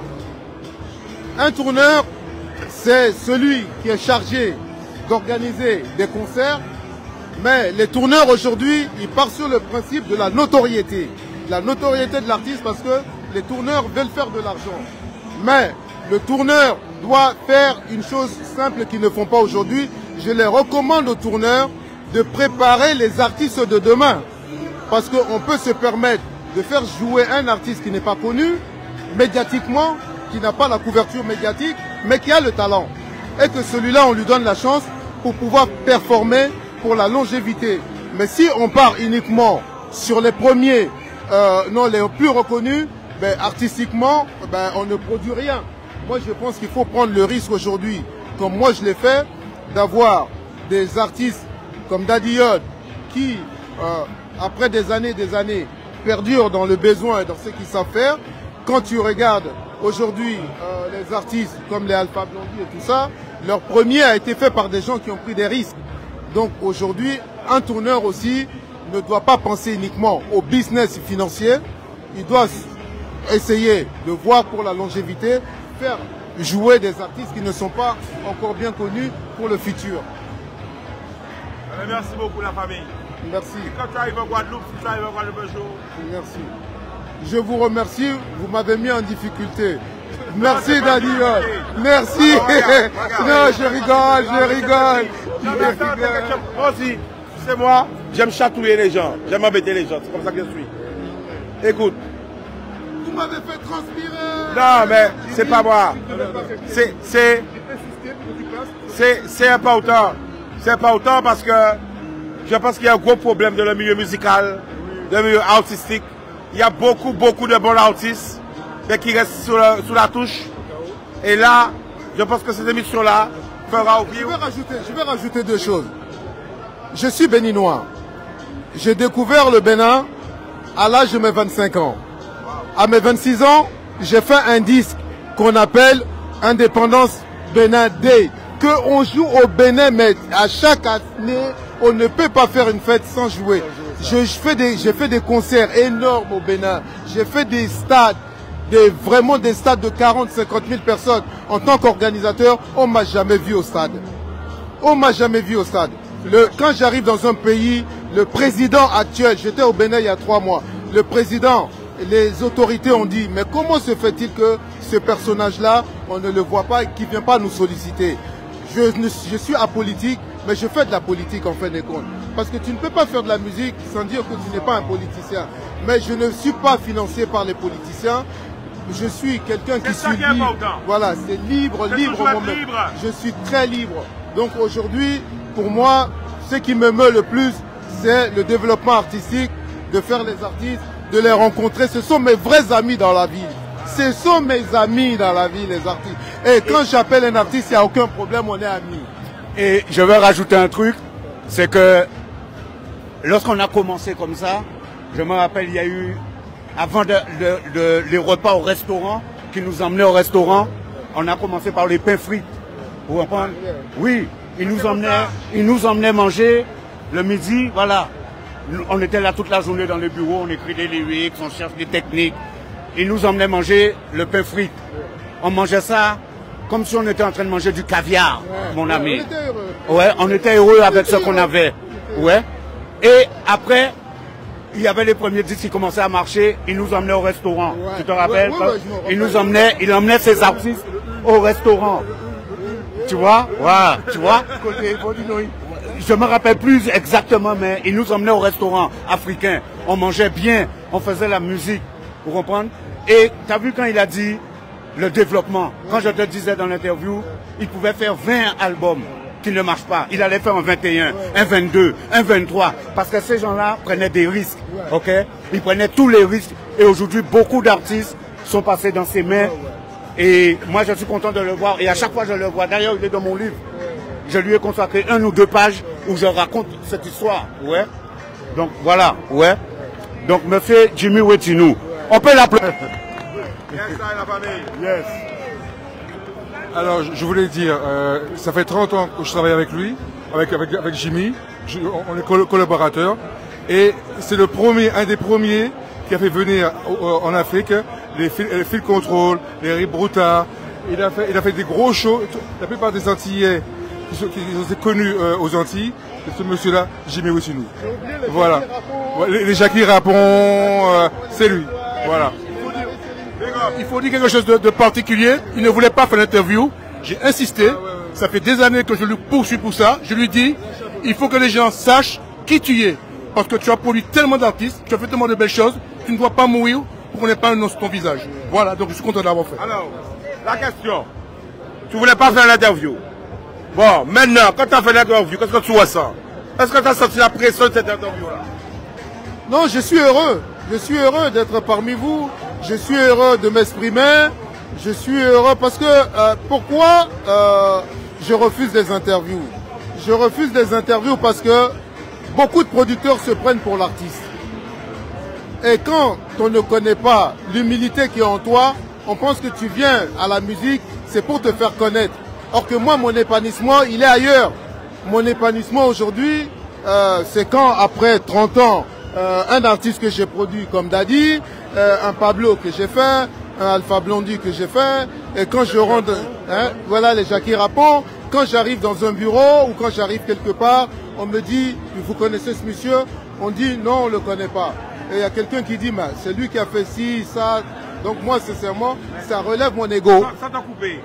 Un tourneur, c'est celui qui est chargé d'organiser des concerts. Mais les tourneurs aujourd'hui, ils partent sur le principe de la notoriété. La notoriété de l'artiste parce que les tourneurs veulent faire de l'argent. Mais le tourneur doit faire une chose simple qu'ils ne font pas aujourd'hui. Je les recommande aux tourneurs de préparer les artistes de demain. Parce qu'on peut se permettre de faire jouer un artiste qui n'est pas connu, médiatiquement, qui n'a pas la couverture médiatique, mais qui a le talent. Et que celui-là, on lui donne la chance pour pouvoir performer pour la longévité. Mais si on part uniquement sur les premiers, non les plus reconnus, ben, artistiquement, ben, on ne produit rien. Moi, je pense qu'il faut prendre le risque aujourd'hui, comme moi je l'ai fait, d'avoir des artistes comme Daddy Yod qui, après des années, perdurent dans le besoin et dans ce qu'ils savent faire. Quand tu regardes aujourd'hui les artistes comme les Alpha Blondy et tout ça, leur premier a été fait par des gens qui ont pris des risques. Donc aujourd'hui, un tourneur aussi ne doit pas penser uniquement au business financier. Il doit essayer de voir pour la longévité, faire jouer des artistes qui ne sont pas encore bien connus pour le futur. Merci beaucoup la famille. Merci. Et quand tu arrives en Guadeloupe, si tu arrives en Guadeloupe un jour. Merci. Je vous remercie, vous m'avez mis en difficulté. Merci Daddy Yod. Merci. Non, je rigole. Moi aussi, c'est moi, j'aime chatouiller les gens, j'aime embêter les gens, c'est comme ça que je suis. Écoute. Vous m'avez fait transpirer. Non, mais c'est pas moi. C'est important. C'est important parce que je pense qu'il y a un gros problème dans le milieu musical, dans le milieu artistique. Il y a beaucoup de bons artistes mais qui restent sous la touche. Et là, je pense que cette émission-là fera oublier. Je vais rajouter 2 choses. Je suis béninois. J'ai découvert le Bénin à l'âge de mes 25 ans. À mes 26 ans, j'ai fait un disque qu'on appelle Indépendance Bénin Day. Qu'on joue au Bénin, mais à chaque année, on ne peut pas faire une fête sans jouer. J'ai fait des concerts énormes au Bénin. J'ai fait des stades, vraiment des stades de 40, 50 000 personnes. En tant qu'organisateur, on ne m'a jamais vu au stade. On ne m'a jamais vu au stade. Quand j'arrive dans un pays, le président actuel, j'étais au Bénin il y a 3 mois, le président, les autorités ont dit, mais comment se fait-il que ce personnage-là, on ne le voit pas et qu'il ne vient pas nous solliciter? Je suis apolitique, mais je fais de la politique en fin de compte. Parce que tu ne peux pas faire de la musique sans dire que tu n'es pas un politicien. Mais je ne suis pas financé par les politiciens. Je suis quelqu'un qui suis libre. Voilà, c'est libre moi-même. Je suis très libre. Donc aujourd'hui, pour moi, ce qui me meut le plus, c'est le développement artistique, de faire les artistes, de les rencontrer. Ce sont mes vrais amis dans la vie. Ce sont mes amis dans la vie, les artistes. Et quand j'appelle un artiste, il n'y a aucun problème, on est amis. Et je vais rajouter un truc, c'est que lorsqu'on a commencé comme ça, je me rappelle, il y a eu, avant les repas au restaurant, qui nous emmenaient au restaurant, on a commencé par les pains frites. Vous comprenez? Oui, ils nous emmenaient manger le midi, voilà. On était là toute la journée dans le bureau, on écrit des lyrics, on cherche des techniques. Ils nous emmenaient manger le pain frites. On mangeait ça comme si on était en train de manger du caviar, mon ami. On était heureux. Ouais, on était heureux avec ce qu'on avait. Ouais. Et après, il y avait les premiers disques qui commençaient à marcher, ils nous emmenaient au restaurant. Tu te rappelles? Il emmenait ses artistes au restaurant. Tu vois? Ouais, tu vois? Je me rappelle plus exactement, mais ils nous emmenaient au restaurant africain. On mangeait bien, on faisait la musique. Vous comprenez? Et tu as vu quand il a dit le développement, quand je te disais dans l'interview, il pouvait faire 20 albums qui ne marchent pas. Il allait faire un 21, un 22, un 23, parce que ces gens-là prenaient des risques. Ok? Ils prenaient tous les risques. Et aujourd'hui, beaucoup d'artistes sont passés dans ses mains. Et moi, je suis content de le voir. Et à chaque fois, je le vois. D'ailleurs, il est dans mon livre. Je lui ai consacré 1 ou 2 pages où je raconte cette histoire. Ouais. Donc, voilà. Ouais. Donc, monsieur Jimmy Wetinou, on peut l'appeler. Yes. Alors, je voulais dire, ça fait 30 ans que je travaille avec lui, avec Jimmy. On est collaborateurs. Et c'est un des premiers qui a fait venir en Afrique les Field Control, les Rip Bruta. Il a fait des gros shows. La plupart des Antillais qui ont été connus aux Antilles, c'est ce monsieur-là, Jimmy Wetinou. Voilà. Les Jackie Rapon, c'est lui. Voilà. Il faut dire quelque chose de particulier. Il ne voulait pas faire l'interview. J'ai insisté. Ça fait des années que je le poursuis pour ça. Je lui dis, il faut que les gens sachent qui tu es. Parce que tu as produit tellement d'artistes, tu as fait tellement de belles choses, tu ne dois pas mourir pour qu'on n'ait pas un nom sur ton visage. Voilà, donc je suis content d'avoir fait. Alors, la question. Tu voulais pas faire l'interview. Bon, maintenant, quand tu as fait l'interview, qu'est-ce que tu ressens? Est-ce que tu as senti la pression de cette interview-là? Non, je suis heureux. Je suis heureux d'être parmi vous. Je suis heureux de m'exprimer. Je suis heureux parce que pourquoi je refuse des interviews? Je refuse des interviews parce que beaucoup de producteurs se prennent pour l'artiste. Et quand on ne connaît pas l'humilité qui est en toi, on pense que tu viens à la musique, c'est pour te faire connaître. Or que moi, mon épanouissement, il est ailleurs. Mon épanouissement aujourd'hui, c'est quand, après 30 ans, un artiste que j'ai produit comme Daddy, un Pablo que j'ai fait, un Alpha Blondy que j'ai fait, et quand je rentre, voilà les Jackie Rapon, quand j'arrive dans un bureau ou quand j'arrive quelque part, on me dit, vous connaissez ce monsieur? On dit, non, on ne le connaît pas. Et il y a quelqu'un qui dit, c'est lui qui a fait ci, ça. Donc moi, sincèrement, ça relève mon ego. Ça t'a coupé.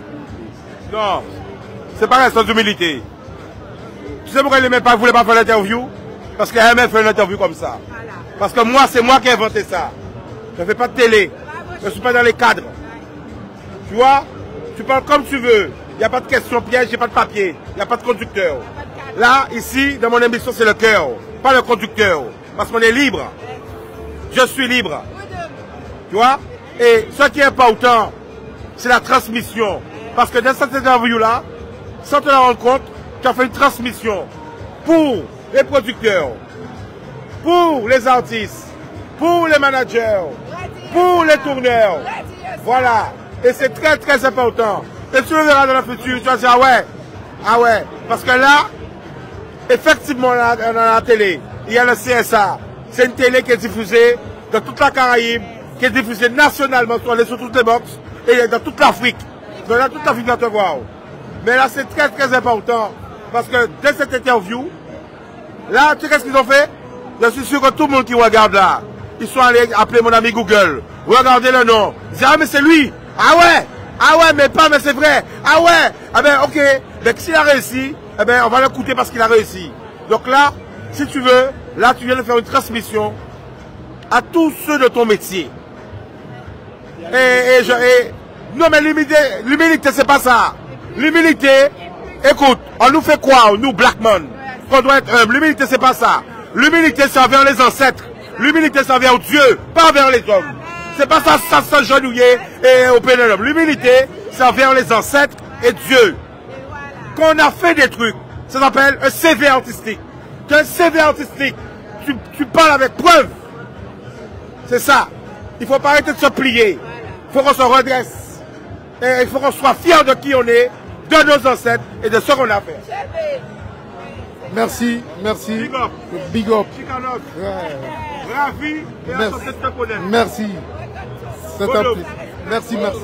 Non, c'est pas un sens d'humilité. Tu sais pourquoi il ne voulait pas faire l'interview? Parce qu'il aimait faire une interview comme ça. Parce que moi, c'est moi qui ai inventé ça. Je ne fais pas de télé. Je ne suis pas dans les cadres. Tu vois? Tu parles comme tu veux. Il n'y a pas de question piège, il n'y a pas de papier. Il n'y a pas de conducteur. Là, ici, dans mon émission, c'est le cœur, pas le conducteur. Parce qu'on est libre. Je suis libre. Tu vois? Et ce qui est important, c'est la transmission. Parce que dans cette interview-là, sans te la rendre compte, tu as fait une transmission pour les producteurs, pour les artistes, pour les managers, pour les tourneurs. Voilà. Et c'est très très important. Et tu le verras dans le futur, tu vas dire ah ouais. Parce que là, effectivement, dans la télé, il y a le CSA. C'est une télé qui est diffusée dans toute la Caraïbe, qui est diffusée nationalement sur toutes les box et dans toute l'Afrique. Dans toute l'Afrique, tu vois. Mais là, c'est très très important. Parce que dès cette interview, là, tu sais qu'est-ce qu'ils ont fait? Je suis sûr que tout le monde qui regarde là, ils sont allés appeler mon ami Google. Regardez le nom. Ils disent, ah mais c'est lui. Ah ouais, mais c'est vrai. Ah ouais. Ah ben ok. Mais s'il a réussi, eh ben on va l'écouter parce qu'il a réussi. Donc là, si tu veux, là tu viens de faire une transmission à tous ceux de ton métier. Non mais l'humilité c'est pas ça. L'humilité, écoute, on nous fait quoi, nous black men, qu'on doit être humble. L'humilité c'est pas ça. L'humilité c'est envers les ancêtres. L'humilité c'est envers Dieu, pas envers les hommes. C'est pas ça s'agenouiller et au pénélope. L'humilité c'est envers les ancêtres et Dieu. Quand on a fait des trucs, ça s'appelle un CV artistique. Tu as un CV artistique, tu parles avec preuve. C'est ça. Il ne faut pas arrêter de se plier. Il faut qu'on se redresse. Et il faut qu'on soit fiers de qui on est, de nos ancêtres et de ce qu'on a fait. Merci, merci. Big up. Big up. Chicanos. Ravi et Merci. de te connaître. Merci. C'est un plaisir. Merci, merci.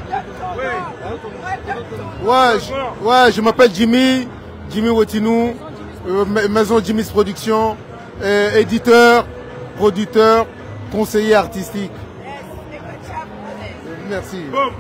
Ouais, je m'appelle Jimmy Wetinou, maison Jimmy's Production, éditeur, producteur, conseiller artistique. Merci. Bon.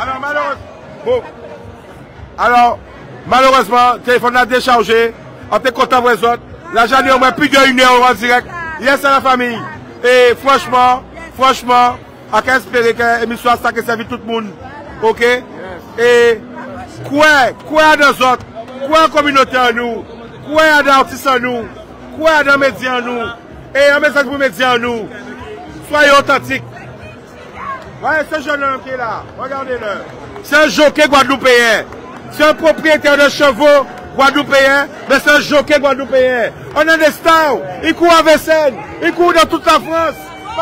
Alors, malheureusement, le téléphone a déchargé. On est content pour les autres. L'argent est au moins plus d'1 heure en direct. Yes à la famille. Et franchement, on peut espérer que l'émission a servi tout le monde. Ok? Et quoi dans les autres? Quoi en communauté en nous? Quoi dans l'artiste en nous? Quoi dans les médias en nous? Et un message pour les médias en nous. Soyez authentiques. Voyez ce jeune homme qui est là. Regardez-le. C'est un jockey guadeloupéen. C'est un propriétaire de chevaux guadeloupéen, mais c'est un jockey guadeloupéen. On a des stars. Ils courent à Vincennes. Ils courent dans toute la France.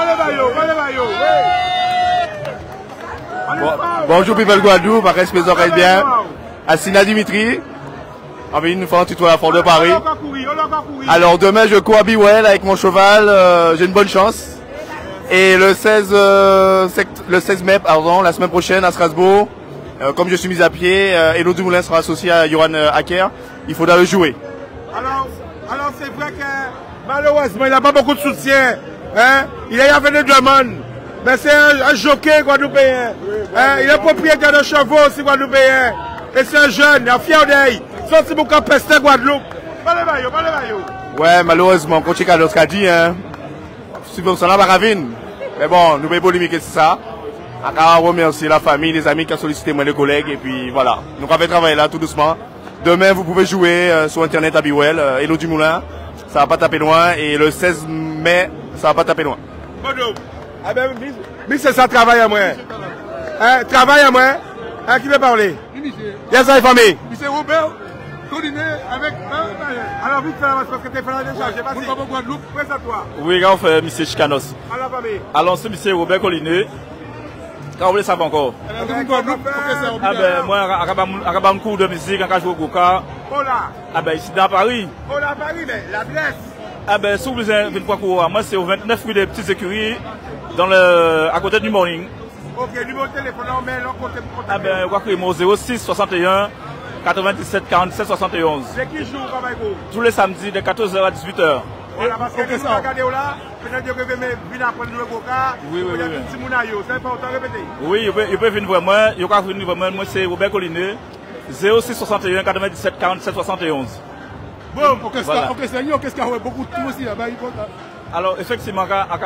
Bonjour people Guadeloupe, à respect des oreilles bien. Assina Dimitri. Avec une fois un tuto à la Fort de Paris. Alors demain je cours à Biwell avec mon cheval, j'ai une bonne chance. Et le 16 mai, pardon, la semaine prochaine à Strasbourg, comme je suis mis à pied, Hello Dumoulin sera associé à Yoran Hacker, il faudra le jouer. Alors c'est vrai que malheureusement il n'a pas beaucoup de soutien. Hein? Il a fait des demandes. Mais c'est un jockey guadeloupéen. Hein? Il est propriétaire de chevaux aussi guadeloupéen. Et c'est un jeune, il a fier d'œil. Sorti pour qu'on peste Guadeloupe. Ouais, malheureusement, quand tu as l'autre dit, hein, subvention la baravine. Mais bon, nous pouvons polémiquer sur ça. On remercier la famille, les amis qui ont sollicité moi, les collègues. Et puis voilà, nous avons fait travailler là tout doucement. Demain, vous pouvez jouer sur Internet à Biwell, Hello Dumoulin. Ça va pas taper loin. Et le 16 mai, ça va pas taper loin. Ah ben, mais c'est ça, travail à moi. Hein, travail à moi. Hein, qui veut parler? Yes, la famille. Monsieur Robert, Coliné avec. Alors, vite, parce que tu es fait la décharge. Vas-y. Guadeloupe, présente-toi. Oui, quand on fait M. Chicanos. Alors, famille. Alors, c'est M. Robert Coliné. Quand vous voulez savoir encore. Ah ben, moi, à un cours de musique, quand je joue au Goka. Ah ben, ici dans Paris. Oh là, Paris, mais l'adresse. Ah ben, si vous voulez venir quoi, moi, c'est au 29 rue des Petites Écuries, à côté du Morning. Ok, numéro de téléphone, on met l'encontre. Ah ben, je crois que mon 06 61 97 47 71. C'est qui joue au travail? Tous les samedis de 14h à 18h. Voilà, parce que si vous regardez là, peut-être que vous venir apprendre le Goka. Oui. C'est important, répétez. Oui, il peut venir vraiment. Il peut venir vraiment. Moi, c'est Robert Coliné. 06 61 97 47 71. Bon, qu'est-ce qu'il y a beaucoup de tout aussi là-bas? Alors, effectivement,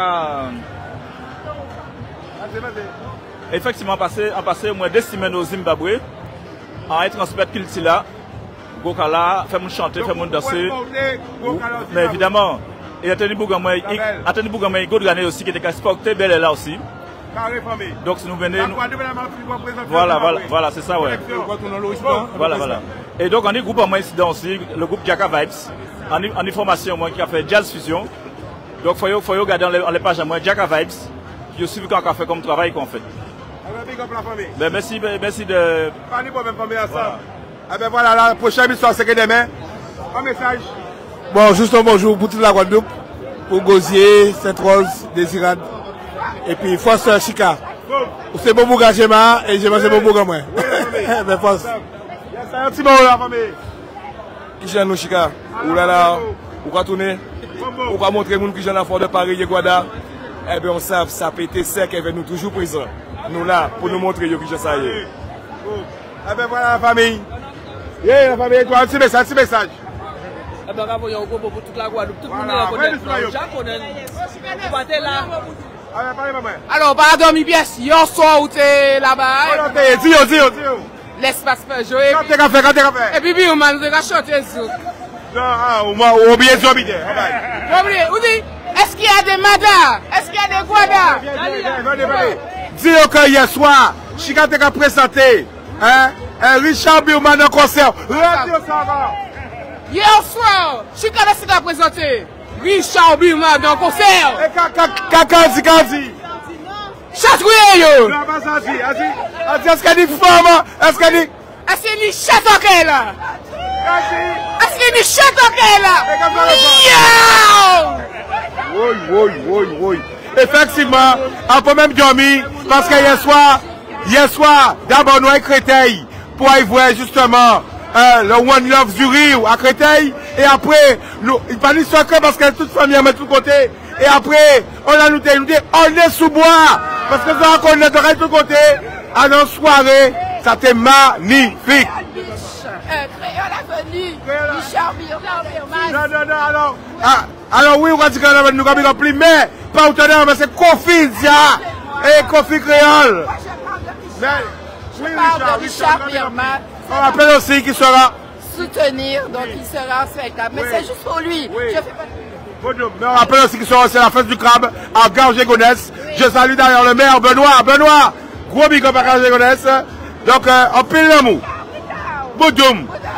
effectivement, en passé, moi, 2 semaines au Zimbabwe, en transmettre Kiltila, Gokala, faire mon chanter, faire mon danser. Mais évidemment, et Anthony Bougama, il gagné aussi, qui était exporté, Belle est là aussi. Donc, si nous venons. Voilà, c'est ça, ouais. Voilà. Et donc, on est groupe en moi ici aussi, le groupe Jaka Vibes, en information, moi, qui a fait Jazz Fusion. Donc, il faut regarder les pages à moi, Jaka Vibes, qui aussi qu'on a fait comme travail qu'on fait. Ben, merci de. Pas de problème, famille à ça. Ah ben voilà, la prochaine histoire, c'est que demain. Un message. Bon, juste un bonjour pour toute la Guadeloupe, pour Gosier, Sainte-Rose, Désirade, et puis Force Chica. C'est bon pour Gachema et c'est bon pour moi. Mais Force. C'est un petit mot là, famille. Qui j'en ai Chica? Ou là, ou va tourner? Ou va montrer aux gens qui j'en ai Fort de Paris, Guada. Eh bien, on sait, ça peut être sec et nous toujours présents. Nous là, pour nous montrer que ça y est. Eh bien, voilà la famille. La famille, toi, un petit message. Eh bien, on a pour toute la Guadeloupe. Tout le monde connaît. Alors, pardon, mi pièce, yon soir où t'es là-bas. Dis. L'espace fait jouer. Quand t'es fait. Et puis, on m'a dit qu'on chante zouk. Non, oubliez Zobide. Est-ce qu'il y a des madas? Est-ce qu'il y a des guadas? Dis que hier soir, Chica t'a présenté Richard Billman en concert. Hier soir, Chica t'a présenté Richard Birman dans le concert. Et Kazi. Chatouille yo. Non, pas ça, est-ce qu'elle dit femme? Est-ce qu'elle dit... Est-ce qu'elle dit chatoquet là? Est-ce qu'elle dit chatoquet là? Oui. Effectivement, on peut même dormir parce que hier soir, d'abord nous à Créteil pour aller voir justement le One Love Zurich à Créteil et après, il parlait secret parce que toute famille met tout côté et après, on a noté, on est sous bois parce que ça on est de tout côté à nos soirées, ça était magnifique. Créole Avenue, Richard Birman. Non, alors oui, on va dire que nous avons pris, mais pas autonome, mais c'est Kofi Dia et Kofi Créole. Je parle de Richard Birman. On rappelle aussi qu'il sera soutenir, donc il sera en spectacle. Mais c'est juste pour lui. Oui. Mais on rappelle aussi qu'il sera c'est la fête du crabe à Garges-Gonesse. Je salue d'ailleurs le maire Benoît, gros big up à Garges-Gonesse. Donc, on pile l'amour. Boudoum.